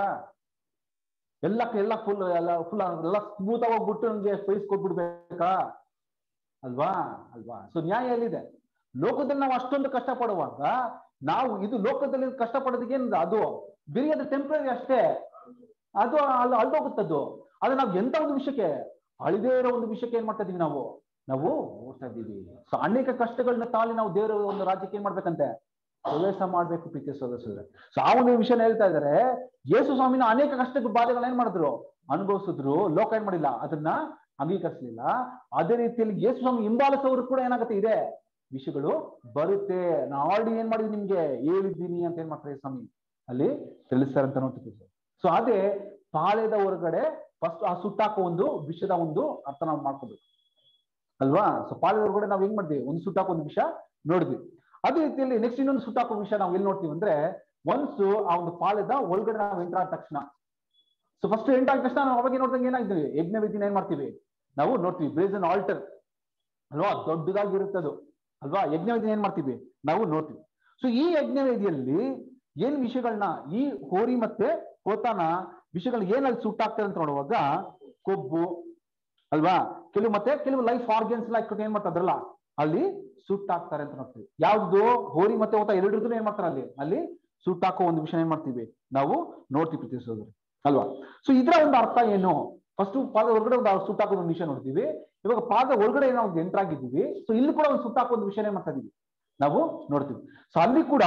ಎಲ್ಲ ಫುಲ್ ಎಲ್ಲ ಸ್ಮೂತ್ ಆಗಿ ಹೋಗ್ಬಿಟ್ಟು ನಮ್ಗೆ ಪ್ರೈಸ್ ಕೊಟ್ಬಿಡ್ಬೇಕಾ? ಅಲ್ವಾ. ಸೊ ನ್ಯಾಯ ಎಲ್ಲಿದೆ? ಲೋಕದಲ್ಲಿ ನಾವು ಅಷ್ಟೊಂದು ಕಷ್ಟ ಪಡುವಾಗ ನಾವು ಇದು ಲೋಕದಲ್ಲಿ ಕಷ್ಟ ಪಡೋದಕ್ಕೆ ಅದು ಬರೀ ಅದು ಟೆಂಪ್ರರಿ ಅಷ್ಟೇ, ಅದು ಅಳ್ದೋಗುತ್ತದ್ದು. ಆದ್ರೆ ನಾವು ಎಂತ ಒಂದು ವಿಷಯಕ್ಕೆ, ಅಳಿದೇ ಇರೋ ಒಂದು ವಿಷಯಕ್ಕೆ ಏನ್ ಮಾಡ್ತಾ ಇದೀವಿ, ನಾವು ಓಡ್ತಾ ಇದ್ದೀವಿ. ಸೊ ಅನೇಕ ಕಷ್ಟಗಳನ್ನ ತಾಳಿ ನಾವು ದೇವರ ಒಂದು ರಾಜ್ಯಕ್ಕೆ ಏನ್ ಮಾಡ್ಬೇಕಂತೆ, ಪ್ರವೇಶ ಮಾಡ್ಬೇಕು ಪ್ರೀತಿ ಸದಸ್ಯರೇ. ಸೊ ಆ ಒಂದು ವಿಷಯನ ಹೇಳ್ತಾ ಇದಾರೆ. ಯೇಸು ಸ್ವಾಮಿನ ಅನೇಕ ಕಷ್ಟದ ಬಾಧೆಗಳನ್ನ ಏನ್ ಮಾಡಿದ್ರು, ಅನುಭವಿಸಿದ್ರು. ಲೋಕ ಏನ್ ಮಾಡಿಲ್ಲ, ಅದನ್ನ ಅಂಗೀಕರಿಸಲಿಲ್ಲ. ಅದೇ ರೀತಿಯಲ್ಲಿ ಯೇಸು ಸ್ವಾಮಿ ಹಿಂಬಾಲಿಸೋರು ಕೂಡ ಏನಾಗುತ್ತೆ, ಇದೆ ವಿಷಯಗಳು ಬರುತ್ತೆ. ನಾ ಆಲ್ರೆಡಿ ಏನ್ ಮಾಡಿದ್ವಿ, ನಿಮ್ಗೆ ಹೇಳಿದ್ದೀನಿ ಅಂತ ಏನ್ ಮಾಡ್ತಾರೆ ಸ್ವಾಮಿ ಅಲ್ಲಿ ತಿಳಿಸ್ತಾರೆ ಅಂತ ನೋಡ್ತೀವಿ. ಸೊ ಅದೇ ಪಾಳೆಯದ ಹೊರಗಡೆ ಫಸ್ಟ್ ಆ ಸುಟ್ಟಾಕೋ ಒಂದು ವಿಷಯದ ಒಂದು ಅರ್ಥ ನಾವು ಮಾಡ್ಕೋಬೇಕು ಅಲ್ವಾ. ಸೊ ಪಾಳೆಯದ ಹೊರಗಡೆ ನಾವ್ ಹೆಂಗ್ ಮಾಡಿದ್ವಿ, ಒಂದು ಸುಟ್ಟಾಕೋ ಒಂದು ವಿಷಯ ನೋಡಿದ್ವಿ. ಅದೇ ರೀತಿಯಲ್ಲಿ ನೆಕ್ಸ್ಟ್ ಇನ್ನೊಂದು ಸುಟ್ಟಾಕೋ ವಿಷಯ ನಾವು ಎಲ್ಲಿ ನೋಡ್ತೀವಿ ಅಂದ್ರೆ, ಒನ್ಸ್ ಆ ಒಂದು ಪಾಳೆದ ಒಳಗಡೆ ನಾವು ಎಂಟರ್ ಆದ ತಕ್ಷಣ, ಸೊ ಫಸ್ಟ್ ಎಂಟರ್ ಆದ ತಕ್ಷಣ ನಾವು ಅವಾಗ ನೋಡ್ದಂಗೆ ಏನಾಗ್ತೀವಿ, ಯಜ್ಞ ವಿಧಿನ ಏನ್ ಮಾಡ್ತೀವಿ ನಾವು ನೋಡ್ತೀವಿ. ಬ್ರೇಸನ್ ಆಲ್ಟರ್ ಅಲ್ವಾ, ದೊಡ್ಡದಾಗಿರುತ್ತದು ಅಲ್ವಾ. ಯಜ್ಞ ವಿಧಿನ ಏನ್ ಮಾಡ್ತೀವಿ ನಾವು ನೋಡ್ತೀವಿ. ಸೊ ಈ ಯಜ್ಞ ವೇದಿಯಲ್ಲಿ ಏನ್ ವಿಷಯಗಳನ್ನ, ಈ ಹೋರಿ ಮತ್ತೆ ಹೋತಾನ ವಿಷಯಗಳನ್ನ ಏನಲ್ಲಿ ಸುಟ್ಟಾಗ್ತಾರೆ ಅಂತ ನೋಡುವಾಗ, ಕೊಬ್ಬು ಅಲ್ವಾ, ಕೆಲವು ಲೈಫ್ ಆರ್ಗನ್ಸ್ ಏನ್ ಮಾಡ್ತಾರಲ್ಲ ಅಲ್ಲಿ ಸುಟ್ಟಾಕ್ತಾರೆ ಅಂತ ನೋಡ್ತೀವಿ. ಯಾವ್ದು ಹೋರಿ ಮತ್ತೆ ಹೋತ ಎರಡರದ್ದು ಏನ್ ಮಾಡ್ತಾರೆ ಅಲ್ಲಿ ಸುಟ್ಟಾಕೋ ಒಂದು ವಿಷಯ ಏನ್ ಮಾಡ್ತೀವಿ ನಾವು ನೋಡ್ತೀವಿ ಪ್ರೀತಿ ಸಹೋದರರೇ ಅಲ್ವಾ. ಸೊ ಇದ್ರ ಒಂದು ಅರ್ಥ ಏನು, ಫಸ್ಟ್ ಪಾದ ಹೊರಗಡೆ ಒಂದು ಸುಟ್ಟಾಕೋ ಒಂದು ವಿಷಯ ನೋಡ್ತೀವಿ. ಇವಾಗ ಪಾದ ಒಳಗಡೆ ನಾವು ಎಂಟರ್ ಆಗಿದ್ದೀವಿ. ಸೊ ಇಲ್ಲಿ ಕೂಡ ಒಂದು ಸುಟ್ಟಾಕೋ ಒಂದು ವಿಷಯ ಏನ್ ಮಾಡ್ತಾ ಇದೀವಿ ನಾವು ನೋಡ್ತೀವಿ. ಸೊ ಅಲ್ಲಿ ಕೂಡ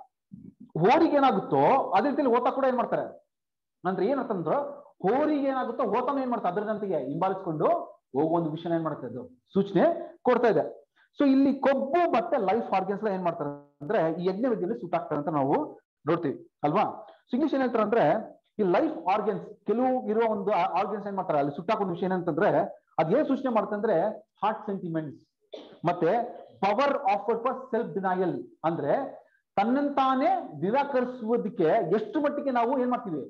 ಹೋರಿಗೆ ಏನಾಗುತ್ತೋ ಅದೇ ರೀತಿಯಲ್ಲಿ ಹೋತ ಕೂಡ ಏನ್ ಮಾಡ್ತಾರೆ ಅಂದ್ರೆ, ಏನಂತಂದ್ರ ಹೋರಿಗೆ ಏನಾಗುತ್ತೋ ಹೋತನ ಏನ್ ಮಾಡ್ತಾರೆ ಅದ್ರ ಜೊತೆಗೆ ಹಿಂಬಾಲಿಸ್ಕೊಂಡು ಹೋಗೋ ಒಂದು ವಿಷಯ ಏನ್ ಮಾಡುತ್ತೆ, ಅದು ಸೂಚನೆ ಕೊಡ್ತಾ ಇದೆ. ಸೊ ಇಲ್ಲಿ ಕೊಬ್ಬು ಮತ್ತೆ ಲೈಫ್ ಆರ್ಗನ್ಸ್ ಏನ್ ಮಾಡ್ತಾರೆ ಅಂದ್ರೆ ಈ ಯಜ್ಞ ವಿಧಿಯಲ್ಲಿ ಸುಟ್ಟಾಕ್ತಾರೆ ಅಂತ ನಾವು ನೋಡ್ತೀವಿ ಅಲ್ವಾ. ಸೊ ಇಂಗ್ಲಿಷ್ ಏನ್ ಹೇಳ್ತಾರೆ ಅಂದ್ರೆ, ಈ ಲೈಫ್ ಆರ್ಗನ್ಸ್ ಕೆಲವು ಇರುವ ಒಂದು ಆರ್ಗನ್ಸ್ ಏನ್ ಮಾಡ್ತಾರೆ ಅಲ್ಲಿ ಸುಟ್ಟಾಕೋ ಒಂದು ವಿಷಯ ಏನಂತಂದ್ರೆ, ಅದೇನ್ ಸೂಚನೆ ಮಾಡುತ್ತೆ ಅಂದ್ರೆ ಹಾರ್ಟ್ ಸೆಂಟಿಮೆಂಟ್ಸ್ ಮತ್ತೆ power afforded for self denial. ಅಂದ್ರೆ ತನ್ನಂತಾನೇ ನಿರಾಕರಿಸುವುದಕ್ಕೆ ಎಷ್ಟು ಮಟ್ಟಿಗೆ ನಾವು ಏನ್ ಮಾಡ್ತೀವಿ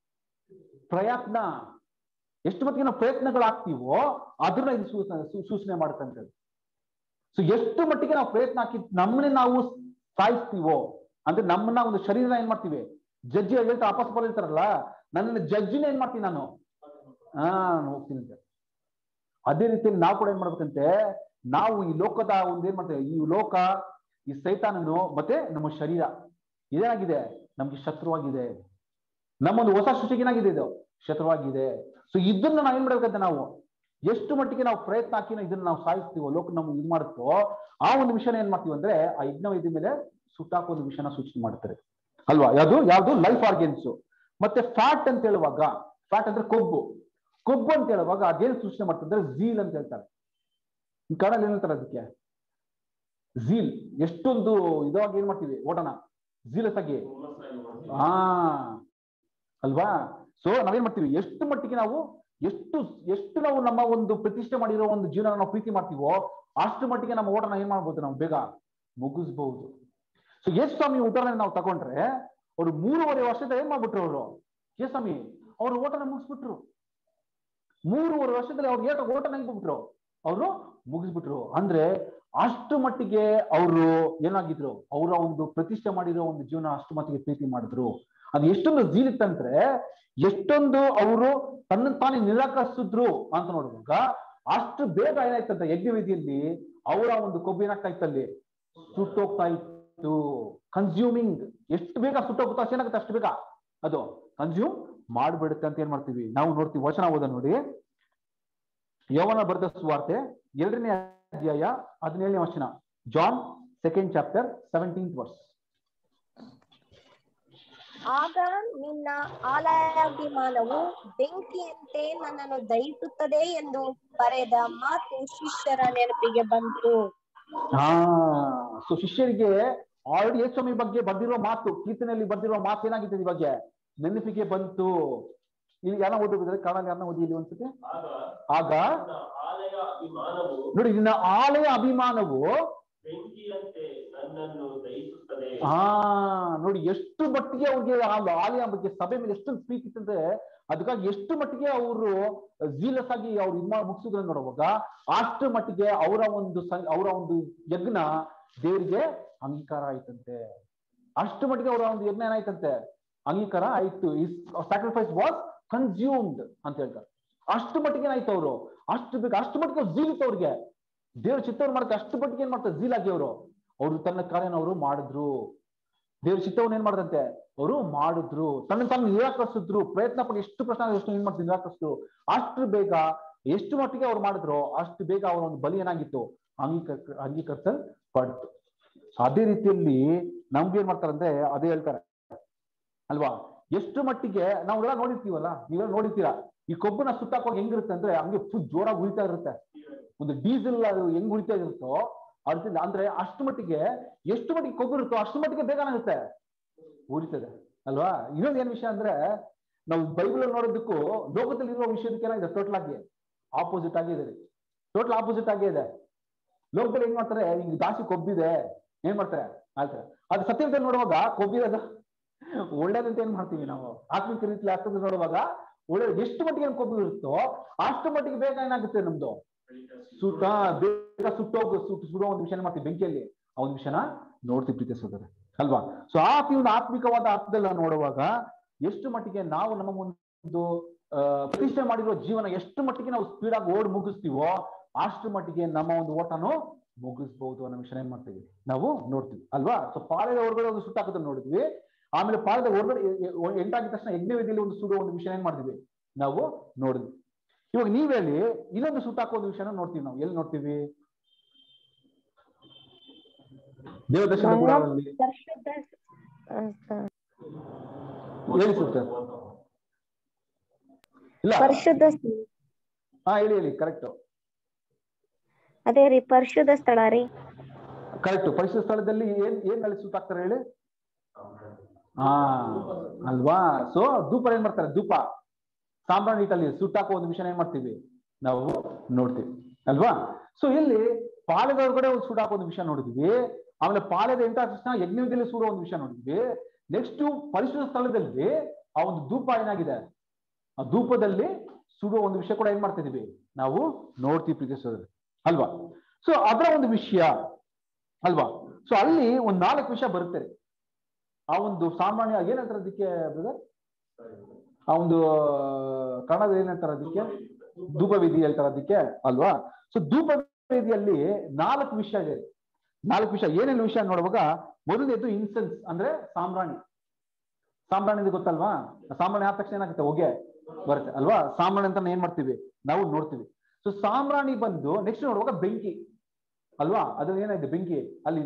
ಪ್ರಯತ್ನ, ಎಷ್ಟು ಮಟ್ಟಿಗೆ ನಾವು ಪ್ರಯತ್ನಗಳಾಗ್ತೀವೋ ಅದನ್ನ ಇದು ಸೂಚನೆ ಮಾಡುತ್ತಂತೆ. ಸೊ ಎಷ್ಟು ಮಟ್ಟಿಗೆ ನಾವು ಪ್ರಯತ್ನ ಹಾಕಿ ನಮ್ಮನ್ನೇ ನಾವು ಸಾಯಿಸ್ತೀವೋ, ಅಂದ್ರೆ ನಮ್ಮನ್ನ ಒಂದು ಶರೀರ ಏನ್ ಮಾಡ್ತೀವಿ, ಜಡ್ಜಿ ಹೇಳ್ತಾ ಅಪಸ್ಪಲ್ ಹೇಳ್ತಾರಲ್ಲ, ನನ್ನ ಜಡ್ಜಿನ ಏನ್ ಮಾಡ್ತೀನಿ ನಾನು ಹೋಗ್ತೀನಿ ಅಂತ. ಅದೇ ರೀತಿಯಲ್ಲಿ ನಾವು ಕೂಡ ಏನ್ ಮಾಡ್ಬೇಕಂತೆ, ನಾವು ಈ ಲೋಕದ ಒಂದು ಏನ್ ಮಾಡ್ತೇವೆ, ಈ ಲೋಕ, ಈ ಸೈತಾನನು ಮತ್ತೆ ನಮ್ಮ ಶರೀರ ಇದೇನಾಗಿದೆ ನಮ್ಗೆ ಶತ್ರುವಾಗಿದೆ. ನಮ್ಮೊಂದು ಹೊಸ ಸೃಷ್ಟಿಗೆ ಏನಾಗಿದೆ, ಇದು ಶತ್ರುವಾಗಿದೆ. ಸೊ ಇದನ್ನ ನಾವ್ ಏನ್ ಮಾಡ್ಬೇಕಂತೆ, ನಾವು ಎಷ್ಟು ಮಟ್ಟಿಗೆ ನಾವು ಪ್ರಯತ್ನ ಹಾಕಿ ಇದನ್ನ ನಾವು ಸಾಯಿಸ್ತೀವೋ, ಲೋಕ ನಮ್ಗೆ ಇದು ಮಾಡುತ್ತೋ ಆ ಒಂದು ವಿಷಯನ ಏನ್ ಮಾಡ್ತೀವಿ ಅಂದ್ರೆ ಆ ಯಜ್ಞ ವೇದಿ ಮೇಲೆ ಸುಟ್ಟಾಕೋ ಒಂದು ವಿಷಯನ ಸೂಚನೆ ಮಾಡ್ತಾರೆ ಅಲ್ವಾ. ಯಾವ್ದು ಲೈಫ್ ಆರ್ಗನ್ಸ್. ಮತ್ತೆ ಫ್ಯಾಟ್ ಅಂತ ಹೇಳುವಾಗ, ಫ್ಯಾಟ್ ಅಂದ್ರೆ ಕೊಬ್ಬು ಅಂತ ಹೇಳುವಾಗ ಅದೇನು ಸೂಚನೆ ಮಾಡ್ತಂದ್ರೆ ಝೀಲ್ ಅಂತ ಹೇಳ್ತಾರೆ. ಕನ್ನಡ ಏನ್ ಹೇಳ್ತಾರೆ ಅದಕ್ಕೆ? ಝೀಲ್. ಎಷ್ಟೊಂದು ಇದಾಗಿ ಏನ್ ಮಾಡ್ತೀವಿ ಓಟನ ಝೀಲಸ್ ಆಗಿ ಅಲ್ವಾ. ಸೊ ನಾವೇನ್ ಮಾಡ್ತೀವಿ, ಎಷ್ಟು ಮಟ್ಟಿಗೆ ನಾವು ಎಷ್ಟು ನಾವು ನಮ್ಮ ಒಂದು ಪ್ರತಿಷ್ಠೆ ಮಾಡಿರೋ ಒಂದು ಜೀವನ ನಾವು ಪ್ರೀತಿ ಮಾಡ್ತೀವೋ ಅಷ್ಟು ಮಟ್ಟಿಗೆ ನಮ್ಮ ಓಟನ ಏನ್ ಮಾಡ್ಬೋದು, ನಾವು ಬೇಗ ಮುಗಿಸ್ಬಹುದು. ಸೊ ಯೇಸು ಸ್ವಾಮಿ ಉದಾಹರಣೆ ನಾವು ತಗೊಂಡ್ರೆ, ಅವರು 3.5 ವರ್ಷದ ಏನ್ ಮಾಡ್ಬಿಟ್ರು ಅವರು, ಯೇಸು ಸ್ವಾಮಿ ಅವರು ಓಟನ ಮುಗಿಸ್ಬಿಟ್ರು. 3.5 ವರ್ಷದಲ್ಲಿ ಅವ್ರು ಓಟನ ಹೆಂಗ್ ಬಿಟ್ರು, ಅವರು ಮುಗಿಸ್ಬಿಟ್ರು. ಅಂದ್ರೆ ಅಷ್ಟು ಮಟ್ಟಿಗೆ ಅವರು ಏನಾಗಿದ್ರು, ಅವರ ಒಂದು ಪ್ರತಿಷ್ಠೆ ಮಾಡಿರೋ ಒಂದು ಜೀವನ ಅಷ್ಟು ಮಟ್ಟಿಗೆ ಪ್ರೀತಿ ಮಾಡಿದ್ರು. ಅದು ಎಷ್ಟೊಂದು ಜೀಲಿತ್ತಂದ್ರೆ, ಎಷ್ಟೊಂದು ಅವರು ತನ್ನ ತಾನೇ ನಿರಾಕರಿಸಿದ್ರು ಅಂತ ನೋಡುವಾಗ ಅಷ್ಟು ಬೇಗ ಏನಾಯ್ತಂತ ಯಜ್ಞವೇದಿಯಲ್ಲಿ ಅವರ ಒಂದು ಕೊಬ್ಬು ಏನಾಗ್ತಾ ಇತ್ತಲ್ಲಿ, ಸುಟ್ಟೋಗ್ತಾ ಇತ್ತು. ಕನ್ಸ್ಯೂಮಿಂಗ್. ಎಷ್ಟು ಬೇಗ ಸುಟ್ಟೋಗುತ್ತಾ ಏನಾಗುತ್ತೆ ಅಷ್ಟು ಬೇಗ ಅದು ಕನ್ಸ್ಯೂಮ್ ಮಾಡ್ಬಿಡುತ್ತೆ ಅಂತ ಏನ್ ಮಾಡ್ತೀವಿ ನಾವು ನೋಡ್ತೀವಿ. ವಚನ ಓದ ನೋಡಿ, ಯೋವನ ಬರೆದ ಸುವಾರ್ತೆ 2ನೇ ಅಧ್ಯಾಯ 17ನೇ ವಚನ. John 2nd chapter 17th verse. ಆಗ ನಿನ್ನ ಆಲಯಾಭಿಮಾನವು ಬೆಂಕಿಯಂತೆ ನನ್ನನ್ನು ದಹಿಸುತ್ತದೆ ಎಂದು ಬರೆದ ಮಾತು ಶಿಷ್ಯರ ನೆನಪಿಗೆ ಬಂತು. ಸೊ ಶಿಷ್ಯರಿಗೆ ಆಲ್ರೆಡಿ ಯೇಸು ಸ್ವಾಮಿ ಬಗ್ಗೆ ಬರ್ದಿರೋ ಮಾತು, ಕೀರ್ತನೆಯಲ್ಲಿ ಬರ್ದಿರೋ ಮಾತು ಏನಾಗಿದೆ ಈ ಬಗ್ಗೆ ನೆನಪಿಗೆ ಬಂತು. ಇಲ್ಲಿ ಯಾರನ್ನ ಓದಿದ್ರೆ ಕನ್ನಡ ಯಾರನ್ನ ಓದಿ ಇಲ್ಲಿ ಒಂದ್ಸತಿ. ಆಗ ನೋಡಿ, ನಿನ್ನ ಆಲಯ ಅಭಿಮಾನವು ನೋಡಿ ಎಷ್ಟು ಮಟ್ಟಿಗೆ ಅವ್ರಿಗೆ ಆಲಯ ಬಗ್ಗೆ ಸಭೆ ಮೇಲೆ ಎಷ್ಟು ಪ್ರೀತಿ ಇತ್ತಂದ್ರೆ, ಅದಕ್ಕಾಗಿ ಎಷ್ಟು ಮಟ್ಟಿಗೆ ಅವರು ಜೀಲಸ್ ಆಗಿ ಅವ್ರು ಮುಗಿಸಿದ್ರು ನೋಡುವಾಗ ಅಷ್ಟು ಮಟ್ಟಿಗೆ ಅವರ ಒಂದು ಯಜ್ಞ ದೇವರಿಗೆ ಅಂಗೀಕಾರ ಆಯ್ತಂತೆ. ಅಷ್ಟು ಮಟ್ಟಿಗೆ ಅವರ ಒಂದು ಯಜ್ಞ ಏನಾಯ್ತಂತೆ, ಅಂಗೀಕಾರ ಆಯ್ತು. ಸ್ಯಾಕ್ರಿಫೈಸ್ ವಾಸ್ ಕನ್ಸ್ಯೂಮ್ಡ್ ಅಂತ ಹೇಳ್ತಾರೆ. ಅಷ್ಟು ಮಟ್ಟಿಗೆ ಏನಾಯ್ತು, ಅವರು ಅಷ್ಟು ಮಟ್ಟಿಗೆ ಜೀಲ್ ಇತ್ತು ಅವ್ರಿಗೆ. ದೇವ್ರ ಚಿತ್ತವನ್ನು ಮಾಡಕ್ಕೆ ಅಷ್ಟು ಮಟ್ಟಿಗೆ ಏನ್ ಮಾಡ್ತಾರೆ, ಜೀಲ್ ಆಗಿ ಅವರು ತನ್ನ ಕಾರ್ಯನ ಅವರು ಮಾಡಿದ್ರು. ದೇವ್ರ ಚಿತ್ತವನ್ನು ಏನ್ ಮಾಡದಂತೆ ಅವರು ಮಾಡಿದ್ರು. ತಾನು ನಿರಾಕರಿಸಿದ್ರು. ಪ್ರಯತ್ನ ಪಟ್ಟು ಎಷ್ಟು ಪ್ರಶ್ನೆ ಏನ್ ಮಾಡ್ತಾರೆ, ನಿರಾಕರಿಸಿದ್ರು. ಅಷ್ಟು ಬೇಗ ಎಷ್ಟು ಮಟ್ಟಿಗೆ ಅವ್ರು ಮಾಡಿದ್ರು ಅಷ್ಟು ಬೇಗ ಅವರ ಒಂದು ಬಲಿ ಏನಾಗಿತ್ತು, ಅಂಗೀಕರಿಸಲ್ಪಡ್ತು. ಅದೇ ರೀತಿಯಲ್ಲಿ ನಮ್ಗೆ ಏನ್ ಮಾಡ್ತಾರಂದ್ರೆ ಅದೇ ಹೇಳ್ತಾರೆ ಅಲ್ವಾ. ಎಷ್ಟು ಮಟ್ಟಿಗೆ ನಾವೆಲ್ಲ ನೋಡಿರ್ತೀವಲ್ಲ, ನೀವೆಲ್ಲ ನೋಡಿರ್ತೀರಾ, ಈ ಕೊಬ್ಬನ ಸುತ್ತಾಕುವಾಗ ಹೆಂಗಿರುತ್ತೆ ಅಂದ್ರೆ ಹಂಗೆ ಫುಲ್ ಜೋರಾಗಿ ಉಳಿತಾ ಇರುತ್ತೆ. ಒಂದು ಡೀಸೆಲ್ ಅದು ಹೆಂಗ್ ಉಳಿತಾ ಇರುತ್ತೋ ಅದರಿಂದ, ಅಂದ್ರೆ ಅಷ್ಟು ಮಟ್ಟಿಗೆ ಎಷ್ಟು ಮಟ್ಟಿಗೆ ಕೊಬ್ಬು ಇರುತ್ತೋ ಅಷ್ಟು ಮಟ್ಟಿಗೆ ಬೇಗ ಆಗುತ್ತೆ, ಉಳಿತದೆ ಅಲ್ವಾ. ಇನ್ನೊಂದು ಏನ್ ವಿಷಯ ಅಂದ್ರೆ, ನಾವು ಬೈಬಲ್ ನೋಡೋದಕ್ಕೂ ಲೋಕದಲ್ಲಿ ಇರುವ ವಿಷಯಕ್ಕೆ ಏನಾಗಿದೆ, ಟೋಟಲ್ ಆಗಿ ಆಪೋಸಿಟ್ ಆಗಿದೆ. ಟೋಟಲ್ ಆಪೋಸಿಟ್ ಆಗೇ ಇದೆ. ಲೋಕದಲ್ಲಿ ಏನ್ ಮಾಡ್ತಾರೆ, ಈಗ ಜಾಸ್ತಿ ಕೊಬ್ಬಿದೆ ಏನ್ ಮಾಡ್ತಾರೆ ಆಯ್ತಾರೆ. ಅದು ಸತ್ಯದಲ್ಲಿ ನೋಡುವಾಗ ಕೊಬ್ಬಿರೋದು ಒಳ್ಳೇದಂತ ಏನ್ ಮಾಡ್ತೀವಿ ನಾವು, ಆತ್ಮಿಕ ರೀತಿಯಲ್ಲಿ ಅರ್ಥದಲ್ಲಿ ನೋಡುವಾಗ ಒಳ್ಳೆ ಎಷ್ಟು ಮಟ್ಟಿಗೆ ಕೊಬ್ಬು ಇರುತ್ತೋ ಅಷ್ಟು ಮಟ್ಟಿಗೆ ಬೇಗ ಏನಾಗುತ್ತೆ, ನಮ್ದು ಬೇಗ ಸುಡೋ ಒಂದು ವಿಷಯ ಮಾಡ್ತೀವಿ ಬೆಂಕಿಯಲ್ಲಿ. ಆ ಒಂದು ವಿಷಯನ ನೋಡ್ತೀವಿ ಪ್ರೀತಿಸೋದ್ರೆ ಅಲ್ವಾ. ಸೊ ಒಂದು ಆತ್ಮಿಕವಾದ ಅರ್ಥದಲ್ಲಿ ನೋಡುವಾಗ ಎಷ್ಟು ಮಟ್ಟಿಗೆ ನಾವು ನಮ್ಮ ಒಂದು ಪ್ರತಿಷ್ಠೆ ಮಾಡಿರೋ ಜೀವನ ಎಷ್ಟು ಮಟ್ಟಿಗೆ ನಾವು ಸ್ಪೀಡ್ ಆಗಿ ಓಡ್ ಮುಗಿಸ್ತೀವೋ ಅಷ್ಟು ಮಟ್ಟಿಗೆ ನಮ್ಮ ಒಂದು ಓಟನು ಮುಗಿಸ್ಬಹುದು ಅನ್ನೋ ವಿಷಯ ಏನ್ ಮಾಡ್ತೀವಿ ನಾವು ನೋಡ್ತೀವಿ ಅಲ್ವಾ. ಸೊ ಪಾಳೆಯ ಹೊರಗಡೆ ಒಂದು ಸುಟ್ಟಾಕೋದನ್ನ ನೋಡಿದ್ವಿ. ಆಮೇಲೆ ಪಾಳೆಯದ ಹೊರಗಡೆ ಎಂಟಾಗಿದ ತಕ್ಷಣ ಯಜ್ಞವೇದಿಯಲ್ಲಿ ಒಂದು ಸುಡುವ ಒಂದು ವಿಷಯ ಏನ್ ಮಾಡಿದ್ವಿ ನಾವು ನೋಡಿದ್ವಿ. ಇವಾಗ ನೀವ್ ಹೇಳಿ, ಇನ್ನೊಂದು ಸುಟ್ಟಾಕೋ ಒಂದು ವಿಷಯನ ನೋಡ್ತೀವಿ ನಾವು. ಎಲ್ಲಿ ನೋಡ್ತೀವಿ? ದೇವದರ್ಶನ ಗುಡಾರದಲ್ಲಿ. ಹೇಳಿ ಸಿಸ್ಟರ್. ಇಲ್ಲ ಹೇಳಿ ಕರೆಕ್ಟ್. ಅದೇ ರೀ, ಪರಿಶುದ್ಧ ಸ್ಥಳ ರೀ. ಕರೆಕ್ಟ್. ಪರಿಶುದ್ಧ ಸ್ಥಳದಲ್ಲಿ ಏನ್ ಸುಟ್ಟಾಕ್ತಾರೆ ಹೇಳಿ? ಅಲ್ವಾ. ಸೊ ಧೂಪ ಏನ್ ಮಾಡ್ತಾರೆ, ಧೂಪ ಸಾಂಬ್ರಾಣಿ ಇಟ್ಟಲ್ಲಿ ಸುಟ್ಟಾಕೋ ಒಂದು ವಿಷಯ ಏನ್ ಮಾಡ್ತೀವಿ ನಾವು ನೋಡ್ತೀವಿ ಅಲ್ವಾ. ಸೊ ಇಲ್ಲಿ ಪಾಳೆದ ಹೊರಗಡೆ ಒಂದು ಸುಟ್ಟಾಕೋ ಒಂದು ವಿಷಯ ನೋಡಿದ್ವಿ. ಆಮೇಲೆ ಪಾಳೆದ ಎಂಟಾದ ತಕ್ಷಣ ಯಜ್ಞದಲ್ಲಿ ಸುಡೋ ಒಂದು ವಿಷಯ ನೋಡಿದ್ವಿ. ನೆಕ್ಸ್ಟ್ ಪರಿಶುದ್ಧ ಸ್ಥಳದಲ್ಲಿ ಆ ಒಂದು ಧೂಪ ಏನಾಗಿದೆ, ಆ ಧೂಪದಲ್ಲಿ ಸುಡುವ ಒಂದು ವಿಷಯ ಕೂಡ ಏನ್ ಮಾಡ್ತಿದೀವಿ ನಾವು ನೋಡ್ತೀವಿ ಪ್ರೀತಿಸೋದ್ರೆ ಅಲ್ವಾ. ಸೊ ಅದರ ಒಂದು ವಿಷಯ ಅಲ್ವಾ. ಸೊ ಅಲ್ಲಿ ಒಂದ್ 4 ವಿಷಯ ಬರುತ್ತೆ. ಆ ಒಂದು ಸಾಮಾನ್ಯ ಏನಂತಾರೆ ಅದಕ್ಕೆ ಬ್ರದರ್, ಆ ಒಂದು ಕನ್ನಡ ಏನಂತಾರೆ ಅದಕ್ಕೆ, ಧೂಪವೇದಿ ಹೇಳ್ತಾರೆ ಅದಕ್ಕೆ ಅಲ್ವಾ. ಸೊ ಧೂಪವೇದಿಯಲ್ಲಿ 4 ವಿಷಯ ಇದೆ. 4 ವಿಷಯ ಏನೇನು ವಿಷಯ ನೋಡುವಾಗ, ಮೊದಲನೇದು ಇನ್ಸೆನ್ಸ್ ಅಂದ್ರೆ ಸಾಂಬ್ರಾಣಿ. ಸಾಂಬ್ರಾಣಿ ಗೊತ್ತಲ್ವಾ. ಸಾಂಬ್ರಾಣಿ ಆದ ತಕ್ಷಣ ಏನಾಗುತ್ತೆ, ಹೊಗೆ ಬರುತ್ತೆ ಅಲ್ವಾ. ಸಾಂಬ್ರಾಣಿ ಅಂತ ಏನ್ ಮಾಡ್ತೀವಿ ನಾವು ನೋಡ್ತೀವಿ. ಸೊ ಸಾಂಬ್ರಾಣಿ ಬಂದು ನೆಕ್ಸ್ಟ್ ನೋಡುವಾಗ ಬೆಂಕಿ ಅಲ್ವಾ. ಅದು ಏನಾಗಿದೆ, ಬೆಂಕಿ ಅಲ್ಲಿದೆ.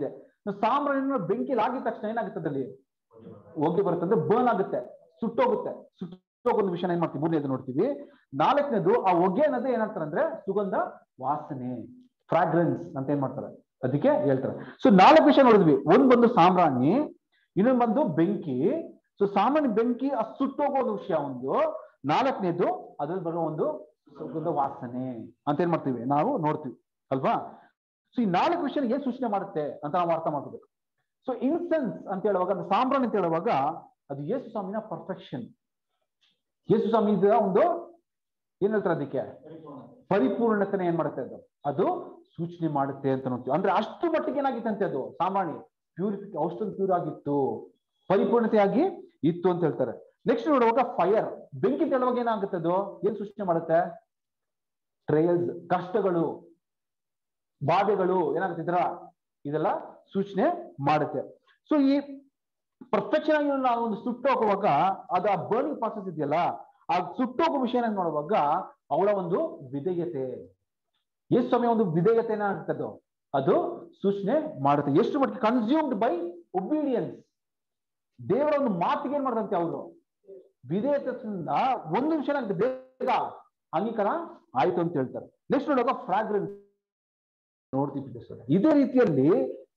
ಸಾಂಬ್ರಾಣಿನ ಬೆಂಕಿಲಿ ಆಗಿದ ತಕ್ಷಣ ಏನಾಗುತ್ತೆ ಅಲ್ಲಿ ಹೊಗೆ ಬರುತ್ತೆ, ಅಂದ್ರೆ ಬರ್ನ್ ಆಗುತ್ತೆ, ಸುಟ್ಟೋಗುತ್ತೆ. ಸುಟ್ಟೋಗೊಂದು ವಿಷಯ ಏನ್ ಮಾಡ್ತೀವಿ, ಮೂರನೇದು ನೋಡ್ತೀವಿ. ನಾಲ್ಕನೇದು ಆ ಹೊಗೆ ಅನ್ನೋದೇ ಏನಂತಾರೆ ಅಂದ್ರೆ ಸುಗಂಧ ವಾಸನೆ, ಫ್ರಾಗ್ರೆನ್ಸ್ ಅಂತ ಏನ್ ಮಾಡ್ತಾರೆ ಅದಕ್ಕೆ ಹೇಳ್ತಾರೆ. ಸೊ 4 ವಿಷಯ ನೋಡಿದ್ವಿ. ಒಂದ್ ಬಂದು ಸಾಂಬ್ರಾಣಿ, ಇನ್ನೊಂದು ಬಂದು ಬೆಂಕಿ. ಸೊ ಸಾಮಾನ್ಯ ಬೆಂಕಿ ಆ ಸುಟ್ಟೋಗೋ ಒಂದು ವಿಷಯ ಒಂದು. 4ನೇದು ಅದ್ರಲ್ಲಿ ಬರೋ ಒಂದು ಸುಗಂಧ ವಾಸನೆ ಅಂತ ಏನ್ ಮಾಡ್ತೀವಿ ನಾವು ನೋಡ್ತೀವಿ ಅಲ್ವಾ. ಸೊ ಈ 4 ವಿಷಯ ಏನ್ ಸೂಚನೆ ಮಾಡುತ್ತೆ ಅಂತ ನಾವು ಅರ್ಥ ಮಾಡ್ಕೋಬೇಕು. ಸೊ ಇನ್ಸೆನ್ಸ್ ಅಂತ ಹೇಳುವಾಗ, ಸಾಂಬ್ರಾಣಿ ಅಂತ ಹೇಳುವಾಗ ಅದು ಯೇಸು ಸ್ವಾಮಿನ ಪರ್ಫೆಕ್ಷನ್. ಯೇಸು ಸ್ವಾಮಿ ಒಂದು ಏನ್ ಹೇಳ್ತಾರೆ ಅದಕ್ಕೆ ಪರಿಪೂರ್ಣತೆನ ಏನ್ ಮಾಡುತ್ತೆ ಅದು ಸೂಚನೆ ಮಾಡುತ್ತೆ ಅಂತ ನೋಡ್ತೀವಿ. ಅಂದ್ರೆ ಅಷ್ಟು ಮಟ್ಟಿಗೆ ಏನಾಗಿತ್ತಂತೆ ಅದು ಸಾಂಬ್ರಾಣಿ ಅಷ್ಟೊಂದು ಪ್ಯೂರ್ ಆಗಿತ್ತು, ಪರಿಪೂರ್ಣತೆಯಾಗಿ ಇತ್ತು ಅಂತ ಹೇಳ್ತಾರೆ. ನೆಕ್ಸ್ಟ್ ನೋಡುವಾಗ ಫೈರ್, ಬೆಂಕಿ ತೆಳುವಾಗ ಏನಾಗುತ್ತೆ ಅದು ಏನ್ ಸೂಚನೆ ಮಾಡುತ್ತೆ, ಟ್ರಯಲ್ಸ್, ಕಷ್ಟಗಳು, ಬಾಧೆಗಳು ಏನಾಗುತ್ತೆ ಇದೆಲ್ಲ ಸೂಚನೆ ಮಾಡುತ್ತೆ. ಸೊ ಈ ಪರ್ಫೆಕ್ಷನ್ ಆಗಿ ನಾವು ಒಂದು ಸುಟ್ಟೋಗುವಾಗ ಅದು ಆ ಬರ್ನಿಂಗ್ ಪ್ರಾಸೆಸ್ ಇದೆಯಲ್ಲ, ಆ ಸುಟ್ಟೋಗೋ ವಿಷಯನ ನೋಡುವಾಗ ಅವಳ ಒಂದು ವಿಧೇಯತೆ, ಯೇಸು ಸ್ವಾಮಿಯ ಒಂದು ವಿಧೇಯತೆನ ಆಗ್ತದೆ ಅದು ಸೂಚನೆ ಮಾಡುತ್ತೆ. ಎಷ್ಟು ಮಟ್ಟಿಗೆ ಕನ್ಸ್ಯೂಮ್ಡ್ ಬೈ ಒಬಿಡಿಯನ್ಸ್, ದೇವರ ಒಂದು ಮಾತಿಗೆ ಏನ್ ಮಾಡ್ದಂತೆ ಅವರು ವಿಧೇಯತೆಯಿಂದ ಒಂದು ವಿಷಯ ಬೇಗ ಅಂಗೀಕಾರ ಆಯ್ತು ಅಂತ ಹೇಳ್ತಾರೆ. ನೆಕ್ಸ್ಟ್ ನೋಡುವಾಗ ಫ್ರಾಗ್ರೆನ್ಸ್ ನೋಡ್ತೀವಿ. ಇದೇ ರೀತಿಯಲ್ಲಿ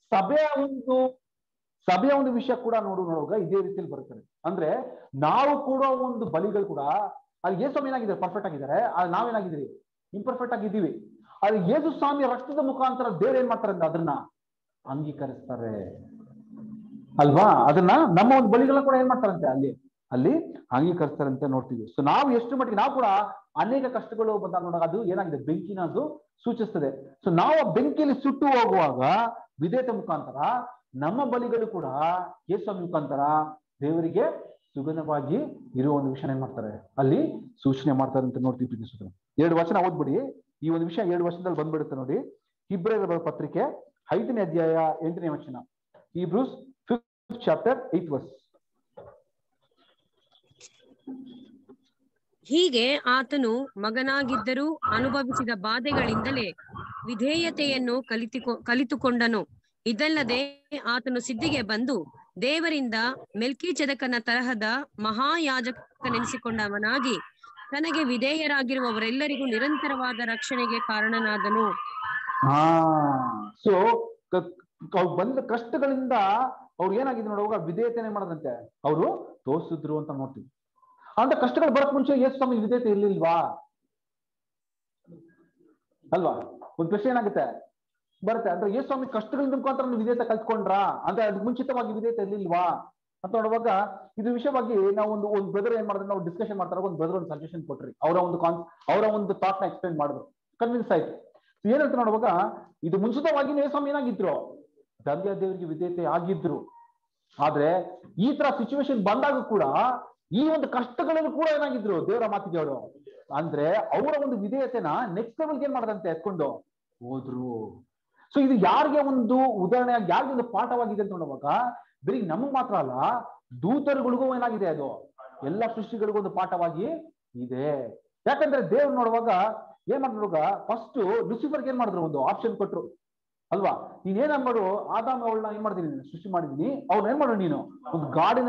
ಸಭೆಯ ಒಂದು ವಿಷಯ ಕೂಡ ನೋಡುವಾಗ ಇದೇ ರೀತಿಯಲ್ಲಿ ಬರುತ್ತದೆ. ಅಂದ್ರೆ ನಾವು ಕೂಡ ಒಂದು ಬಲಿಗಳು ಕೂಡ ಅಲ್ಲಿ ಯೇಸು ಸ್ವಾಮಿ ಏನಾಗಿದ್ದಾರೆ ಪರ್ಫೆಕ್ಟ್ ಆಗಿದ್ದಾರೆ, ಆದ್ರೆ ನಾವೇನಾಗಿದ್ದೀವಿ ಇಂಪರ್ಫೆಕ್ಟ್ ಆಗಿದ್ದೀವಿ. ಆದ್ರೆ ಯೇಸು ಸ್ವಾಮಿ ರಕ್ತದ ಮುಖಾಂತರ ದೇವ್ರು ಏನ್ ಮಾಡ್ತಾರೆ ಅಂದ್ರೆ ಅದನ್ನ ಅಂಗೀಕರಿಸ್ತಾರೆ ಅಲ್ವಾ. ಅದನ್ನ ನಮ್ಮ ಒಂದು ಬಲಿಗಳನ್ನ ಕೂಡ ಏನ್ ಮಾಡ್ತಾರಂತೆ ಅಲ್ಲಿ ಅಂಗೀಕರಿಸ್ತಾರಂತೆ ನೋಡ್ತೀವಿ. ಸೊ ನಾವು ಎಷ್ಟು ಮಟ್ಟಿಗೆ ನಾವು ಕೂಡ ಅನೇಕ ಕಷ್ಟಗಳು ಬಂದಾಗ ನೋಡೋಣ ಅದು ಏನಾಗಿದೆ ಬೆಂಕಿನ ಅದು ಸೂಚಿಸ್ತದೆ. ಸೊ ನಾವು ಆ ಬೆಂಕಿಯಲ್ಲಿ ಸುಟ್ಟು ಹೋಗುವಾಗ ವಿಧೇಯತೆ ಮುಖಾಂತರ ನಮ್ಮ ಬಲಿಗಳು ಕೂಡ ಯೇಸು ಸ್ವಾಮಿ ಮುಖಾಂತರ ದೇವರಿಗೆ ಸುಗಂಧವಾಗಿ ಇರುವ ಒಂದು ವಿಷಯ ಏನ್ ಮಾಡ್ತಾರೆ ಅಲ್ಲಿ ಸೂಚನೆ ಮಾಡ್ತಾರೆ ಅಂತ ನೋಡ್ತೀವಿ. 2 ವಚನ ಓದ್ಬಿಡಿ. ಈ ಒಂದು ವಿಷಯ 7 ವರ್ಷದಲ್ಲಿ ಬಂದ್ಬಿಡುತ್ತೆ ನೋಡಿ. ಇಬ್ರಿಯರ ಪತ್ರಿಕೆ 5ನೇ ಅಧ್ಯಾಯ 8ನೇ ವಚನ. Hebrews 5th chapter 8th verse. ಹೀಗೆ ಆತನು ಮಗನಾಗಿದ್ದರೂ ಅನುಭವಿಸಿದ ಬಾಧೆಗಳಿಂದಲೇ ವಿಧೇಯತೆಯನ್ನು ಕಲಿತುಕೊಂಡನು. ಇದಲ್ಲದೆ ಆತನು ಸಿದ್ಧಿಗೆ ಬಂದು ದೇವರಿಂದ ಮೆಲ್ಕಿಜೆದಕನ ತರಹದ ಮಹಾಯಾಜಕನೆನಿಸಿಕೊಂಡವನಾಗಿ ತನಗೆ ವಿಧೇಯರಾಗಿರುವವರೆಲ್ಲರಿಗೂ ನಿರಂತರವಾದ ರಕ್ಷಣೆಗೆ ಕಾರಣನಾದನು. ಸೊ ಬಂದ ಕಷ್ಟಗಳಿಂದ ಅವ್ರು ಏನಾಗಿದೆ ನೋಡುವಾಗ ವಿಧೇಯತೆನೆ ಮಾಡದಂತೆ ಅವರು ತೋರಿಸಿದ್ರು ಅಂತ ನೋಡ್ತೀವಿ. ಅಂತ ಕಷ್ಟಗಳು ಬರಕ್ ಮುಂಚೆ ಯೇಸು ಸ್ವಾಮಿ ವಿಧೇಯತೆ ಇರ್ಲಿಲ್ವಾ ಅಲ್ವಾ? ಒಂದು ಪ್ರಶ್ನೆ ಏನಾಗುತ್ತೆ ಬರುತ್ತೆ. ಅಂದ್ರೆ ಯೇಸು ಸ್ವಾಮಿ ಕಷ್ಟಗಳಿಂದ ಮುಖಾಂತರ ವಿಧೇಯತೆ ಕಲ್ತ್ಕೊಂಡ್ರಾ ಅಂದ್ರೆ ಅದಕ್ಕೆ ಮುಂಚಿತವಾಗಿ ವಿಧೇಯತೆ ಇರ್ಲಿಲ್ವಾ ಅಂತ ನೋಡುವಾಗ ಇದು ವಿಷಯವಾಗಿ ನಾವು ಒಂದು ಬ್ರದರ್ ಏನ್ ಮಾಡಿದ್ರೆ ನಾವು ಡಿಸ್ಕಷನ್ ಮಾಡ್ತಾರೆ. ಒಂದು ಬ್ರದರ್ ಒಂದು ಸಜೆಷನ್ ಕೊಟ್ರಿ, ಅವರ ಒಂದು ಥಾಟ್ ನ ಎಕ್ಸ್ಪ್ಲೈನ್ ಮಾಡಿದ್ರು, ಕನ್ವಿನ್ಸ್ ಆಯ್ತು. ಏನಂತ ನೋಡುವಾಗ ಇದು ಮುಂಚಿತವಾಗಿ ಯೇಸು ಸ್ವಾಮಿ ಏನಾಗಿದ್ರು ದೇವರಿಗೆ ವಿಧೇಯತೆ ಆಗಿದ್ರು. ಆದ್ರೆ ಈ ತರ ಸಿಚುವೇಶನ್ ಬಂದಾಗ ಕೂಡ ಈ ಒಂದು ಕಷ್ಟಗಳನ್ನು ಕೂಡ ಏನಾಗಿದ್ರು ದೇವರ ಮಾತಿಗೆ ಅವರು ಅಂದ್ರೆ ಅವರ ಒಂದು ವಿಧೇಯತೆನ ನೆಕ್ಸ್ಟ್ ಲೆವೆಲ್ಗೆ ಏನ್ ಮಾಡದಂತೆ ಎತ್ಕೊಂಡು ಹೋದ್ರು. ಸೊ ಇದು ಯಾರಿಗೆ ಒಂದು ಉದಾಹರಣೆಯಾಗಿ ಯಾರಿಗೆ ಒಂದು ಪಾಠವಾಗಿದೆ ಅಂತ ನೋಡುವಾಗ ಬರೀ ನಮಗ್ ಮಾತ್ರ ಅಲ್ಲ, ದೂತರುಗಳಿಗೂ ಏನಾಗಿದೆ ಅದು ಎಲ್ಲ ಸೃಷ್ಟಿಗಳಿಗೂ ಒಂದು ಪಾಠವಾಗಿ ಇದೆ. ಯಾಕಂದ್ರೆ ದೇವ್ರು ನೋಡುವಾಗ ಏನ್ ಮಾಡಿದ್ರು ಫಸ್ಟ್ ಲೂಸಿಫರ್ಗೆ ಏನ್ ಮಾಡಿದ್ರು ಒಂದು ಆಪ್ಷನ್ ಕೊಟ್ರು ಅಲ್ವಾ. ನೀನ್ ಏನ್ ಮಾಡು ಆದಾಮ ಅವಳನ್ನ ಏನ್ ಮಾಡ್ತೀನಿ ಸೃಷ್ಟಿ ಮಾಡಿದೀನಿ, ಅವ್ನ ಏನ್ ಮಾಡು ನೀನು ಒಂದು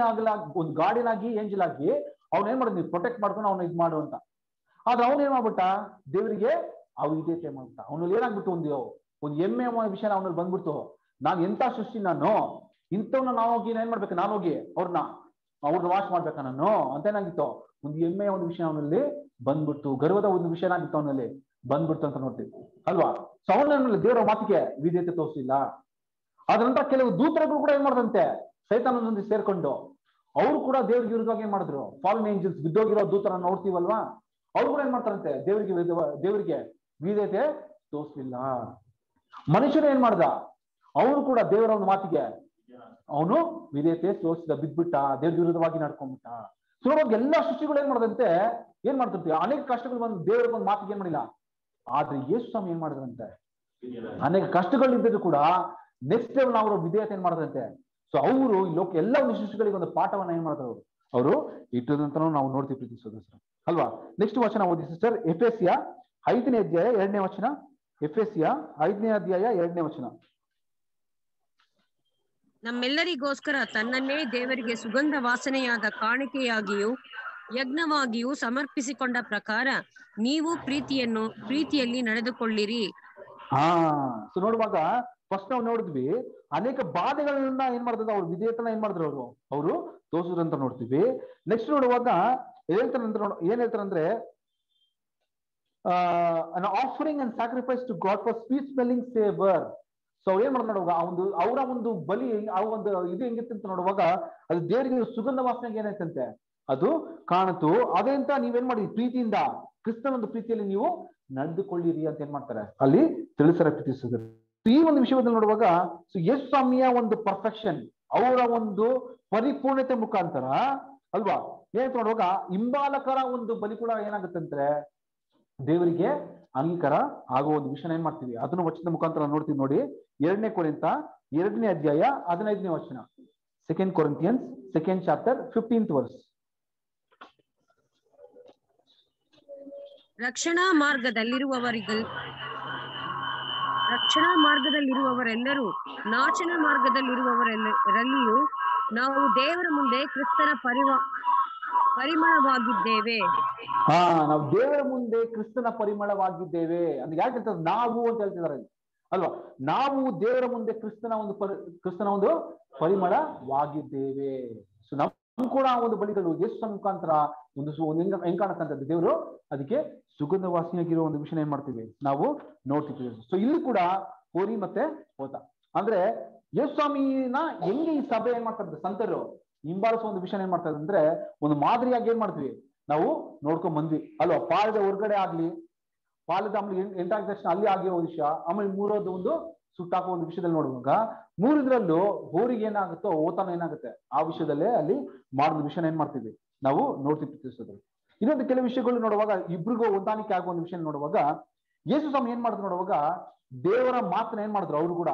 ಗಾರ್ಡಿನಾಗಿ ಏಂಜಲ್ ಆಗಿ ಅವ್ನ ಏನ್ ಮಾಡೋದು ನೀನು ಪ್ರೊಟೆಕ್ಟ್ ಮಾಡ್ಕೊಂಡು ಅವ್ನ ಇದ್ ಮಾಡು ಅಂತ. ಆದ್ರೆ ಅವ್ನ ಏನ್ ಮಾಡ್ಬಿಟ್ಟ ದೇವರಿಗೆ ಅವಿಧೇಯತೆ ಮಾಡ್ಬಿಟ್ಟ. ಅವನಲ್ಲಿ ಏನಾಗ್ಬಿಟ್ಟು ಒಂದು ಎಮ್ಮೆ ವಿಷಯ ಅವನಲ್ಲಿ ಬಂದ್ಬಿಡ್ತು. ನಾನ್ ಎಂತ ಸೃಷ್ಟಿ ನಾನು ಇಂಥವ್ನ ನಾವು ಹೋಗಿ ಏನ್ ಮಾಡ್ಬೇಕು, ನಾನು ಹೋಗಿ ಅವ್ರನ್ನ ವಾಶ್ ಮಾಡ್ಬೇಕಾ ನಾನು ಅಂತ ಏನಾಗಿತ್ತು ಒಂದು ಎಮ್ಮೆಯ ಒಂದು ವಿಷಯ ಅವನಲ್ಲಿ ಬಂದ್ಬಿಡ್ತು, ಗರ್ವದ ಒಂದು ವಿಷಯ ಏನಾಗಿತ್ತು ಅವನಲ್ಲಿ ಬಂದ್ಬಿಡ್ತು ಅಂತ ನೋಡ್ತೀವಿ ಅಲ್ವಾ. ಸೊ ಅವನಲ್ಲಿ ದೇವರ ಮಾತಿಗೆ ವಿಧೇಯತೆ ತೋರಿಸಿಲ್ಲ. ಅದ್ರ ನಂತರ ಕೆಲವು ದೂತರುಗಳು ಕೂಡ ಏನ್ ಮಾಡ್ದಂತೆ ಸೈತಾನನೊಂದಿಗೆ ಸೇರ್ಕೊಂಡು ಅವ್ರು ಕೂಡ ದೇವ್ರಿಗೆ ವಿರುದ್ಧವಾಗಿ ಏನ್ ಮಾಡಿದ್ರು, ಫಾಲನ್ ಏಂಜಲ್ಸ್ ಬಿದ್ದೋಗಿರೋ ದೂತರ ನೋಡ್ತೀವಲ್ವಾ, ಅವ್ರು ಕೂಡ ಏನ್ ಮಾಡ್ತಾರಂತೆ ದೇವರಿಗೆ ವಿಧೇಯತೆ ತೋರಿಸ್ಲಿಲ್ಲ. ಮನುಷ್ಯರು ಏನ್ ಮಾಡ್ದ, ಅವನು ಕೂಡ ದೇವರ ಒಂದು ಮಾತಿಗೆ ಅವನು ವಿಧೇಯತೆ ತೋರಿಸಿದ, ಬಿದ್ಬಿಟ್ಟ, ದೇವ್ರ ವಿರುದ್ಧವಾಗಿ ನಡ್ಕೊಂಡ್ಬಿಟ್ಟ. ಸೊ ಎಲ್ಲಾ ಸೃಷ್ಟಿಗಳು ಏನ್ ಮಾಡದಂತೆ ಏನ್ ಮಾಡ್ತಿರ್ತೀವಿ, ಅನೇಕ ಕಷ್ಟಗಳು ಬಂದು ದೇವರ ಒಂದು ಮಾತಿಗೆ ಏನ್ ಮಾಡಿಲ್ಲ. ಆದ್ರೆ ಯೇಸು ಸ್ವಾಮಿ ಏನ್ ಮಾಡಿದ್ರಂತೆ, ಅನೇಕ ಕಷ್ಟಗಳಿದ್ದರೂ ಕೂಡ ನೆಕ್ಸ್ಟ್ ಲೆವೆಲ್ ಅವರು ವಿಧೇಯತೆ ಏನ್ ಮಾಡಿದ್ರಂತೆ. ಸೊ ಅವರು ಈ ಲೋಕ ಎಲ್ಲ ಒಂದು ಸೃಷ್ಟಿಗಳಿಗೆ ಒಂದು ಪಾಠವನ್ನ ಏನ್ ಮಾಡ್ತಾರೆ ಅವರು ಇಟ್ಟದಂತ ನಾವು ನೋಡ್ತೀವಿ ಪ್ರೀತಿ ಸದಸ್ಯರು ಅಲ್ವಾ. ನೆಕ್ಸ್ಟ್ ವಚನ ಓದಿ ಸಿಸ್ಟರ್, ಎಫೆಸಿಯ 5ನೇ ಅಧ್ಯಾಯ 2ನೇ ವಚನ. ಎಫೆಸಿಯ 5ನೇ ಅಧ್ಯಾಯ 2ನೇ ವಚನ. ನಮ್ಮೆಲ್ಲರಿಗೋಸ್ಕರ ತನ್ನನ್ನೇ ದೇವರಿಗೆ ಸುಗಂಧ ವಾಸನೆಯಾದ ಕಾಣಿಕೆಯಾಗಿಯೂ ಯಜ್ಞವಾಗಿಯೂ ಸಮರ್ಪಿಸಿಕೊಂಡ ಪ್ರಕಾರ ನೀವು ಪ್ರೀತಿಯಲ್ಲಿ ನಡೆದುಕೊಳ್ಳಿರಿ. ಸೊ ನೋಡುವಾಗ ಫಸ್ಟ್ ನಾವು ನೋಡಿದ್ವಿ ಅನೇಕ ಬಾಧೆಗಳನ್ನ ಏನ್ ಮಾಡ್ತಾರೆ ಅವ್ರು ವಿಧೇಯತನ ಏನ್ ಮಾಡಿದ್ರು ಅವರು ತೋರಿಸಿದ್ರು ಅಂತ ನೋಡ್ತೀವಿ. ನೆಕ್ಸ್ಟ್ ನೋಡುವಾಗ ಏನ್ ಹೇಳ್ತಾರಂದ್ರೆ an offering and sacrifice to God for sweet smelling savor. So ಏನ್ ಮಾಡ್ತಾರೆ ನೋಡುವಾಗ ಅವರ ಒಂದು ಬಲಿ ಆ ಒಂದು ಇದು ಹೆಂಗಿತ್ತು ಅಂತ ನೋಡುವಾಗ ಅದು ದೇವರಿಗೆ ಸುಗಂಧ ವಾಸನೆಗೆ ಏನಾಯ್ತಂತೆ ಅದು ಕಾಣಿತು. ಅದೇ ಅಂತ ನೀವೇನ್ ಮಾಡಿ ಪ್ರೀತಿಯಿಂದ ಕ್ರಿಸ್ತನ ಒಂದು ಪ್ರೀತಿಯಲ್ಲಿ ನೀವು ನಡೆದುಕೊಳ್ಳಿರಿ ಅಂತ ಏನ್ ಮಾಡ್ತಾರೆ ಅಲ್ಲಿ ತಿಳಿಸಿದ್ದಾರೆ. ಈ ಒಂದು ವಿಷಯದಲ್ಲಿ ನೋಡುವಾಗ ಯೇಸು ಸ್ವಾಮಿಯ ಒಂದು ಪರ್ಫೆಕ್ಷನ್, ಅವರ ಒಂದು ಪರಿಪೂರ್ಣತೆ ಮುಖಾಂತರ ಅಲ್ವಾ ಏನ್ ನೋಡುವಾಗ ಹಿಂಬಾಲಕರ ಒಂದು ಬಲಿ ಕೂಡ ಏನಾಗುತ್ತಂದ್ರೆ ದೇವರಿಗೆ ಅಂಗೀಕಾರ ಆಗುವ ಒಂದು ವಿಷಯ ಏನ್ ಮಾಡ್ತೀವಿ ಅದನ್ನು ವಚನದ ಮುಖಾಂತರ ನೋಡ್ತೀವಿ. ನೋಡಿ 2 ಕೊರಿಂಥ 2ನೇ ಅಧ್ಯಾಯ 15ನೇ ವಚನ, 2 Corinthians 2nd chapter 15th verse. ರಕ್ಷಣಾ ಮಾರ್ಗದಲ್ಲಿರುವವರೆಲ್ಲರೂ ನಾಶನ ಮಾರ್ಗದಲ್ಲಿರುವವರಲ್ಲಿಯೂ ನಾವು ದೇವರ ಮುಂದೆ ಕ್ರಿಸ್ತನ ಪರಿಮಳವಾಗಿದ್ದೇವೆ. ನಾವು ದೇವರ ಮುಂದೆ ಕ್ರಿಸ್ತನ ಪರಿಮಳವಾಗಿದ್ದೇವೆ ಅಂತ ಯಾಕೆ ಹೇಳ್ತಾರೆ? ನಾವು ಅಂತ ಹೇಳ್ತಿದ್ದಾರೆ ಅಲ್ವಾ. ನಾವು ದೇವರ ಮುಂದೆ ಕ್ರಿಸ್ತನ ಒಂದು ಪರಿಮಳವಾಗಿದ್ದೇವೆ. ಸೊ ನಮ್ ಕೂಡ ಒಂದು ಬಲಿಗಳು ಯೇಸು ಮುಖಾಂತರ ಹೆಂಗ್ ಕಾಣಕ್ಕಂಥದ್ದು ದೇವರು ಅದಕ್ಕೆ ಸುಗಂಧ ವಾಸನೆಯಾಗಿರೋ ಒಂದು ವಿಷಯ ಏನ್ ಮಾಡ್ತೀವಿ ನಾವು ನೋಡ್ತಿದ್ದೀವಿ. ಸೊ ಇಲ್ಲಿ ಕೂಡ ಹೋರಿ ಮತ್ತೆ ಹೋತ ಅಂದ್ರೆ ಯೇಸು ಸ್ವಾಮಿನ ಹೆಂಗೆ ಈ ಸಭೆ ಏನ್ ಮಾಡ್ತಾರೆ ಸಂತರು ಹಿಂಬಾಲಿಸುವ ಒಂದು ವಿಷಯ ಏನ್ ಮಾಡ್ತಾರೆ ಅಂದ್ರೆ ಒಂದು ಮಾದರಿಯಾಗಿ ಏನ್ ಮಾಡ್ತೀವಿ ನಾವು ನೋಡ್ಕೊಂಡ್ ಬಂದ್ವಿ ಅಲ್ವಾ. ಪಾಲದ ಹೊರಗಡೆ ಆಗ್ಲಿ, ಪಾಲದ ಆಮೇಲೆ ಎಂಟಾದ ತಕ್ಷಣ ಅಲ್ಲಿ ಆಗಿರೋ ವಿಷಯ, ಆಮೇಲೆ ಮೂರೋದು ಒಂದು ಸುಟ್ಟಾಕೋ ಒಂದು ವಿಷಯದಲ್ಲಿ ನೋಡುವಾಗ ಮೂರಿದ್ರಲ್ಲೂ ಹೋರಿಗೆ ಏನಾಗುತ್ತೋ ಓತಾನ ಏನಾಗುತ್ತೆ ಆ ವಿಷಯದಲ್ಲೇ ಅಲ್ಲಿ ಮಾಡಿದ ವಿಷಯನ ಏನ್ ಮಾಡ್ತೀವಿ ನಾವು ನೋಡ್ತಿರ್ತೀವಿ. ಇನ್ನೊಂದು ಕೆಲವು ವಿಷಯಗಳು ನೋಡುವಾಗ ಇಬ್ರಿಗೂ ಹೊಂದಾಣಿಕೆ ಆಗುವ ಒಂದು ವಿಷಯ ನೋಡುವಾಗ ಯೇಸು ಸ್ವಾಮಿ ಏನ್ ಮಾಡಿದ್ರು ನೋಡುವಾಗ ದೇವರ ಮಾತನ್ನ ಏನ್ ಮಾಡಿದ್ರು ಅವರು ಕೂಡ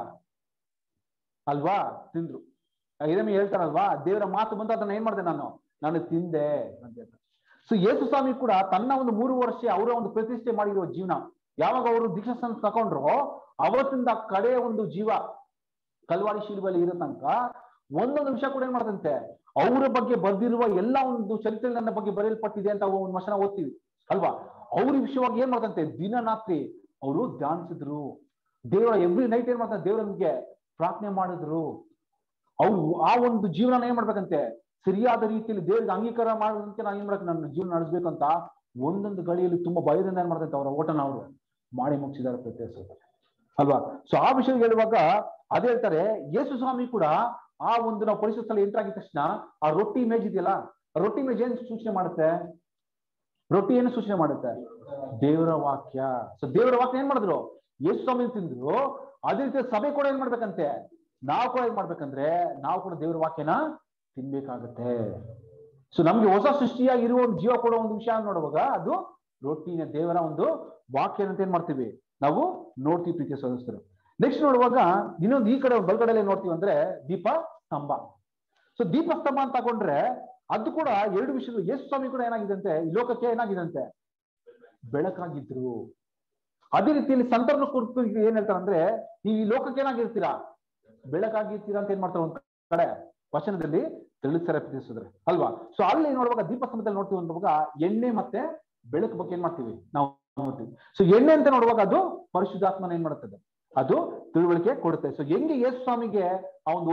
ಅಲ್ವಾ ತಿಂದ್ರು. ಇದನ್ನು ಹೇಳ್ತಾರಲ್ವಾ ದೇವರ ಮಾತು ಬಂದು ಅದನ್ನ ಏನ್ ಮಾಡಿದೆ ನಾನು ತಿಂದೆ ಅಂತ ಹೇಳ್ತಾರೆ. ಸೊ ಯೇಸು ಸ್ವಾಮಿ ಕೂಡ ತನ್ನ ಒಂದು 3 ವರ್ಷ ಅವರ ಒಂದು ಪ್ರತಿಷ್ಠೆ ಮಾಡಿರುವ ಜೀವನ ಯಾವಾಗ ಅವರು ದೀಕ್ಷಾಸ್ನಾನ ತಗೊಂಡ್ರು ಅವತ್ತಿಂದ ಕಡೆಯ ಒಂದು ಜೀವ ಕಲ್ವಾರಿ ಶಿಲುಬೆಯಲ್ಲಿ ಇರೋ ತನಕ ಒಂದೊಂದು ವಿಷಯ ಕೂಡ ಏನ್ ಮಾಡ್ತಂತೆ ಅವರ ಬಗ್ಗೆ ಬರ್ದಿರುವ ಎಲ್ಲ ಒಂದು ಚರಿತ್ರೆ ನನ್ನ ಬಗ್ಗೆ ಬರೆಯಲ್ಪಟ್ಟಿದೆ ಅಂತ ಒಂದು ವಚನ ಓದ್ತೀವಿ ಅಲ್ವಾ. ಅವ್ರ ವಿಷಯವಾಗಿ ಏನ್ ಮಾಡ್ತಂತೆ ದಿನರಾತ್ರಿ ಅವರು ಧ್ಯಾನಿಸಿದ್ರು. ದೇವರ ಎವ್ರಿ ನೈಟ್ ಏನ್ ಮಾಡ್ತಾರೆ ದೇವರನಿಗೆ ಪ್ರಾರ್ಥನೆ ಮಾಡಿದ್ರು. ಅವ್ರು ಆ ಒಂದು ಜೀವನ ಏನ್ ಮಾಡ್ಬೇಕಂತೆ ಸರಿಯಾದ ರೀತಿಯಲ್ಲಿ ದೇವರಿಗೆ ಅಂಗೀಕಾರ ಮಾಡೋದಕ್ಕೆ ನಾನು ಏನ್ ಮಾಡ್ಬೇಕು ನನ್ನ ಜೀವನ ನಡೆಸ್ಬೇಕಂತ ಒಂದೊಂದು ಗಳಿಯಲ್ಲಿ ತುಂಬಾ ಭಯದಿಂದ ಏನ್ ಮಾಡ್ತಂತೆ ಅವರ ಓಟನ ಅವರು ಮಾಡಿ ಮುಗಿಸಿದಾರೆ ಪ್ರತ್ಯೇಕ ಅಲ್ವಾ. ಸೊ ಆ ವಿಷಯ ಹೇಳುವಾಗ ಅದೇ ಹೇಳ್ತಾರೆ ಯೇಸು ಸ್ವಾಮಿ ಕೂಡ ಆ ಒಂದು ನಾವು ಪರಿಸರ ಸ್ಥಳ ಎಂಟರ್ ಆಗಿದ ತಕ್ಷಣ ಆ ರೊಟ್ಟಿ ಇಮೇಜ್ ಇದೆಯಲ್ಲ, ರೊಟ್ಟಿ ಇಮೇಜ್ ಏನ್ ಸೂಚನೆ ಮಾಡುತ್ತೆ? ರೊಟ್ಟಿ ಏನು ಸೂಚನೆ ಮಾಡುತ್ತೆ? ದೇವರ ವಾಕ್ಯ. ಸೊ ದೇವರ ವಾಕ್ಯ ಏನ್ ಮಾಡಿದ್ರು ಯೇಸು ಸ್ವಾಮಿ ತಿಂದ್ರು. ಅದೇ ರೀತಿ ಸಭೆ ಕೂಡ ಏನ್ ಮಾಡ್ಬೇಕಂತೆ ನಾವು ಕೂಡ ಏನ್ ಮಾಡ್ಬೇಕಂದ್ರೆ ನಾವು ಕೂಡ ದೇವರ ವಾಕ್ಯನ ತಿನ್ಬೇಕಾಗತ್ತೆ. ಸೊ ನಮ್ಗೆ ಹೊಸ ಸೃಷ್ಟಿಯಾಗಿರುವ ಒಂದು ಜೀವ ಕೊಡೋ ಒಂದು ವಿಷಯ ನೋಡುವಾಗ ಅದು ರೊಟ್ಟಿನ ದೇವರ ಒಂದು ವಾಕ್ಯ ಅಂತ ಏನ್ ಮಾಡ್ತೀವಿ ನಾವು ನೋಡ್ತೀವಿ ಪ್ರೀತಿಯ ಸದಸ್ಯರು. ನೆಕ್ಸ್ಟ್ ನೋಡುವಾಗ ಇನ್ನೊಂದು ಈ ಕಡೆ ಬಲಗಡೆಯಲ್ಲಿ ನೋಡ್ತೀವಿ ಅಂದ್ರೆ ದೀಪ ಸ್ತಂಭ. ಸೊ ದೀಪ ಸ್ತಂಭ ಅಂತ ತಗೊಂಡ್ರೆ ಅದು ಕೂಡ 2 ವಿಷಯಗಳು. ಯೇಸು ಸ್ವಾಮಿ ಕೂಡ ಏನಾಗಿದಂತೆ ಈ ಲೋಕಕ್ಕೆ ಏನಾಗಿದಂತೆ ಬೆಳಕಾಗಿದ್ರು. ಅದೇ ರೀತಿಯಲ್ಲಿ ಸಂತರನ್ನು ಕುರಿತು ಏನ್ ಹೇಳ್ತಾರೆ ಅಂದ್ರೆ ನೀವು ಈ ಲೋಕಕ್ಕೆ ಏನಾಗಿರ್ತೀರಾ ಬೆಳಕಾಗಿರ್ತೀರಾ ಅಂತ ಏನ್ ಮಾಡ್ತಾರೆ ಒಂದ್ ಕಡೆ ವಚನದಲ್ಲಿ ತಿಳಿಸ್ತಾರೆ ಪ್ರೀತಿಸಿದ್ರೆ ಅಲ್ವಾ. ಸೊ ಅಲ್ಲಿ ನೋಡುವಾಗ ದೀಪ ಸ್ತಂಭದಲ್ಲಿ ನೋಡ್ತೀವಿ ಅನ್ನುವಾಗ ಎಣ್ಣೆ ಮತ್ತೆ ಬೆಳಕು ಬಗ್ಗೆ ಏನ್ ಮಾಡ್ತೀವಿ ನಾವು ನೋಡ್ತೀವಿ. ಸೊ ಎಣ್ಣೆ ಅಂತ ನೋಡುವಾಗ ಅದು ಪರಿಶುದ್ಧಾತ್ಮನ ಏನ್ ಮಾಡುತ್ತದೆ ಅದು ತಿಳುವಳಿಕೆ ಕೊಡುತ್ತೆ. ಸೊ ಹೆಂಗೆ ಯೇಸು ಸ್ವಾಮಿಗೆ ಆ ಒಂದು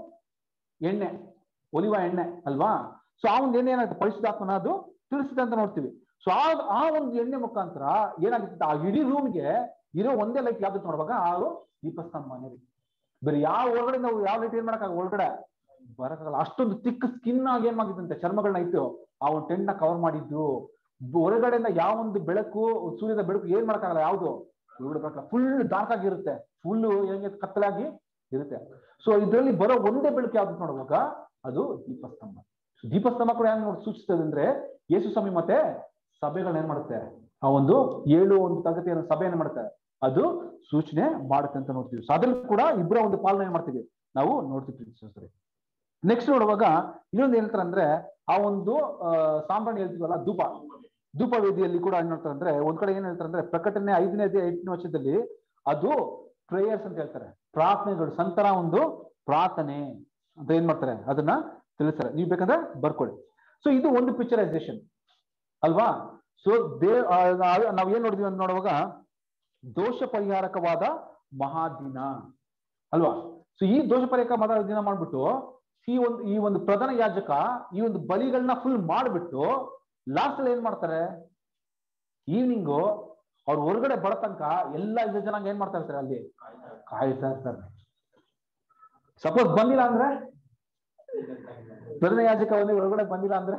ಒಲಿವ ಎಣ್ಣೆ ಅಲ್ವಾ. ಸೊ ಆ ಒಂದು ಎಣ್ಣೆ ಏನಾಗುತ್ತೆ ಪರಿಶುದ್ಧಾತ್ಮನ ಅದು ತಿಳಿಸುತ್ತೆ ಅಂತ ನೋಡ್ತೀವಿ. ಸೊ ಆ ಒಂದು ಎಣ್ಣೆ ಮುಖಾಂತರ ಏನಾಗುತ್ತೆ ಆ ಇಡೀ ರೂಮ್ಗೆ ಇರೋ ಒಂದೇ ಲೈಟ್ ಯಾವ್ದು ನೋಡುವಾಗ ಆ ದೀಪಸ್ತಂಭನೇ. ಬೇರೆ ಯಾವ ಒಳಗಡೆ ನಾವು ಯಾವ ಲೈಟ್ ಏನ್ ಮಾಡಕ್ಕಾಗ ಒಳಗಡೆ ಬರಕ್ಕಾಗಲ್ಲ. ಅಷ್ಟೊಂದು ತಿಕ್ಕ ಸ್ಕಿನ್ ಆಗಿ ಏನ್ ಮಾಡಿದಂತೆ ಚರ್ಮಗಳನ್ನ ಇತ್ತು ಆ ಒಂದು ಟೆಂಟ್ ನ ಕವರ್ ಮಾಡಿದ್ದು. ಹೊರಗಡೆಯಿಂದ ಯಾವ ಒಂದು ಬೆಳಕು ಸೂರ್ಯದ ಬೆಳಕು ಏನ್ ಮಾಡಕ್ಕಾಗಲ್ಲ, ಯಾವ್ದು ಫುಲ್ ಡಾರ್ಕ್ ಆಗಿರುತ್ತೆ, ಫುಲ್ ಹೆಂಗೆ ಕತ್ತಲಾಗಿ ಇರುತ್ತೆ. ಸೊ ಇದರಲ್ಲಿ ಬರೋ ಒಂದೇ ಬೆಳಕು ಯಾವ್ದು ನೋಡುವಾಗ ಅದು ದೀಪಸ್ತಂಭ. ದೀಪಸ್ತಂಭ ಕೂಡ ಏನ್ ಸೂಚಿಸ್ತದೆ ಅಂದ್ರೆ ಯೇಸು ಸ್ವಾಮಿ ಮತ್ತೆ ಸಭೆಗಳನ್ನ ಏನ್ ಮಾಡುತ್ತೆ ಆ ಒಂದು 7 ಒಂದು ತರಗತಿಯನ್ನು ಸಭೆಯನ್ನು ಮಾಡುತ್ತೆ ಅದು ಸೂಚನೆ ಮಾಡುತ್ತೆ ಅಂತ ನೋಡ್ತೀವಿ. ಸೊ ಅದ್ರಲ್ಲಿ ಕೂಡ ಇಬ್ಬರ ಒಂದು ಪಾಲನೆ ಏನ್ ಮಾಡ್ತೀವಿ ನಾವು ನೋಡ್ತೀವಿ. ನೆಕ್ಸ್ಟ್ ನೋಡುವಾಗ ಇನ್ನೊಂದು ಹೇಳ್ತಾರೆ ಅಂದ್ರೆ ಆ ಒಂದು ಸಾಂಬ್ರಾಣಿ ಹೇಳ್ತೀವಲ್ಲ ಧೂಪ ವೇದಿಯಲ್ಲಿ ಕೂಡ ಏನ್ ಹೇಳ್ತಾರೆ ಅಂದ್ರೆ ಒಂದ್ ಕಡೆ ಏನ್ ಹೇಳ್ತಾರೆ ಅಂದ್ರೆ ಪ್ರಕಟಣೆ 5ನೇ ಅಧ್ಯಾಯ 8ನೇ ವರ್ಷದಲ್ಲಿ ಅದು ಪ್ರೇಯರ್ಸ್ ಅಂತ ಹೇಳ್ತಾರೆ, ಪ್ರಾರ್ಥನೆಗಳು, ಸಂತರ ಒಂದು ಪ್ರಾರ್ಥನೆ ಅಂತ ಏನ್ ಮಾಡ್ತಾರೆ, ಅದನ್ನ ತಿಳಿಸ್ತಾರೆ. ನೀವು ಬೇಕಂದ್ರೆ ಬರ್ಕೊಳ್ಳಿ. ಸೊ ಇದು ಒಂದು ಪಿಕ್ಚರೈಸೇಷನ್ ಅಲ್ವಾ. ಸೊ ನಾವ್ ಏನ್ ನೋಡಿದ್ವಿ ಅಂತ ನೋಡುವಾಗ ದೋಷ ಪರಿಹಾರಕವಾದ ಮಹಾದಿನ ಅಲ್ವಾ. ಸೊ ಈ ದೋಷ ಪರಿಹಾರಕ ಮಹಾದಿನ ಮಾಡ್ಬಿಟ್ಟು ಈ ಒಂದು ಪ್ರಧಾನ ಯಾಜಕ ಈ ಒಂದು ಬಲಿಗಳನ್ನ ಫುಲ್ ಮಾಡ್ಬಿಟ್ಟು ಲಾಸ್ಟ್ ಅಲ್ಲಿ ಏನ್ ಮಾಡ್ತಾರೆ, ಈವ್ನಿಂಗು ಅವ್ರ ಹೊರಗಡೆ ಬರೋ ತನಕ ಎಲ್ಲ ಇದ್ರ ಜನಾಂಗ ಏನ್ ಮಾಡ್ತಾ ಇರ್ತಾರೆ, ಅಲ್ಲಿ ಕಾಯ್ತಾ ಇರ್ತಾರೆ. ಸಪೋಸ್ ಬಂದಿಲ್ಲ ಅಂದ್ರೆ, ಪ್ರಧಾನ ಯಾಜಕ ಹೊರಗಡೆ ಬಂದಿಲ್ಲ ಅಂದ್ರೆ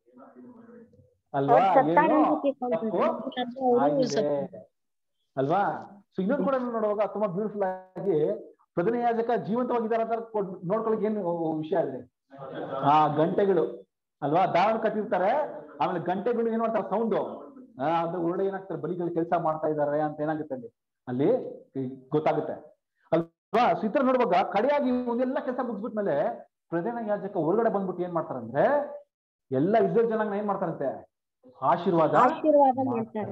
ಅಲ್ವಾ ಏನು ತಪ್ಪು ಆಗಿದೆ ಅಲ್ವಾ. ಸೊ ಇನ್ನೊಂದು ಕೂಡ ನೋಡುವಾಗ ತುಂಬಾ ಬ್ಯೂಟಿಫುಲ್ ಆಗಿ ಪ್ರಧಾನ ಯಾಜಕ ಜೀವಂತವಾಗಿದ್ದಾರೆ ಅಂತ ನೋಡ್ಕೊಳಕ್ ಏನು ವಿಷಯ ಇದೆ, ಗಂಟೆಗಳು ಅಲ್ವಾ. ದಾವಣ ಕಟ್ಟಿರ್ತಾರೆ, ಆಮೇಲೆ ಗಂಟೆಗಳು ಏನ್ ಮಾಡ್ತಾರೆ ಸೌಂಡು, ಅದು ಒಳ್ಳೆ ಏನಾಗ್ತಾರೆ ಬಲಿಗಳು ಕೆಲಸ ಮಾಡ್ತಾ ಇದಾರೆ ಅಂತ ಏನಾಗುತ್ತೆ ಅಲ್ಲಿ ಗೊತ್ತಾಗುತ್ತೆ ಅಲ್ವಾ. ಸೊ ಈ ತರ ನೋಡುವಾಗ ಕಡೆಯಾಗಿ ಒಂದೆಲ್ಲ ಕೆಲಸ ಮುಗಿಸ್ಬಿಟ್ಮೇಲೆ ಪ್ರಧಾನ ಯಾಜಕ ಹೊರಗಡೆ ಬಂದ್ಬಿಟ್ಟು ಏನ್ ಮಾಡ್ತಾರಂದ್ರೆ ಎಲ್ಲ ಇಸ್ರೇಲ್ ಜನಾಂಗ ಏನ್ ಮಾಡ್ತಾರಂತೆ, ಆಶೀರ್ವಾದ ಮಾಡ್ತಾರೆ.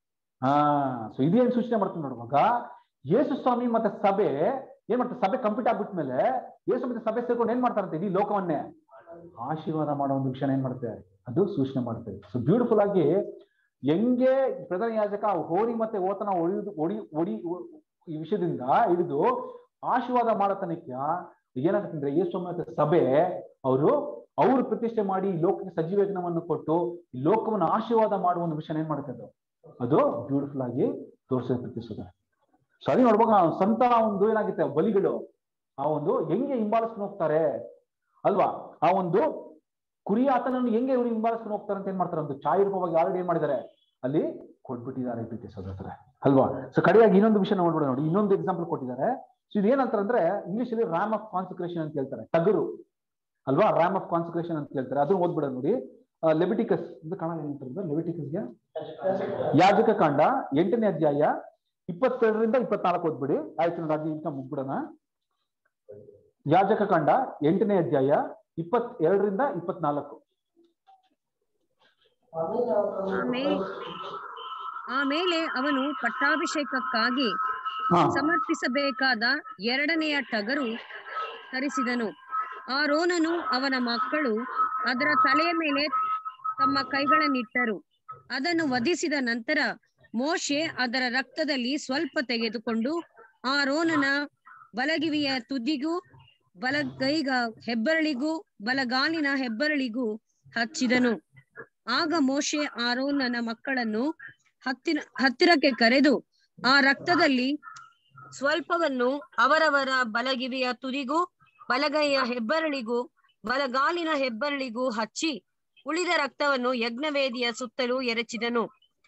ಸೊ ಇದೇನ್ ಸೂಚನೆ ಮಾಡ್ತೀನಿ ನೋಡುವಾಗ ಯೇಸು ಸ್ವಾಮಿ ಮತ್ತೆ ಸಭೆ ಏನ್ ಮಾಡ್ತಾರೆ, ಸಭೆ ಕಂಪ್ಲೀಟ್ ಆಗ್ಬಿಟ್ಮೇಲೆ ಯೇಸು ಮತ್ತೆ ಸಭೆ ಸೇರ್ಕೊಂಡು ಏನ್ ಮಾಡ್ತಾರಂತೆ ಇಡೀ ಲೋಕವನ್ನೇ ಆಶೀರ್ವಾದ ಮಾಡೋ ಒಂದು ವಿಷಯ ಏನ್ ಮಾಡುತ್ತೆ, ಅದು ಸೂಚನೆ ಮಾಡುತ್ತೆ. ಸೊ ಬ್ಯೂಟಿಫುಲ್ ಆಗಿ ಹೆಂಗೆ ಪ್ರಧಾನ ಯಾಜಕ ಹೋರಿ ಮತ್ತೆ ಓತನ ಒಡಿ ಈ ವಿಷಯದಿಂದ ಹಿಡಿದು ಆಶೀರ್ವಾದ ಮಾಡೋ ತನಕ ಏನಾಗುತ್ತೆ ಅಂದ್ರೆ ಯೇಸು ಮತ್ತೆ ಸಭೆ ಅವರು ಪ್ರತಿಷ್ಠೆ ಮಾಡಿ ಲೋಕಕ್ಕೆ ಸಜೀವಜ್ಞವನ್ನು ಕೊಟ್ಟು ಲೋಕವನ್ನು ಆಶೀರ್ವಾದ ಮಾಡುವ ಒಂದು ವಿಷಯ ಏನ್ ಮಾಡುತ್ತೆ, ಅದು ಬ್ಯೂಟಿಫುಲ್ ಆಗಿ ಪ್ರತಿಸುತ್ತೆ. ಸೊ ಅದೇ ನೋಡುವಾಗ ಸಂತ ಒಂದು ಏನಾಗುತ್ತೆ ಬಲಿಗಳು ಹೆಂಗೆ ಹಿಂಬಾಲಿಸ್ಕೊಂಡು ಹೋಗ್ತಾರೆ ಅಲ್ವಾ. ಆ ಒಂದು ಕುರಿ ಆತನನ್ನು ಹೆಂಗೆ ಇವರು ಹಿಂಬಾಲಿಸ್ಕೊಂಡು ಹೋಗ್ತಾರೆ ಅಂತ ಏನ್ ಮಾಡ್ತಾರೆ, ಒಂದು ಛಾಯಾರೂಪವಾಗಿ ಆಲ್ರೆಡಿ ಏನ್ ಮಾಡಿದ್ದಾರೆ ಅಲ್ಲಿ ಕೊಟ್ಬಿಟ್ಟಿದ್ದಾರೆ ಪ್ರೀತಿ ಸಹೋದರ ಅಲ್ವಾ. ಸೊ ಕಡೆಯಾಗಿ ಇನ್ನೊಂದು ವಿಷಯ ನೋಡ್ಬಿಡ ನೋಡಿ, ಇನ್ನೊಂದು ಎಕ್ಸಾಂಪಲ್ ಕೊಟ್ಟಿದ್ದಾರೆ. ಸೊ ಇದು ಏನಂತಾರೆ ಇಂಗ್ಲಿಷ್ ಅಲ್ಲಿ ರ್ಯಾಮ್ ಆಫ್ ಕಾನ್ಸಕ್ರೇಷನ್ ಅಂತ ಹೇಳ್ತಾರೆ, ಟಗರು ಅಲ್ವಾ, ರ್ಯಾಮ್ ಆಫ್ ಕಾನ್ಸಕ್ರೇಷನ್ ಅಂತ ಹೇಳ್ತಾರೆ. ಅದನ್ನ ಓದ್ಬಿಡ ನೋಡಿ. ಲೆವಿಟಿಕಸ್ ಇದು ಕಾಣ ಏನಂತಾರೆ, ಲೆವಿಟಿಕಸ್ಗೆ ಯಾಜಕ ಕಾಂಡ 8ನೇ ಅಧ್ಯಾಯ 22ರಿಂದ 24 ಓದ್ಬಿಡಿ. ಆಯ್ತು ನೋಡಿ, ಅದು ಇಂತ ಮುಗ್ಬಿಡೋಣ. ಯಾಜಕ ಕಾಂಡ 8ನೇ ಅಧ್ಯಾಯ 22ರಿಂದ 24. ಆಮೇಲೆ ಅವನು ಪಟ್ಟಾಭಿಷೇಕಕ್ಕಾಗಿ ಸಮರ್ಪಿಸಬೇಕಾದ 2ನೆಯ ಟಗರು ತರಿಸಿದನು. ಆರೋನನು ಅವನ ಮಕ್ಕಳು ಅದರ ತಲೆಯ ಮೇಲೆ ತಮ್ಮ ಕೈಗಳನ್ನಿಟ್ಟರು. ಅದನ್ನು ವಧಿಸಿದ ನಂತರ ಮೋಶೆ ಅದರ ರಕ್ತದಲ್ಲಿ ಸ್ವಲ್ಪ ತೆಗೆದುಕೊಂಡು ಆರೋನನ ಬಲಗಿವಿಯ ತುದಿಗೂ ಬಲಗೈಗ ಹೆಬ್ಬರಳಿಗೂ ಬಲಗಾಲಿನ ಹೆಬ್ಬರಳಿಗೂ ಹಚ್ಚಿದನು. ಆಗ ಮೋಶೆ ಆರೋನನ ಮಕ್ಕಳನ್ನು ಹತ್ತಿರಕ್ಕೆ ಕರೆದು ಆ ರಕ್ತದಲ್ಲಿ ಸ್ವಲ್ಪವನ್ನು ಅವರವರ ಬಲಗಿವಿಯ ತುದಿಗೂ ಬಲಗೈಯ ಹೆಬ್ಬರಳಿಗೂ ಬಲಗಾಲಿನ ಹೆಬ್ಬರಳಿಗೂ ಹಚ್ಚಿ ಉಳಿದ ರಕ್ತವನ್ನು ಯಜ್ಞವೇದಿಯ ಸುತ್ತಲೂ ಎರಚಿದನು.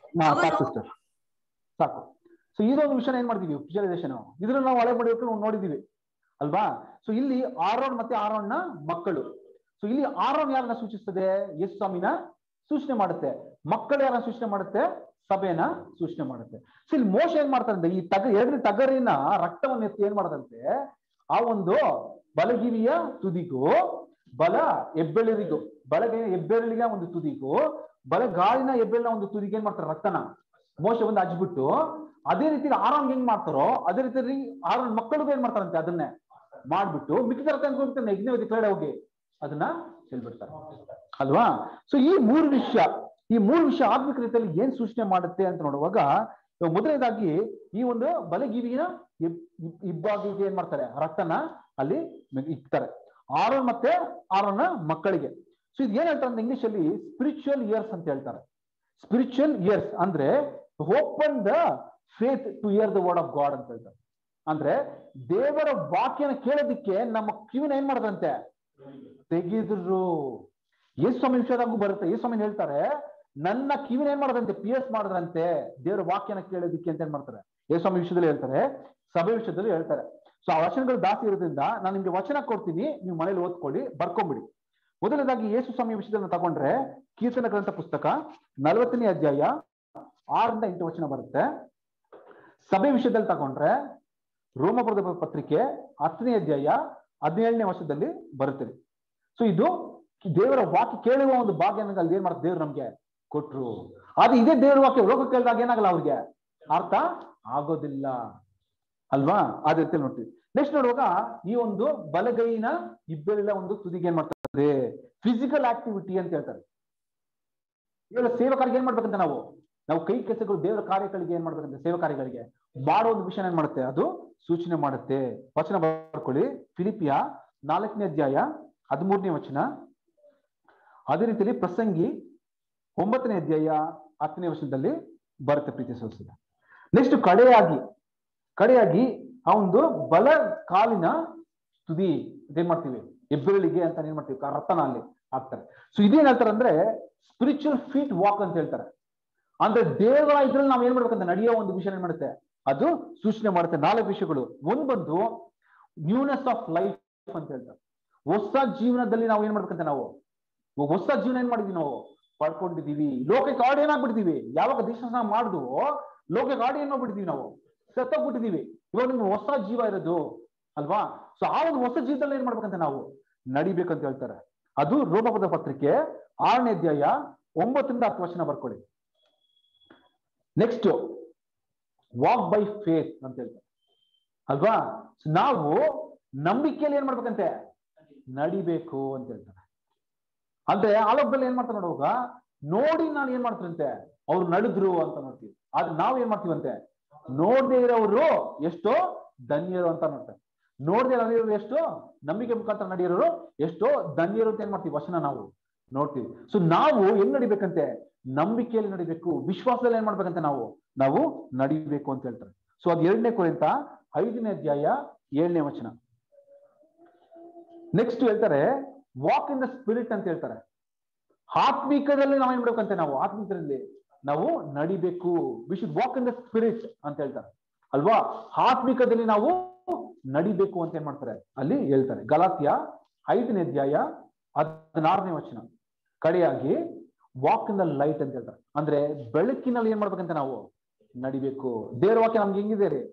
ಸಾಕು. ಸೊ ಇದೊಂದು ವಿಷಯ ಏನ್ ಮಾಡ್ತೀವಿ, ವಿಜುವಲೈಸೇಷನ್, ಇದನ್ನ ನಾವು ಹಳೆ ಮಾಡಬೇಕು ನೋಡಿದೀವಿ ಅಲ್ವಾ. ಸೊ ಇಲ್ಲಿ ಆರೋನ್ ಮತ್ತೆ ಆರೋನ್ನ ಮಕ್ಕಳು. ಸೊ ಇಲ್ಲಿ ಆರೋನ್ ಯಾರನ್ನ ಸೂಚಿಸ್ತದೆ, ಯೇಸು ಸ್ವಾಮಿನ ಸೂಚನೆ ಮಾಡುತ್ತೆ. ಮಕ್ಕಳು ಯಾರನ್ನ ಸೂಚನೆ ಮಾಡುತ್ತೆ, ಸಭೆಯನ್ನ ಸೂಚನೆ ಮಾಡುತ್ತೆ. ಸೊ ಇಲ್ಲಿ ಮೋಶೆ ಏನ್ ಮಾಡ್ತಾರಂತೆ, ಈ ಎರಡನೇ ಟಗರಿನ ರಕ್ತವನ್ನು ಎತ್ತಿ ಏನ್ ಮಾಡದಂತೆ ಆ ಒಂದು ಬಲಗಿವಿಯ ತುದಿಗೂ ಬಲ ಹೆಬ್ಬೆರಳಿಗೂ ಬಲಗೈಯ ಹೆಬ್ಬೆರಳಿಗೆ ಒಂದು ತುದಿಗೂ ಬಲಗಾಲಿನ ಹೆಬ್ಬೆರಳಿನ ಒಂದು ತುದಿಗೆ ಏನ್ ಮಾಡ್ತಾರೆ, ರಕ್ತನ ಮೋಶೆ ಒಂದು ಹಚ್ಬಿಟ್ಟು ಅದೇ ರೀತಿ ಆರೋನ್ ಹೆಂಗ್ ಮಾಡ್ತಾರೋ ಅದೇ ರೀತಿ ಆರೋನ್ ಮಕ್ಕಳಿಗೂ ಏನ್ ಮಾಡ್ತಾರಂತೆ ಅದನ್ನೇ ಮಾಡ್ಬಿಟ್ಟು ಮಿಕ್ಕಿದ ರಕ್ತ ಅನ್ಕೊಂಡ್ಬಿಡ್ತಾನೆ ಯಜ್ಞವೇದಿ ಕೆಳಗಡೆ ಹೋಗಿ ಅದನ್ನ ಚೆಲ್ಬಿಡ್ತಾರೆ ಅಲ್ವಾ. ಸೊ ಈ ಮೂರು ವಿಷಯ ಆತ್ಮಿಕ ರೀತಿಯಲ್ಲಿ ಏನ್ ಸೂಚನೆ ಮಾಡುತ್ತೆ ಅಂತ ನೋಡುವಾಗ ಮೊದಲನೇದಾಗಿ ಈ ಒಂದು ಬಲಗಿವಿನ ಇಬ್ಬಾಗಿಗೆ ಏನ್ ಮಾಡ್ತಾರೆ, ರಕ್ತನ ಅಲ್ಲಿ ಇಕ್ತಾರೆ ಆರೋನ್ ಮತ್ತೆ ಆರೋನ್ನ ಮಕ್ಕಳಿಗೆ. ಸೊ ಇದು ಏನ್ ಹೇಳ್ತಾರೆ ಇಂಗ್ಲಿಷ್ ಅಲ್ಲಿ ಸ್ಪಿರಿಚುವಲ್ ಇಯರ್ಸ್ ಅಂತ ಹೇಳ್ತಾರೆ. ಸ್ಪಿರಿಚುವಲ್ ಇಯರ್ಸ್ ಅಂದ್ರೆ open the faith to hear the word of God ಅಂತ ಹೇಳ್ತಾರೆ. ಅಂದ್ರೆ ದೇವರ ವಾಕ್ಯನ ಕೇಳೋದಿಕ್ಕೆ ನಮ್ಮ ಕಿವಿನ ಏನ್ ಮಾಡದಂತೆ ತೆಗೆದ್ರು. ಯೇಸು ಸ್ವಾಮಿ ವಿಷಯದಾಗೂ ಬರುತ್ತೆ. ಯೇಸು ಸ್ವಾಮಿ ಹೇಳ್ತಾರೆ ನನ್ನ ಕಿವಿನ ಏನ್ ಮಾಡದಂತೆ ಪಿಯರ್ಸ್ ಮಾಡದಂತೆ ದೇವರ ವಾಕ್ಯನ ಕೇಳೋದಿಕ್ಕೆ ಅಂತ ಏನ್ ಮಾಡ್ತಾರೆ. ಯೇಸು ಸ್ವಾಮಿ ವಿಷಯದಲ್ಲಿ ಹೇಳ್ತಾರೆ, ಸಭೆ ವಿಷಯದಲ್ಲಿ ಹೇಳ್ತಾರೆ. ಸೊ ಆ ವಚನಗಳು ಜಾಸ್ತಿ ಇರೋದ್ರಿಂದ ನಾನು ನಿಮ್ಗೆ ವಚನ ಕೊಡ್ತೀನಿ, ನೀವು ಮನೇಲಿ ಓದ್ಕೊಳ್ಳಿ, ಬರ್ಕೊಂಬಿಡಿ. ಮೊದಲನೇದಾಗಿ ಯೇಸು ಸ್ವಾಮಿ ವಿಷಯದಲ್ಲಿ ತಗೊಂಡ್ರೆ ಕೀರ್ತನ ಗ್ರಂಥ ಪುಸ್ತಕ 40ನೇ ಅಧ್ಯಾಯ 6ರಿಂದ 8 ವಚನ ಬರುತ್ತೆ. ಸಭೆ ವಿಷಯದಲ್ಲಿ ತಗೊಂಡ್ರೆ ರೋಮಪುರದ ಪತ್ರಿಕೆ 10ನೇ ಅಧ್ಯಾಯ 17ನೇ ವರ್ಷದಲ್ಲಿ ಬರುತ್ತೆ. ಸೊ ಇದು ದೇವರ ವಾಕ್ಯ ಕೇಳುವ ಒಂದು ಭಾಗ್ಯ ಅಲ್ಲಿ ಏನ್ ಮಾಡ್ತಾರೆ, ದೇವ್ರು ನಮ್ಗೆ ಕೊಟ್ರು. ಆದ್ರೆ ಇದೇ ದೇವರ ವಾಕ್ಯ ಲೋಕ ಕೇಳಿದಾಗ ಏನಾಗಲ್ಲ, ಅವ್ರಿಗೆ ಅರ್ಥ ಆಗೋದಿಲ್ಲ ಅಲ್ವಾ. ಅದೇ ರೀತಿ ನೋಡ್ತೀವಿ ನೆಕ್ಸ್ಟ್ ನೋಡುವಾಗ ಈ ಒಂದು ಬಲಗೈನ ಇಬ್ಬರಿಲ್ಲ ಒಂದು ತುದಿಗೆ ಏನ್ ಮಾಡ್ತಾರೆ, ಫಿಸಿಕಲ್ ಆಕ್ಟಿವಿಟಿ ಅಂತ ಹೇಳ್ತಾರೆ. ಇವಾಗ ಸೇವಕರಿಗೆ ಏನ್ ಮಾಡ್ಬೇಕಂತ ನಾವು ಕೈ ಕೆಲಸಗಳು ದೇವರ ಕಾರ್ಯಗಳಿಗೆ ಏನ್ ಮಾಡ್ಬೇಕಂತ ಸೇವಾ ಕಾರ್ಯಗಳಿಗೆ ಮಾಡೋ ಒಂದು ವಿಷಯ ಏನ್ ಮಾಡುತ್ತೆ, ಅದು ಸೂಚನೆ ಮಾಡುತ್ತೆ. ವಚನ ಬರ್ಕೊಳ್ಳಿ, ಫಿಲಿಪಿಯ 4ನೇ ಅಧ್ಯಾಯ 13ನೇ ವಚನ. ಅದೇ ರೀತಿಯಲ್ಲಿ ಪ್ರಸಂಗಿ 9ನೇ ಅಧ್ಯಾಯ 10ನೇ ವಚನದಲ್ಲಿ ಬರುತ್ತೆ ಪ್ರೀತಿ ಸೋಸಿದ. ನೆಕ್ಸ್ಟ್ ಕಡೆಯಾಗಿ ಆ ಒಂದು ಬಲ ಕಾಲಿನ ತುದಿ ಇದೇನ್ ಮಾಡ್ತೀವಿ, ಹೆಬ್ಬೆರಳಿಗೆ ಅಂತ ಏನ್ ಮಾಡ್ತೀವಿ, ರಕ್ತನ ಅಲ್ಲಿ ಹಾಕ್ತಾರೆ. ಸೊ ಇದೇನ್ ಹೇಳ್ತಾರೆ ಅಂದ್ರೆ ಸ್ಪಿರಿಚುವಲ್ ಫೀಟ್ ವಾಕ್ ಅಂತ ಹೇಳ್ತಾರೆ. ಅಂದ್ರೆ ದೇವರ ಇದ್ರಲ್ಲಿ ನಾವ್ ಏನ್ ಮಾಡ್ಬೇಕಂತ ನಡೆಯೋ ಒಂದು ವಿಷಯ ಏನ್ ಮಾಡುತ್ತೆ, ಅದು ಸೂಚನೆ ಮಾಡುತ್ತೆ. 4 ವಿಷಯಗಳು. ಒಂದ್ ಬಂದು ನ್ಯೂನೆಸ್ ಆಫ್ ಲೈಫ್ ಅಂತ ಹೇಳ್ತಾರೆ. ಹೊಸ ಜೀವನದಲ್ಲಿ ನಾವು ಏನ್ ಮಾಡ್ಬೇಕಂತ ಹೊಸ ಜೀವನ ಏನ್ ಮಾಡಿದೀವಿ, ನಾವು ಪಡ್ಕೊಂಡಿದೀವಿ. ಲೋಕಕ್ಕೆ ಆಡಿ ಏನಾಗ್ಬಿಟ್ಟಿದೀವಿ, ಯಾವಾಗ ದೀಕ್ಷಾಸ್ನಾನ ಮಾಡಿದ್ವು ಲೋಕಕ್ಕೆ ಆಡಿ ಏನಾಗ್ಬಿಟ್ಟಿದೀವಿ, ನಾವು ಸತ್ತೋಗ್ಬಿಟ್ಟಿದೀವಿ. ಇವಾಗ ನಿಮ್ಗೆ ಹೊಸ ಜೀವ ಇರೋದು ಅಲ್ವಾ. ಸೊ ಆ ಒಂದು ಹೊಸ ಜೀವನದಲ್ಲಿ ಏನ್ ಮಾಡ್ಬೇಕಂತ ನಾವು ನಡಿಬೇಕಂತ ಹೇಳ್ತಾರೆ. ಅದು ರೋಮಪದ ಪತ್ರಿಕೆ 6ನೇ ಅಧ್ಯಾಯ 9ರಿಂದ 10 ವಚನ ಬರ್ಕೊಳ್ಳಿ. ನೆಕ್ಸ್ಟ್ ವಾಕ್ ಬೈ ಫೇತ್ ಅಂತ ಹೇಳ್ತಾರೆ ಅಲ್ವಾ. ನಾವು ನಂಬಿಕೆಯಲ್ಲಿ ಏನ್ ಮಾಡ್ಬೇಕಂತೆ ನಡಿಬೇಕು ಅಂತ ಹೇಳ್ತಾರೆ. ಅಂದ್ರೆ ಆಲೋಕದಲ್ಲಿ ಏನ್ ಮಾಡ್ತಾರೆ ನೋಡುವಾಗ ನೋಡಿ ನಾನು ಏನ್ ಮಾಡ್ತೀರಂತೆ ಅವ್ರು ನಡೆದ್ರು ಅಂತ ನೋಡ್ತೀವಿ. ಆದ್ರೆ ನಾವ್ ಏನ್ ಮಾಡ್ತೀವಂತೆ, ನೋಡದೆ ಇರೋರು ಎಷ್ಟೋ ಧನ್ಯರು ಅಂತ ನೋಡ್ತಾರೆ. ನೋಡದೆ ನಡೆಯೋರು ಎಷ್ಟೋ, ನಂಬಿಕೆ ಮುಖಾಂತರ ನಡೆಯೋರು ಎಷ್ಟೋ ಧನ್ಯರು ಅಂತ ಏನ್ ಮಾಡ್ತೀವಿ, ವಚನ ನಾವು ನೋಡ್ತೀವಿ. ಸೊ ನಾವು ಹೆಂಗ್ ನಡಿಬೇಕಂತೆ, ನಂಬಿಕೆಯಲ್ಲಿ ನಡಿಬೇಕು, ವಿಶ್ವಾಸದಲ್ಲಿ ಏನ್ ಮಾಡ್ಬೇಕಂತೆ ನಾವು ನಡಿಬೇಕು ಅಂತ ಹೇಳ್ತಾರೆ. ಸೊ ಅದು 2ನೇ ಕೊರಿಂಥ 5ನೇ ಅಧ್ಯಾಯ 7ನೇ ವಚನ. ನೆಕ್ಸ್ಟ್ ಹೇಳ್ತಾರೆ ವಾಕ್ ಇನ್ ದ ಸ್ಪಿರಿಟ್ ಅಂತ ಹೇಳ್ತಾರೆ. ಆತ್ಮಿಕದಲ್ಲಿ ನಾವೇನ್ ಮಾಡ್ಬೇಕಂತೆ, ಆತ್ಮಿಕದಲ್ಲಿ ನಾವು ನಡಿಬೇಕು. We should walk in the spirit ಅಂತ ಹೇಳ್ತಾರೆ ಅಲ್ವಾ. ಆತ್ಮಿಕದಲ್ಲಿ ನಾವು ನಡಿಬೇಕು ಅಂತ ಏನ್ ಮಾಡ್ತಾರೆ ಅಲ್ಲಿ ಹೇಳ್ತಾರೆ. ಗಲಾತ್ಯ 5ನೇ ಅಧ್ಯಾಯ 16ನೇ ವಚನ. ಕಡೆಯಾಗಿ ವಾಕ್ ಇನ್ ದ ಲೈಟ್ ಅಂತ ಹೇಳ್ತಾರೆ. ಅಂದ್ರೆ ಬೆಳಕಿನಲ್ಲಿ ಏನ್ ಮಾಡ್ಬೇಕಂತ ನಾವು ನಡಿಬೇಕು. ದೇವರ ವಾಕ್ಯ ನಮ್ಗೆ ಹೆಂಗಿದೆ ರೀ,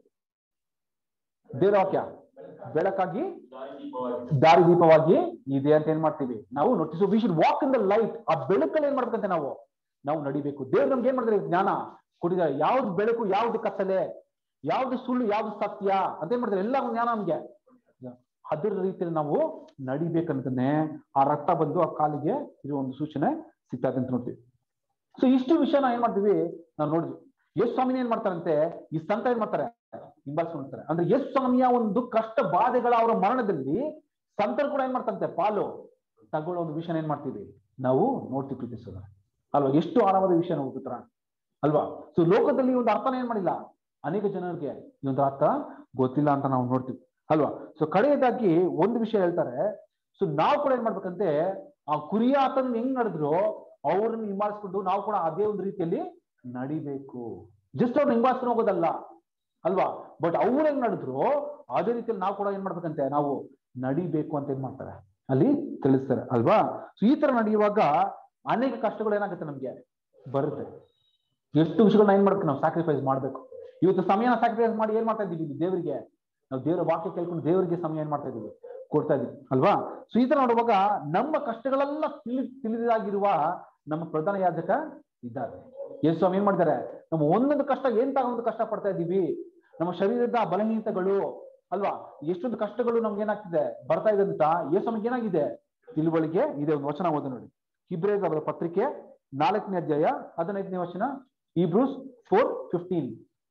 ದೇವರ ವಾಕ್ಯ ಬೆಳಕಾಗಿ ದಾರಿ ದೀಪವಾಗಿ ಇದೆ ಅಂತ ಏನ್ ಮಾಡ್ತೀವಿ ನಾವು notice. We should walk in the light. ಆ ಬೆಳಕಲ್ಲಿ ಏನ್ ಮಾಡ್ಬೇಕಂತ ನಾವು ನಡಿಬೇಕು. ದೇವ್ರು ನಮ್ಗೆ ಏನ್ ಮಾಡ್ತಾರೆ, ಜ್ಞಾನ ಕೊಟ್ಟಿದ್ದಾರೆ. ಯಾವ್ದು ಬೆಳಕು, ಯಾವ್ದು ಕತ್ತಲೆ, ಯಾವ್ದು ಸುಳ್ಳು, ಯಾವ್ದು ಸತ್ಯ ಅಂತ ಏನ್ ಮಾಡ್ತಾರೆ, ಎಲ್ಲ ಜ್ಞಾನ ನಮ್ಗೆ. ಅದರ ರೀತಿಯಲ್ಲಿ ನಾವು ನಡಿಬೇಕಂತಾನೆ ಆ ರಕ್ತ ಬಂದು ಆ ಕಾಲಿಗೆ ಇರುವ ಒಂದು ಸೂಚನೆ ಸಿಗ್ತದೆ ಅಂತ ನೋಡ್ತೀವಿ. ಸೊ ಇಷ್ಟು ವಿಷಯ ನಾವು ಏನ್ ಮಾಡ್ತೀವಿ, ನಾವು ನೋಡಿದ್ವಿ. ಯೇಸು ಸ್ವಾಮಿನ ಏನ್ ಮಾಡ್ತಾರಂತೆ, ಈ ಸಂತ ಏನ್ ಮಾಡ್ತಾರೆ, ಹಿಂಬಾಲಿಸ್ಕೊಂಡ್ತಾರೆ. ಅಂದ್ರೆ ಯೇಸು ಸ್ವಾಮಿಯ ಒಂದು ಕಷ್ಟ ಬಾಧೆಗಳ ಅವರ ಮರಣದಲ್ಲಿ ಸಂತರು ಕೂಡ ಏನ್ ಮಾಡ್ತಾರಂತೆ, ಪಾಲು ತಗೊಳ್ಳೋ ಒಂದು ವಿಷಯ ಏನ್ ಮಾಡ್ತೀವಿ ನಾವು ನೋಡ್ತೀವಿ ಪ್ರೀತಿಸೋದ ಅಲ್ವಾ. ಎಷ್ಟು ಆಳವಾದ ವಿಷಯ ನಾವು ಉತ್ತರ ಅಲ್ವಾ. ಸೊ ಲೋಕದಲ್ಲಿ ಒಂದು ಅರ್ಥನ ಏನ್ ಮಾಡಿಲ್ಲ, ಅನೇಕ ಜನರಿಗೆ ಈ ಒಂದು ಅರ್ಥ ಗೊತ್ತಿಲ್ಲ ಅಂತ ನಾವು ನೋಡ್ತೀವಿ ಅಲ್ವಾ. ಸೊ ಕಡೆಯದಾಗಿ ಒಂದು ವಿಷಯ ಹೇಳ್ತಾರೆ. ಸೊ ನಾವು ಕೂಡ ಏನ್ ಮಾಡ್ಬೇಕಂತೆ, ಆ ಕುರಿಯ ಆತನ ಹೆಂಗ್ ನಡೆದ್ರು ಅವ್ರನ್ನ ಹಿಂಬಾಲಿಸ್ಕೊಂಡು ನಾವು ಕೂಡ ಅದೇ ಒಂದು ರೀತಿಯಲ್ಲಿ ನಡಿಬೇಕು. ಜಸ್ಟ್ ಅವ್ರನ್ನ ಹಿಂಬಾಲಿಸ್ಕೊಂಡು ಹೋಗೋದಲ್ಲ ಅಲ್ವಾ, ಬಟ್ ಅವ್ರು ಹೆಂಗ್ ನಡೆದ್ರು ಅದೇ ರೀತಿಯಲ್ಲಿ ನಾವು ಕೂಡ ಏನ್ ಮಾಡ್ಬೇಕಂತೆ ನಾವು ನಡಿಬೇಕು ಅಂತ ಏನ್ ಮಾಡ್ತಾರೆ ಅಲ್ಲಿ ತಿಳಿಸ್ತಾರೆ ಅಲ್ವಾ. ಸೊ ಈ ತರ ನಡೆಯುವಾಗ ಅನೇಕ ಕಷ್ಟಗಳು ಏನಾಗುತ್ತೆ ನಮ್ಗೆ ಬರುತ್ತೆ. ಎಷ್ಟು ವಿಷಯಗಳನ್ನ ಏನ್ ಮಾಡ್ಬೇಕು, ನಾವು ಸ್ಯಾಕ್ರಿಫೈಸ್ ಮಾಡ್ಬೇಕು. ಇವತ್ತು ಸಮಯನ ಸ್ಯಾಕ್ರಿಫೈಸ್ ಮಾಡಿ ಏನ್ ಮಾಡ್ತಾ ಇದ್ದೀವಿ, ದೇವರಿಗೆ ನಾವು ದೇವರ ವಾಕ್ಯ ಕೇಳ್ಕೊಂಡು ದೇವರಿಗೆ ಸಮಯ ಏನ್ ಮಾಡ್ತಾ ಇದೀವಿ, ಕೊಡ್ತಾ ಇದೀವಿ ಅಲ್ವಾ. ಸೊ ಈ ತರ ನೋಡುವಾಗ ನಮ್ಮ ಕಷ್ಟಗಳೆಲ್ಲ ತಿಳಿದಾಗಿರುವ ನಮ್ಮ ಪ್ರಧಾನ ಯಾಜಕ ಇದ್ದಾರೆ. ಯೇಸು ಸ್ವಾಮಿ ಏನ್ ಮಾಡಿದ್ದಾರೆ, ನಮ್ಮ ಒಂದೊಂದು ಕಷ್ಟ ಏನ್ ಒಂದು ಕಷ್ಟ ಪಡ್ತಾ ಇದ್ದೀವಿ, ನಮ್ಮ ಶರೀರದ ಬಲಹೀನತೆಗಳು ಅಲ್ವಾ, ಎಷ್ಟೊಂದು ಕಷ್ಟಗಳು ನಮ್ಗೆ ಏನಾಗ್ತಿದೆ ಬರ್ತಾ ಇದೆ ಅಂತ ಯೇಸು ಸ್ವಾಮಿಗೆ ಏನಾಗಿದೆ ತಿಳುವಳಿಕೆ ಇದೆ. ಒಂದು ವಚನ ಓದಿ ನೋಡಿ, ಇಬ್ರಿಯರ ಅವರ ಪತ್ರಿಕೆ 4ನೇ ಅಧ್ಯಾಯ 15ನೇ ವಚನ. Hebrews 4:15.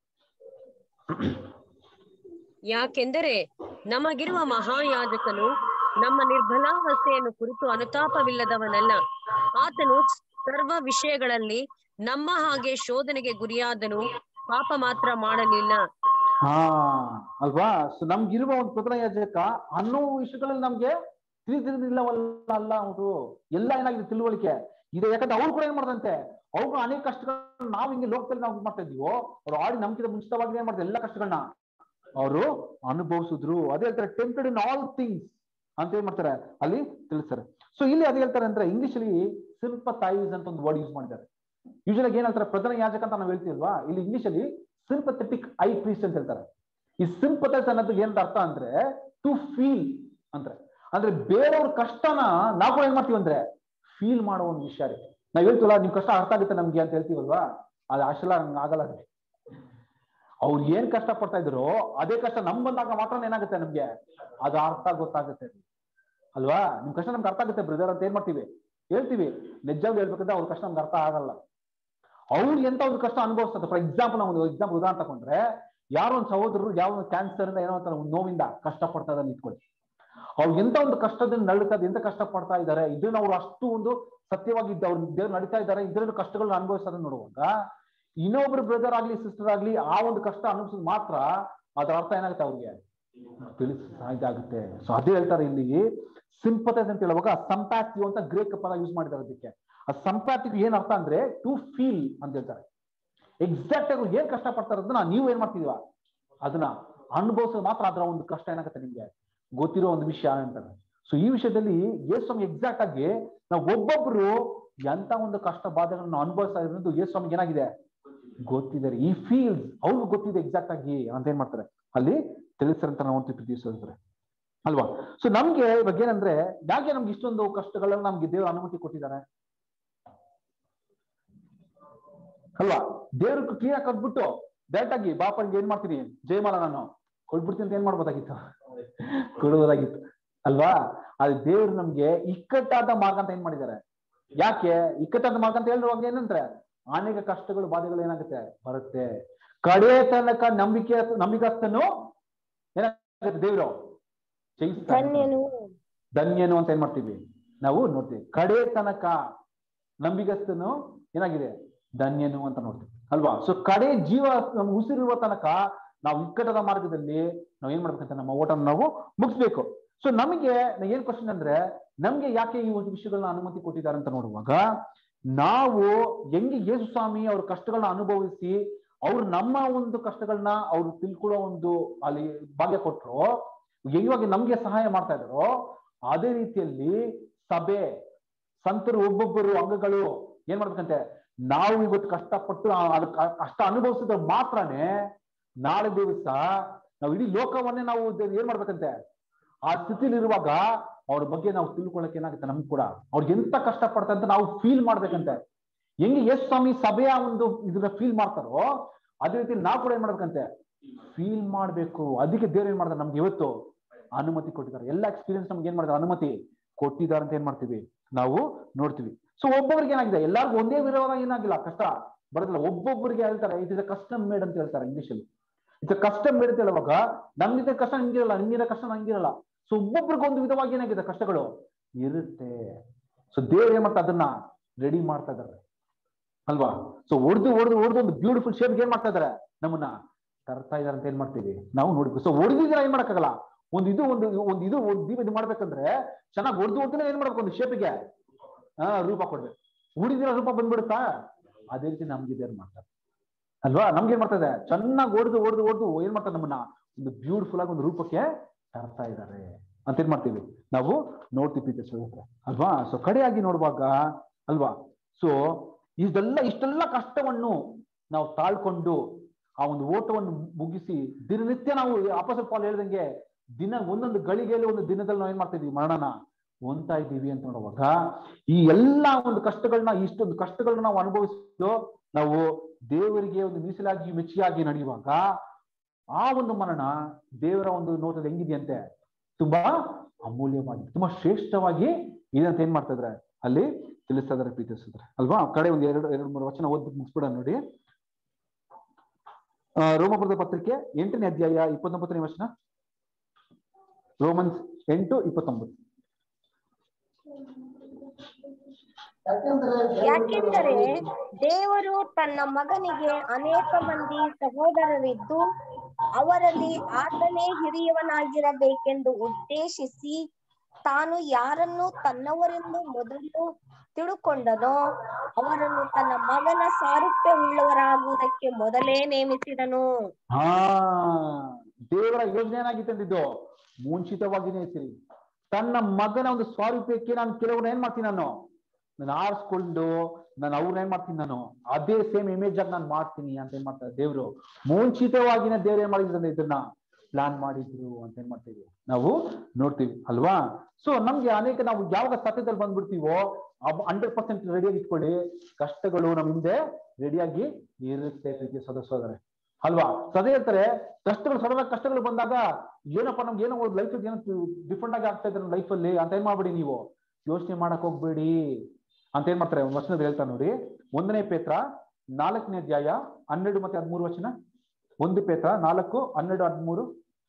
ಯಾಕೆಂದರೆ ನಮಗಿರುವ ಮಹಾಯಾಜಕನು ನಮ್ಮ ನಿರ್ಬಲಾವಸ್ಥೆಯನ್ನು ಕುರಿತು ಅನುತಾಪವಿಲ್ಲದವನಲ್ಲ. ಆತನು ಸರ್ವ ವಿಷಯಗಳಲ್ಲಿ ನಮ್ಮ ಹಾಗೆ ಶೋಧನೆಗೆ ಗುರಿಯಾದನು, ಪಾಪ ಮಾತ್ರ ಮಾಡಲಿಲ್ಲ. ಅಲ್ವಾ. ಸೊ ನಮ್ಗಿರುವ ಒಂದು ಪ್ರಧಾನ ಯಾಜಕ ಅನ್ನೋ ವಿಷಯಗಳಲ್ಲಿ ನಮ್ಗೆ ತಿಳಿದಿಲ್ಲವಲ್ಲ ಅಲ್ಲ, ಅವರು ಎಲ್ಲ ಏನಾಗಿದೆ ತಿಳುವಳಿಕೆ ಇದೆ. ಯಾಕಂದ್ರೆ ಅವ್ರು ಕೂಡ ಏನ್ ಮಾಡ್ದಂತೆ, ಅವ್ರು ಅನೇಕ ಕಷ್ಟಗಳನ್ನ ನಾವು ಹಿಂಗೆ ಲೋಕದಲ್ಲಿ ನಾವು ಮಾಡ್ತಾ ಇದೀವೋ, ಅವ್ರು ಆಡಿ ನಮ್ಗಿಂತ ಮುಂಚಿತವಾಗಿ ಏನ್ ಮಾಡ್ತಾರೆ, ಎಲ್ಲ ಕಷ್ಟಗಳನ್ನ ಅವರು ಅನುಭವಿಸಿದ್ರು. ಅದೇ ಹೇಳ್ತಾರೆ ಟೆಂಪ್ಟೆಡ್ ಇನ್ ಆಲ್ ಥಿಂಗ್ಸ್ ಅಂತ ಏನ್ ಮಾಡ್ತಾರೆ ಅಲ್ಲಿ ತಿಳಿಸ್ತಾರೆ. ಸೊ ಇಲ್ಲಿ ಅದೇ ಹೇಳ್ತಾರೆ ಅಂದ್ರೆ ಇಂಗ್ಲಿಷ್ ಅಲ್ಲಿ ಸಿಂಪಥೈಸ್ ಅಂತ ಒಂದು ವರ್ಡ್ ಯೂಸ್ ಮಾಡಿದ್ದಾರೆ. ಯೂಶಲಿ ಏನ್ ಹೇಳ್ತಾರೆ, ಪ್ರಧಾನ ಯಾಜಕ ಅಂತ ನಾವು ಹೇಳ್ತೀವಲ್ವಾ, ಇಲ್ಲಿ ಇಂಗ್ಲಿಷ್ ಅಲ್ಲಿ ಸಿಂಪಥೆಟಿಕ್ ಐ ಪ್ರೀಸ್ಟ್ ಅಂತ ಹೇಳ್ತಾರೆ. ಈ ಸಿಂಪಥೈಸ್ ಅನ್ನೋದು ಏನ್ ಅರ್ಥ ಅಂದ್ರೆ ಟು ಫೀಲ್ ಅಂದ್ರೆ, ಅಂದ್ರೆ ಬೇರೆಯವ್ರ ಕಷ್ಟನ ನಾವು ಕೂಡ ಏನ್ ಮಾಡ್ತೀವಿ ಅಂದ್ರೆ ಫೀಲ್ ಮಾಡೋ ಒಂದು ವಿಷಯ ರೀ. ನಾವ್ ಹೇಳ್ತೀವಲ್ಲ, ನಿಮ್ ಕಷ್ಟ ಅರ್ಥ ಆಗುತ್ತೆ ನಮ್ಗೆ ಅಂತ ಹೇಳ್ತೀವಲ್ವಾ, ಅದು ಅಷ್ಟೆಲ್ಲ ಹಂಗ ಆಗಲ್ಲ. ಅವ್ರು ಏನ್ ಕಷ್ಟ ಪಡ್ತಾ ಇದ್ರು ಅದೇ ಕಷ್ಟ ನಮ್ ಬಂದಾಗ ಮಾತ್ರ ಏನಾಗುತ್ತೆ ನಮ್ಗೆ ಅದು ಅರ್ಥ ಗೊತ್ತಾಗುತ್ತೆ ಅಲ್ವಾ. ನಿಮ್ ಕಷ್ಟ ನಮ್ಗೆ ಅರ್ಥ ಆಗುತ್ತೆ ಬ್ರದರ್ ಅಂತ ಏನ್ ಮಾಡ್ತೀವಿ ಹೇಳ್ತೀವಿ. ನಿಜವಾಗ್ಲೂ ಹೇಳ್ಬೇಕಂದ್ರೆ ಅವ್ರ ಕಷ್ಟ ನಮ್ಗೆ ಅರ್ಥ ಆಗಲ್ಲ. ಅವ್ರು ಎಂತ ಒಂದು ಕಷ್ಟ ಅನುಭವಿಸ್ತದೆ. ಫಾರ್ ಎಕ್ಸಾಂಪಲ್ ನಾವು ಒಂದು ಎಕ್ಸಾಂಪಲ್ ಉದಾಹರಣೆ ತಗೊಂಡ್ರೆ, ಯಾರೋ ಒಂದು ಸಹೋದರರು ಯಾವ ಒಂದು ಕ್ಯಾನ್ಸರ್ ಇಂದ ಏನೋ ಒಂದು ನೋವಿಂದ ಕಷ್ಟ ಪಡ್ತಾ ಇದ್ದಾರೆ ನಿಂತ್ಕೊಳ್ಳಿ. ಅವ್ರು ಎಂತ ಒಂದು ಕಷ್ಟದಿಂದ ನಡೀತದೆ, ಎಂತ ಕಷ್ಟ ಪಡ್ತಾ ಇದ್ದಾರೆ, ಇದನ್ನ ಅವ್ರು ಅಷ್ಟು ಒಂದು ಸತ್ಯವಾಗಿದ್ದು ಅವ್ರು ದೇವ್ರು ನಡೀತಾ ಇದ್ದಾರೆ, ಇದರಲ್ಲಿ ಕಷ್ಟಗಳನ್ನ ಅನುಭವಿಸೋದನ್ನ ನೋಡುವಾಗ ಇನ್ನೊಬ್ರು ಬ್ರದರ್ ಆಗ್ಲಿ ಸಿಸ್ಟರ್ ಆಗ್ಲಿ ಆ ಒಂದು ಕಷ್ಟ ಅನುಭವಿಸಿದ್ ಮಾತ್ರ ಅದರ ಅರ್ಥ ಏನಾಗುತ್ತೆ ಅವ್ರಿಗೆ ಇದಾಗುತ್ತೆ. ಸೊ ಅದೇ ಹೇಳ್ತಾರೆ ಇಲ್ಲಿ ಸಿಂಪಥೈಸ್ ಅಂತ ಹೇಳುವಾಗ ಸಂಪ್ಯಾಥಿಯೋ ಅಂತ ಗ್ರೇಕ್ ಪದ ಯೂಸ್ ಮಾಡಿದ್ದಾರೆ. ಅದಕ್ಕೆ ಆ ಸಂಪ್ಯಾಥಿಗೆ ಏನ್ ಅರ್ಥ ಅಂದ್ರೆ ಟು ಫೀಲ್ ಅಂತ ಹೇಳ್ತಾರೆ. ಎಕ್ಸಾಕ್ಟ್ ಆಗಿ ಏನ್ ಕಷ್ಟ ಪಡ್ತಾ ಇರೋದನ್ನ ನೀವು ಏನ್ ಮಾಡ್ತಿದೀವ ಅದನ್ನ ಅನುಭವಿಸೋದು ಮಾತ್ರ ಅದರ ಒಂದು ಕಷ್ಟ ಏನಾಗುತ್ತೆ ನಿಮ್ಗೆ ಗೊತ್ತಿರೋ ಒಂದು ವಿಷಯ ಅಂತಾರೆ. ಸೊ ಈ ವಿಷಯದಲ್ಲಿ ಯೇಸುಸ್ವಾಮಿ ಎಕ್ಸಾಕ್ಟ್ ಆಗಿ ನಾವು ಒಬ್ಬೊಬ್ರು ಎಂತ ಒಂದು ಕಷ್ಟ ಬಾಧೆಗಳನ್ನು ಅನುಭವಿಸ್ತಾ ಇರೋದು ಯೇಸುಸ್ವಾಮಿಗೆ ಏನಾಗಿದೆ ಗೊತ್ತಿದ್ದಾರೆ. ಈ ಫೀಲ್ಸ್ ಅವ್ರಿಗೆ ಗೊತ್ತಿದೆ ಎಕ್ಸಾಕ್ಟ್ ಆಗಿ ಅಂತ ಏನ್ ಮಾಡ್ತಾರೆ ಅಲ್ಲಿ ತಿಳಿಸ್ತಾರಂತ ನಾವು ತಿಳಿಸಿದ್ರೆ ಅಲ್ವಾ. ಸೊ ನಮ್ಗೆ ಇವಾಗ ಏನಂದ್ರೆ ಯಾಕೆ ನಮ್ಗೆ ಇಷ್ಟೊಂದು ಕಷ್ಟಗಳನ್ನ ನಮ್ಗೆ ದೇವರ ಅನುಮತಿ ಕೊಟ್ಟಿದ್ದಾರೆ ಅಲ್ವಾ. ದೇವ್ರಿಗೆ ಕ್ಲಿಯರ್ ಕಟ್ಬಿಟ್ಟು ಡೈರೆಕ್ಟ್ ಆಗಿ ಬಾಪನ್ಗೆ ಏನ್ ಮಾಡ್ತೀನಿ ಜಯಮಾಲ ನಾನು ಕೊಟ್ಬಿಡ್ತೀನಿ ಅಂತ ಏನ್ ಮಾಡ್ಬೋದಾಗಿತ್ತು ಕೊಡುವುದಾಗಿತ್ತು ಅಲ್ವಾ. ಅದು ದೇವ್ರು ನಮ್ಗೆ ಇಕ್ಕಟ್ಟಾದ ಮಾರ್ಗ ಅಂತ ಏನ್ ಮಾಡಿದ್ದಾರೆ. ಯಾಕೆ ಇಕ್ಕಟ್ಟಾದ ಮಾರ್ಗ ಅಂತ ಹೇಳುವಾಗ ಏನಂದ್ರೆ ಅನೇಕ ಕಷ್ಟಗಳು ಬಾಧೆಗಳು ಏನಾಗುತ್ತೆ ಬರುತ್ತೆ. ಕಡೆ ತನಕ ನಂಬಿಕಸ್ತನು ಏನಾಗುತ್ತೆ ದೇವ್ರು ಧನ್ಯನು ಅಂತ ಏನ್ ಮಾಡ್ತೀವಿ ನಾವು ನೋಡ್ತೀವಿ. ಕಡೆ ತನಕ ನಂಬಿಕಸ್ತನು ಏನಾಗಿದೆ ಧನ್ಯನು ಅಂತ ನೋಡ್ತೀವಿ ಅಲ್ವಾ. ಸೊ ಕಡೆ ಜೀವ ನಮ್ಗೆ ಉಸಿರಿರುವ ತನಕ ನಾವು ಇಕ್ಕಟ್ಟದ ಮಾರ್ಗದಲ್ಲಿ ನಾವ್ ಏನ್ ಮಾಡ್ಬೇಕಂತ ನಮ್ಮ ಓಟನ್ನು ನಾವು ಮುಗಿಸ್ಬೇಕು. ಸೊ ನಮಗೆ ಏನ್ ಕ್ವಶನ್ ಅಂದ್ರೆ ನಮ್ಗೆ ಯಾಕೆ ಈ ಒಂದು ವಿಷಯಗಳನ್ನ ಅನುಮತಿ ಕೊಟ್ಟಿದ್ದಾರೆ ಅಂತ ನೋಡುವಾಗ ನಾವು ಹೆಂಗೆ ಯೇಸು ಸ್ವಾಮಿ ಅವ್ರ ಕಷ್ಟಗಳನ್ನ ಅನುಭವಿಸಿ ಅವ್ರು ನಮ್ಮ ಒಂದು ಕಷ್ಟಗಳನ್ನ ಅವ್ರು ತಿಳ್ಕೊಳ್ಳೋ ಒಂದು ಅಲ್ಲಿ ಭಾಗ್ಯ ಕೊಟ್ರು, ಇವಾಗ ನಮ್ಗೆ ಸಹಾಯ ಮಾಡ್ತಾ ಇದ್ರು, ಅದೇ ರೀತಿಯಲ್ಲಿ ಸಭೆ ಸಂತರು ಒಬ್ಬೊಬ್ಬರು ಅಂಗಗಳು ಏನ್ ಮಾಡ್ಬೇಕಂತೆ ನಾವು ಇವತ್ತು ಕಷ್ಟಪಟ್ಟು ಅದಕ್ಕೆ ಕಷ್ಟ ಅನುಭವಿಸಿದ್ರೆ ಮಾತ್ರನೇ ನಾಳೆ ದಿವಸ ನಾವು ಇಡೀ ಲೋಕವನ್ನೇ ನಾವು ಏನ್ ಮಾಡ್ಬೇಕಂತೆ ಆ ಸ್ಥಿತಿಲಿರುವಾಗ ಅವ್ರ ಬಗ್ಗೆ ನಾವು ತಿಳ್ಕೊಳ್ಳಕ್ಕೆ ಏನಾಗುತ್ತೆ ನಮ್ಗೆ ಕೂಡ ಅವ್ರಿಗೆ ಎಂತ ಕಷ್ಟ ಪಡ್ತಾರೆ ಅಂತ ನಾವು ಫೀಲ್ ಮಾಡ್ಬೇಕಂತೆ. ಹೆಂಗೆ ಯೇಸು ಸ್ವಾಮಿ ಸಭೆಯ ಒಂದು ಇದನ್ನ ಫೀಲ್ ಮಾಡ್ತಾರೋ ಅದೇ ರೀತಿ ನಾವು ಕೂಡ ಏನ್ ಮಾಡ್ಬೇಕಂತೆ ಫೀಲ್ ಮಾಡ್ಬೇಕು. ಅದಕ್ಕೆ ದೇವ್ರು ಏನ್ ಮಾಡ್ತಾರೆ ನಮ್ಗೆ ಇವತ್ತು ಅನುಮತಿ ಕೊಟ್ಟಿದ್ದಾರೆ. ಎಲ್ಲ ಎಕ್ಸ್ಪೀರಿಯನ್ಸ್ ನಮ್ಗೆ ಏನ್ ಮಾಡ್ತಾರೆ ಅನುಮತಿ ಕೊಟ್ಟಿದ್ದಾರೆ ಅಂತ ಏನ್ ಮಾಡ್ತೀವಿ ನಾವು ನೋಡ್ತೀವಿ. ಸೊ ಒಬ್ಬೊಬ್ರಿಗೆ ಏನಾಗಿದೆ ಎಲ್ಲರಿಗೂ ಒಂದೇ ವಿಧವಾದ ಏನಾಗಿಲ್ಲ ಕಷ್ಟ ಬರೋದಿಲ್ಲ. ಒಬ್ಬೊಬ್ಬರಿಗೆ ಹೇಳ್ತಾರೆ it is a custom made ಅಂತ ಹೇಳ್ತಾರೆ ಇಂಗ್ಲಿಷ್ ಅಲ್ಲಿ. ಇಟ್ಸ್ ಅ ಕಸ್ಟಮ್ ಮೇಡ್ ಅಂತ ಹೇಳುವಾಗ ನಮ್ಗಿಂತ ಕಷ್ಟ ನಿಮ್ಗಿರಲ್ಲ, ನಿಮ್ಗಿರೋ ಕಷ್ಟ ನಂಗಿರಲ್ಲ. ಸೊ ಒಬ್ಬೊಬ್ರಿಗೆ ಒಂದು ವಿಧವಾಗಿ ಏನಾಗಿದೆ ಕಷ್ಟಗಳು ಇರುತ್ತೆ. ಸೊ ದೇವ್ರು ಏನ್ ಮಾಡ್ತಾ ಅದನ್ನ ರೆಡಿ ಮಾಡ್ತಾ ಇದ್ದಾರೆ ಅಲ್ವಾ. ಸೊ ಹೊಡೆದು ಒಂದು ಬ್ಯೂಟಿಫುಲ್ ಶೇಪ್ ಏನ್ ಮಾಡ್ತಾ ಇದಾರೆ ನಮ್ಮನ್ನ ತರ್ತಾ ಇದಾರೆ ಅಂತ ಏನ್ ಮಾಡ್ತೀವಿ ನಾವು ನೋಡ್ಬೇಕು. ಸೊ ಹೊಡೆದಿದ್ರೆ ಏನ್ ಮಾಡಕ್ಕಾಗಲ್ಲ. ಇದು ಮಾಡ್ಬೇಕಂದ್ರೆ ಚೆನ್ನಾಗಿ ಹೊಡೆದು ಏನ್ ಮಾಡ್ಬೇಕು ಒಂದು ಶೇಪಿಗೆ ರೂಪ ಕೊಡ್ಬೇಕು. ಹೊಡಿದಿರ ರೂಪ ಬಂದ್ಬಿಡುತ್ತಾ ಅದೇ ರೀತಿ ನಮ್ಗೆ ಇದೇನ್ ಮಾಡ್ತಾರೆ ಅಲ್ವಾ. ನಮ್ಗೆ ಏನ್ ಮಾಡ್ತದೆ ಚೆನ್ನಾಗಿ ಹೊಡೆದು ಏನ್ ಮಾಡ್ತಾರೆ ನಮ್ಮನ್ನ ಒಂದು ಬ್ಯೂಟಿಫುಲ್ ಆಗಿ ಒಂದು ರೂಪಕ್ಕೆ ತರ್ತಾ ಇದ್ದಾರೆ ಅಂತ ಏನ್ ಮಾಡ್ತೀವಿ ನಾವು ನೋಡ್ತೀವಿ ಅಲ್ವಾ. ಸೊ ಕಡೆಯಾಗಿ ನೋಡುವಾಗ ಅಲ್ವಾ, ಸೊ ಇಷ್ಟೆಲ್ಲ ಕಷ್ಟವನ್ನು ನಾವು ತಾಳ್ಕೊಂಡು ಆ ಒಂದು ಓಟವನ್ನು ಮುಗಿಸಿ ದಿನನಿತ್ಯ ನಾವು ಅಪೊಸ್ತಲ ಪೌಲ್ ಹೇಳ್ದಂಗೆ ಒಂದೊಂದು ಗಳಿಗೆಯಲ್ಲಿ ಒಂದು ದಿನದಲ್ಲಿ ನಾವು ಏನ್ ಮಾಡ್ತಾ ಇದೀವಿ ಮರಣನ ಹೊಂದ್ತಾ ಇದ್ದೀವಿ ಅಂತ ನೋಡುವಾಗ ಈ ಎಲ್ಲಾ ಒಂದು ಕಷ್ಟಗಳನ್ನ ಇಷ್ಟೊಂದು ಕಷ್ಟಗಳನ್ನ ನಾವು ಅನುಭವಿಸಿದ್ದು ನಾವು ದೇವರಿಗೆ ಒಂದು ಮೀಸಲಾಗಿ ಮೆಚ್ಚಿಯಾಗಿ ನಡೆಯುವಾಗ ಆ ಒಂದು ಮರಣ ದೇವರ ಒಂದು ನೋಟದಲ್ಲಿ ಹೆಂಗಿದೆಯಂತೆ ತುಂಬಾ ಅಮೂಲ್ಯವಾಗಿ ತುಂಬಾ ಶ್ರೇಷ್ಠವಾಗಿ ಇದೆ ಅಂತ ಏನ್ ಮಾಡ್ತಾ ಇದ್ರೆ ಅಲ್ಲಿ ತಿಳಿಸ್ತಾ ಇದಾರೆ ಪ್ರೀತಿಸಿದ್ರೆ ಅಲ್ವಾ. ಕಡೆ ಒಂದು ಎರಡು ಮೂರು ವಚನ ಓದ್ಬಿಟ್ಟು ಮುಗಿಸ್ಬಿಡ ನೋಡಿ. ರೋಮಪುರದ ಪತ್ರಿಕೆ 8ನೇ ಅಧ್ಯಾಯ 29ನೇ ವಚನ. ರೋಮನ್ಸ್ 8:29. ಯಾಕೆಂದರೆ ದೇವರು ತನ್ನ ಮಗನಿಗೆ ಅನೇಕ ಮಂದಿ ಸಹೋದರರಿದ್ದು ಅವರಲ್ಲಿ ಆತನೇ ಹಿರಿಯವನಾಗಿರಬೇಕೆಂದು ಉದ್ದೇಶಿಸಿ ತಾನು ಯಾರನ್ನು ತನ್ನವರೆಂದು ಮೊದಲು ತಿಳುಕೊಂಡನೋ ಅವರನ್ನು ತನ್ನ ಮಗನ ಸಾರೂಪ್ಯ ಉಳ್ಳವರಾಗುವುದಕ್ಕೆ ಮೊದಲೇ ನೇಮಿಸಿದನು. ದೇವರ ಯೋಜನೆ ಏನಾಗಿತ್ತಂದಿದ್ದು ಮುಂಚಿತವಾಗಿನೇ ಇರ್ತೀರಿ. ತನ್ನ ಮಗನ ಒಂದು ಸ್ವಾರೂಪ್ಯಕ್ಕೆ ನಾನು ಕೆಲವ್ರನ್ನ ಏನ್ ಮಾಡ್ತೀನಿ ನಾನು ಆರಿಸ್ಕೊಂಡು ಅವ್ರನ್ನ ಏನ್ ಮಾಡ್ತೀನಿ ನಾನು ಅದೇ ಸೇಮ್ ಇಮೇಜ್ ಆಗಿ ನಾನು ಮಾಡ್ತೀನಿ ಅಂತ ಏನ್ ಮಾಡ್ತಾರೆ ದೇವ್ರು ಮುಂಚಿತವಾಗಿನ ದೇವ್ರು ಏನ್ ಮಾಡಿದ್ರು ಇದನ್ನ ಪ್ಲಾನ್ ಮಾಡಿದ್ರು ಅಂತ ಏನ್ ಮಾಡ್ತೀವಿ ನಾವು ನೋಡ್ತೀವಿ ಅಲ್ವಾ. ಸೊ ನಮ್ಗೆ ಅನೇಕ ನಾವು ಯಾವಾಗ ಸತ್ಯದಲ್ಲಿ ಬಂದ್ಬಿಡ್ತೀವೋ 100% ರೆಡಿಯಾಗಿ ಇಟ್ಕೊಳ್ಳಿ. ಕಷ್ಟಗಳು ನಮ್ ಹಿಂದೆ ರೆಡಿಯಾಗಿ ಇರುತ್ತೆ ಪ್ರೀತಿಯ ಸದಸ್ಯರೇ ಅಲ್ವಾ? ಸದೇ ಹೇಳ್ತಾರೆ, ಕಷ್ಟಗಳು ಸಡನ್ ಕಷ್ಟಗಳು ಬಂದಾಗ ಏನಪ್ಪ ನಮ್ಗೆ ಏನೋ ಒಂದು ಲೈಫ್ ಏನೋ ಡಿಫ್ರೆಂಟ್ ಆಗಿ ಆಗ್ತಾ ಇದ್ರೆ ಲೈಫ್ ಅಲ್ಲಿ ಅಂತ ಏನ್ ಮಾಡ್ಬೇಡಿ, ನೀವು ಯೋಚನೆ ಮಾಡಕ್ ಹೋಗ್ಬೇಡಿ ಅಂತ ಏನ್ ಮಾಡ್ತಾರೆ ಒಂದು ವಚನದಲ್ಲಿ ಹೇಳ್ತಾರೆ ನೋಡಿ. 1 ಪೇತ್ರ 4ನೇ ಅಧ್ಯಾಯ 12 ಮತ್ತೆ 13 ವಚನ. 1 ಪೇತ್ರ 4, 12, 13.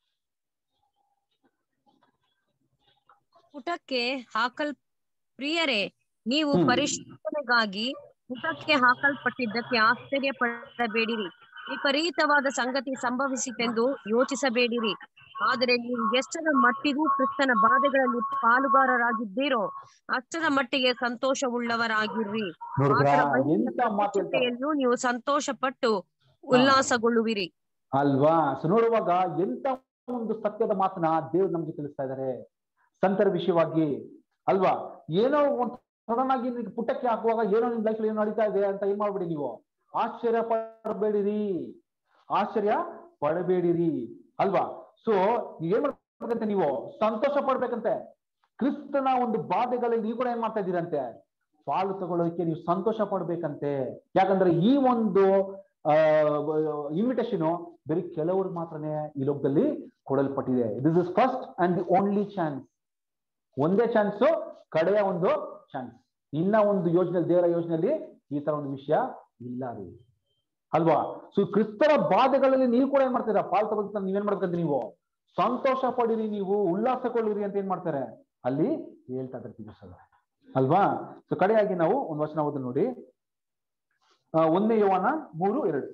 ಪುಟಕ್ಕೆ ಪ್ರಿಯರೇ, ನೀವು ಪರಿಶೋಧನೆಗಾಗಿ ಪುಟಕ್ಕೆ ಹಾಕಲ್ಪಟ್ಟಿದ್ದಕ್ಕೆ ಆಶ್ಚರ್ಯ ಪಡಬೇಡಿರಿ. ವಿಪರೀತವಾದ ಸಂಗತಿ ಸಂಭವಿಸಿತೆಂದು ಯೋಚಿಸಬೇಡಿರಿ. ಆದರೆ ನೀವು ಎಷ್ಟರ ಮಟ್ಟಿಗೂ ಕ್ರಿಸ್ತನ ಬಾಧೆಗಳಲ್ಲಿ ಪಾಲುಗಾರರಾಗಿದ್ದೀರೋ ಅಷ್ಟರ ಮಟ್ಟಿಗೆ ಸಂತೋಷವುಳ್ಳವರಾಗಿರ್ರಿ. ಆತನ ನೀವು ಸಂತೋಷ ಪಟ್ಟು ಉಲ್ಲಾಸಗೊಳ್ಳುವಿರಿ. ಅಲ್ವಾ? ಸೊ ನೋಡುವಾಗ ಎಂತ ಒಂದು ಸತ್ಯದ ಮಾತನ್ನ ದೇವ್ರು ನಮ್ಗೆ ತಿಳಿಸ್ತಾ ಇದ್ದಾರೆ ಸಂತರ ವಿಷಯವಾಗಿ, ಅಲ್ವಾ? ಏನೋ ಒಂದು ಸಡನ್ ಆಗಿ ಪುಟಕ್ಕೆ ಹಾಕುವಾಗ ಏನೋ ನಿಮ್ ಲೈಫ್ ಏನೋ ನಡೀತಾ ಇದೆ ಅಂತ ಏನ್ ಮಾಡ್ಬೇಡಿ, ನೀವು ಆಶ್ಚರ್ಯ ಪಡಬೇಡಿರಿ, ಅಲ್ವಾ? ಸೊ ಏನ್ ಮಾಡ್ಬೇಕಂತೆ, ನೀವು ಸಂತೋಷ ಪಡ್ಬೇಕಂತೆ. ಕ್ರಿಸ್ತನ ಒಂದು ಬಾಧೆಗಳಲ್ಲಿ ನೀವು ಕೂಡ ಏನ್ ಮಾಡ್ತಾ ಇದ್ದೀರಂತೆ, ಪಾಲು ತಗೊಳ್ಳೋದಕ್ಕೆ ನೀವು ಸಂತೋಷ ಪಡ್ಬೇಕಂತೆ. ಯಾಕಂದ್ರೆ ಈ ಒಂದು ಇನ್ವಿಟೇಷನ್ ಬರೀ ಕೆಲವರು ಮಾತ್ರನೇ ಈ ಲೋಕದಲ್ಲಿ ಕೊಡಲ್ಪಟ್ಟಿದೆ. This is first and the only chance. ಒಂದೇ ಚಾನ್ಸ್, ಕಡೆಯ ಒಂದು ಚಾನ್ಸ್. ಇನ್ನ ಒಂದು ಯೋಜನೆ, ದೇವರ ಯೋಜನೆಯಲ್ಲಿ ಈ ತರ ಒಂದು ವಿಷಯ ಇಲ್ಲ ರೀ, ಅಲ್ವಾ? ಸೊ ಕ್ರಿಸ್ತರ ಬಾಧೆಗಳಲ್ಲಿ ನೀವು ಕೂಡ ಏನ್ ಮಾಡ್ತೀರಾ, ಪಾಲ್ ತಗೋತ ನೀವೇನ್ ಮಾಡ್ಬೇಕಂತ, ನೀವು ಸಂತೋಷ ಪಡಿರಿ, ನೀವು ಉಲ್ಲಾಸಗೊಳ್ಳಿರಿ ಅಂತ ಏನ್ ಮಾಡ್ತಾರೆ ಅಲ್ಲಿ ಹೇಳ್ತಾ ಇದ್ದಾರೆ, ಅಲ್ವಾ? ಸೊ ಕಡೆಯಾಗಿ ನಾವು ಒಂದು ವಚನ ಓದಿ ನೋಡಿ. 1 ಯೋಹಾನ 3:2.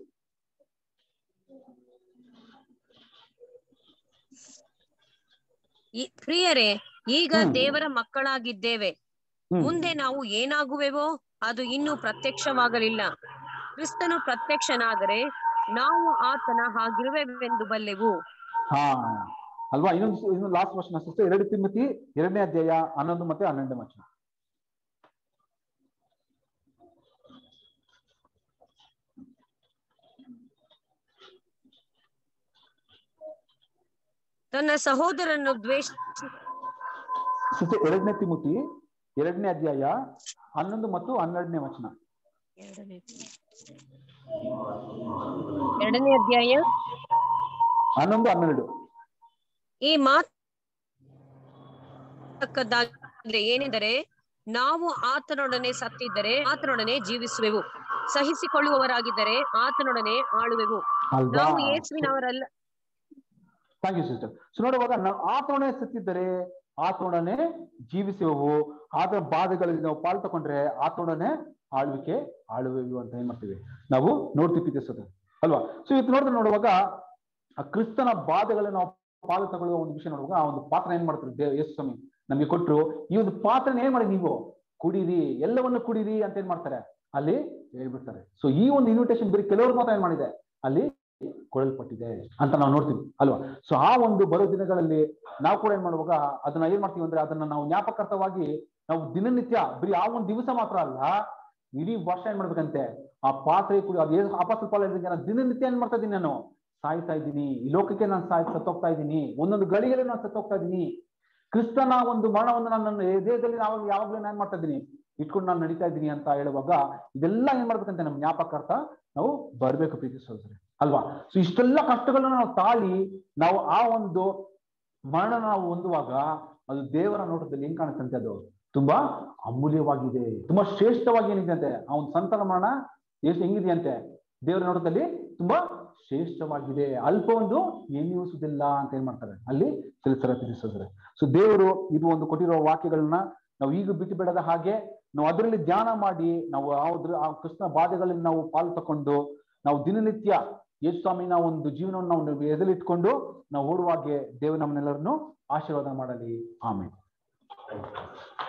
ಪ್ರಿಯರೇ, ಈಗ ದೇವರ ಮಕ್ಕಳಾಗಿದ್ದೇವೆ. ಮುಂದೆ ನಾವು ಏನಾಗುವೆವೋ ಅದು ಇನ್ನೂ ಪ್ರತ್ಯಕ್ಷವಾಗಲಿಲ್ಲ. ಕ್ರಿಸ್ತನು ಪ್ರತ್ಯಕ್ಷನಾದರೆ ನಾವು ಆತನ ಹಾಗಿರುವೆವೆಂದು ಬಲ್ಲೆವು. ಅಲ್ವಾ? ಇನ್ನೊಂದು ಲಾಸ್ಟ್ ವಚನ ಸಿಸ್ಟರ್, 2 ತಿಮೋಥಿ 2ನೇ ಅಧ್ಯಾಯ 11 ಮತ್ತೆ 12 ವಚನ. ತನ್ನ ಸಹೋದರನ್ನು ಸಿಸ್ಟರ್ 2 ತಿಮೋಥಿ 2ನೇ ಅಧ್ಯಾಯ 11 ಮತ್ತು 12 ವಚನ. 2ನೇ ಅಧ್ಯಾಯ 11, 12. ಈ ಮಾತಕ್ಕದ್ದಾಗಿದೆ ಏನೆಂದರೆ, ನಾವು ಆತನೊಡನೆ ಸತ್ತಿದ್ದರೆ ಆತನೊಡನೆ ಜೀವಿಸುವೆವು, ಸಹಿಸಿಕೊಳ್ಳುವವರಾಗಿದ್ದರೆ ಆತನೊಡನೆ ಆಳುವೆವು. ನಾವು ಯೇಸುವಿನವರಲ್ಲ. Thank you sister. ಸೊ ನೋಡುವಾಗ ನಾವು ಆತನೊಡನೆ ಸತ್ತಿದ್ದರೆ ಆತನೊಡನೆ ಜೀವಿಸುವೆವು, ಆತನ ಬಾಧೆಗಳಲ್ಲಿ ನಾವು ಪಾಲು ತಗೊಂಡ್ರೆ ಆತನೊಡನೆ ಆಳುವೆವು ಅಂತ ಏನ್ ಮಾಡ್ತೀವಿ ನಾವು ನೋಡ್ತೀವಿ ಸರ್, ಅಲ್ವಾ? ಸೊ ಇವತ್ತು ನೋಡುವಾಗ ಆ ಕ್ರಿಸ್ತನ ಬಾಧೆಗಳನ್ನ ನಾವು ಪಾಲು ತಗೊಳ್ಳುವ ಒಂದು ವಿಷಯ ನೋಡುವಾಗ ಆ ಒಂದು ಪಾತ್ರ ಏನ್ ಮಾಡ್ತಾರೆ ಯೇಸು ಸ್ವಾಮಿ ನಮ್ಗೆ ಕೊಟ್ಟರು. ಈ ಒಂದು ಪಾತ್ರನ ಏನ್ ಮಾಡಿ, ನೀವು ಕುಡೀರಿ, ಎಲ್ಲವನ್ನು ಕುಡೀರಿ ಅಂತ ಏನ್ ಮಾಡ್ತಾರೆ ಅಲ್ಲಿ ಹೇಳ್ಬಿಡ್ತಾರೆ. ಸೊ ಈ ಒಂದು ಇನ್ವಿಟೇಷನ್ ಬರೀ ಕೆಲವರು ಮಾತ್ರ ಏನ್ ಮಾಡಿದೆ ಅಲ್ಲಿ ಕೊಡಲ್ಪಟ್ಟಿದೆ ಅಂತ ನಾವು ನೋಡ್ತೀವಿ, ಅಲ್ವಾ? ಸೊ ಆ ಒಂದು ಬರೋ ದಿನಗಳಲ್ಲಿ ನಾವು ಕೂಡ ಏನ್ ಮಾಡುವಾಗ ಅದನ್ನ ಏನ್ ಮಾಡ್ತೀವಿ ಅಂದ್ರೆ, ಅದನ್ನ ನಾವು ಜ್ಞಾಪಕಾರ್ಥವಾಗಿ ನಾವು ದಿನನಿತ್ಯ, ಬರೀ ಆ ಒಂದು ದಿವಸ ಮಾತ್ರ ಅಲ್ಲ, ಇಡೀ ವರ್ಷ ಏನ್ ಮಾಡ್ಬೇಕಂತೆ ಆ ಪಾತ್ರೆ ಕೂಡ. ಅದು ಅಪೊಸ್ತಲ ಪೌಲ ಹೇಳಿದ, ನಾನು ದಿನನಿತ್ಯ ಏನ್ ಮಾಡ್ತಾ ಇದ್ದೀನಿ, ನಾನು ಸಾಯ್ತಾ ಇದ್ದೀನಿ, ಈ ಲೋಕಕ್ಕೆ ನಾನು ಸತ್ತೋಗ್ತಾ ಇದ್ದೀನಿ, ಒಂದೊಂದು ಗಳಿಗೆಲ್ಲ ನಾನು ಸತ್ತೋಗ್ತಾ ಇದ್ದೀನಿ. ಕ್ರಿಸ್ತನ ಒಂದು ಮರಣವನ್ನು ನನ್ನ ದೇಹದಲ್ಲಿ ಯಾವಾಗ್ಲೂ ನಾನು ಮಾಡ್ತಾ ಇದ್ದೀನಿ, ಇಟ್ಕೊಂಡು ನಾನು ನಡೀತಾ ಇದ್ದೀನಿ ಅಂತ ಹೇಳುವಾಗ ಇದೆಲ್ಲ ಏನ್ ಮಾಡ್ಬೇಕಂತೆ ನಮ್ಮ ಜ್ಞಾಪಕಾರ್ಥ ನಾವು ಬರ್ಬೇಕು ಪ್ರೀತಿ ಸಹೋದರರೇ, ಅಲ್ವಾ? ಸೊ ಇಷ್ಟೆಲ್ಲ ಕಷ್ಟಗಳನ್ನ ನಾವು ತಾಳಿ ನಾವು ಆ ಒಂದು ಮರಣ ನಾವು ಹೊಂದುವಾಗ ಅದು ದೇವರ ನೋಟದಲ್ಲಿ ಏನ್ ಕಾಣುತ್ತಂತೆ, ಅದು ತುಂಬಾ ಅಮೂಲ್ಯವಾಗಿದೆ, ತುಂಬಾ ಶ್ರೇಷ್ಠವಾಗಿ ಏನಿದೆ ಅಂತೆ. ಆ ಒಂದು ಸಂತಾನ ಮರಣ ಎಷ್ಟು ಹೆಂಗಿದೆಯಂತೆ ದೇವರ ನೋಟದಲ್ಲಿ ತುಂಬಾ ಶ್ರೇಷ್ಠವಾಗಿದೆ, ಅಲ್ಪ ಒಂದು ಎಣಿಸುವುದಿಲ್ಲ ಅಂತ ಏನ್ ಮಾಡ್ತಾರೆ ಅಲ್ಲಿ ತಿಳಿಸ್ತಾರೆ. ಸೊ ದೇವರು ಇದು ಒಂದು ಕೊಟ್ಟಿರೋ ವಾಕ್ಯಗಳನ್ನ ನಾವು ಈಗ ಬಿಟ್ಟು ಬಿಡದ ಹಾಗೆ ನಾವು ಅದರಲ್ಲಿ ಧ್ಯಾನ ಮಾಡಿ ನಾವು ಆ ಕೃಷ್ಣ ಬಾಧೆಗಳಲ್ಲಿ ನಾವು ಪಾಲು ತಕೊಂಡು ನಾವು ದಿನನಿತ್ಯ ಯೇಸು ಸ್ವಾಮಿನ ಒಂದು ಜೀವನವನ್ನು ನಾವು ಎದುರಿಟ್ಕೊಂಡು ನಾವು ಓಡುವಾಗೆ ದೇವರು ನಮ್ಮನ್ನೆಲ್ಲರನ್ನು ಆಶೀರ್ವಾದ ಮಾಡಲಿ. ಆಮೇಲೆ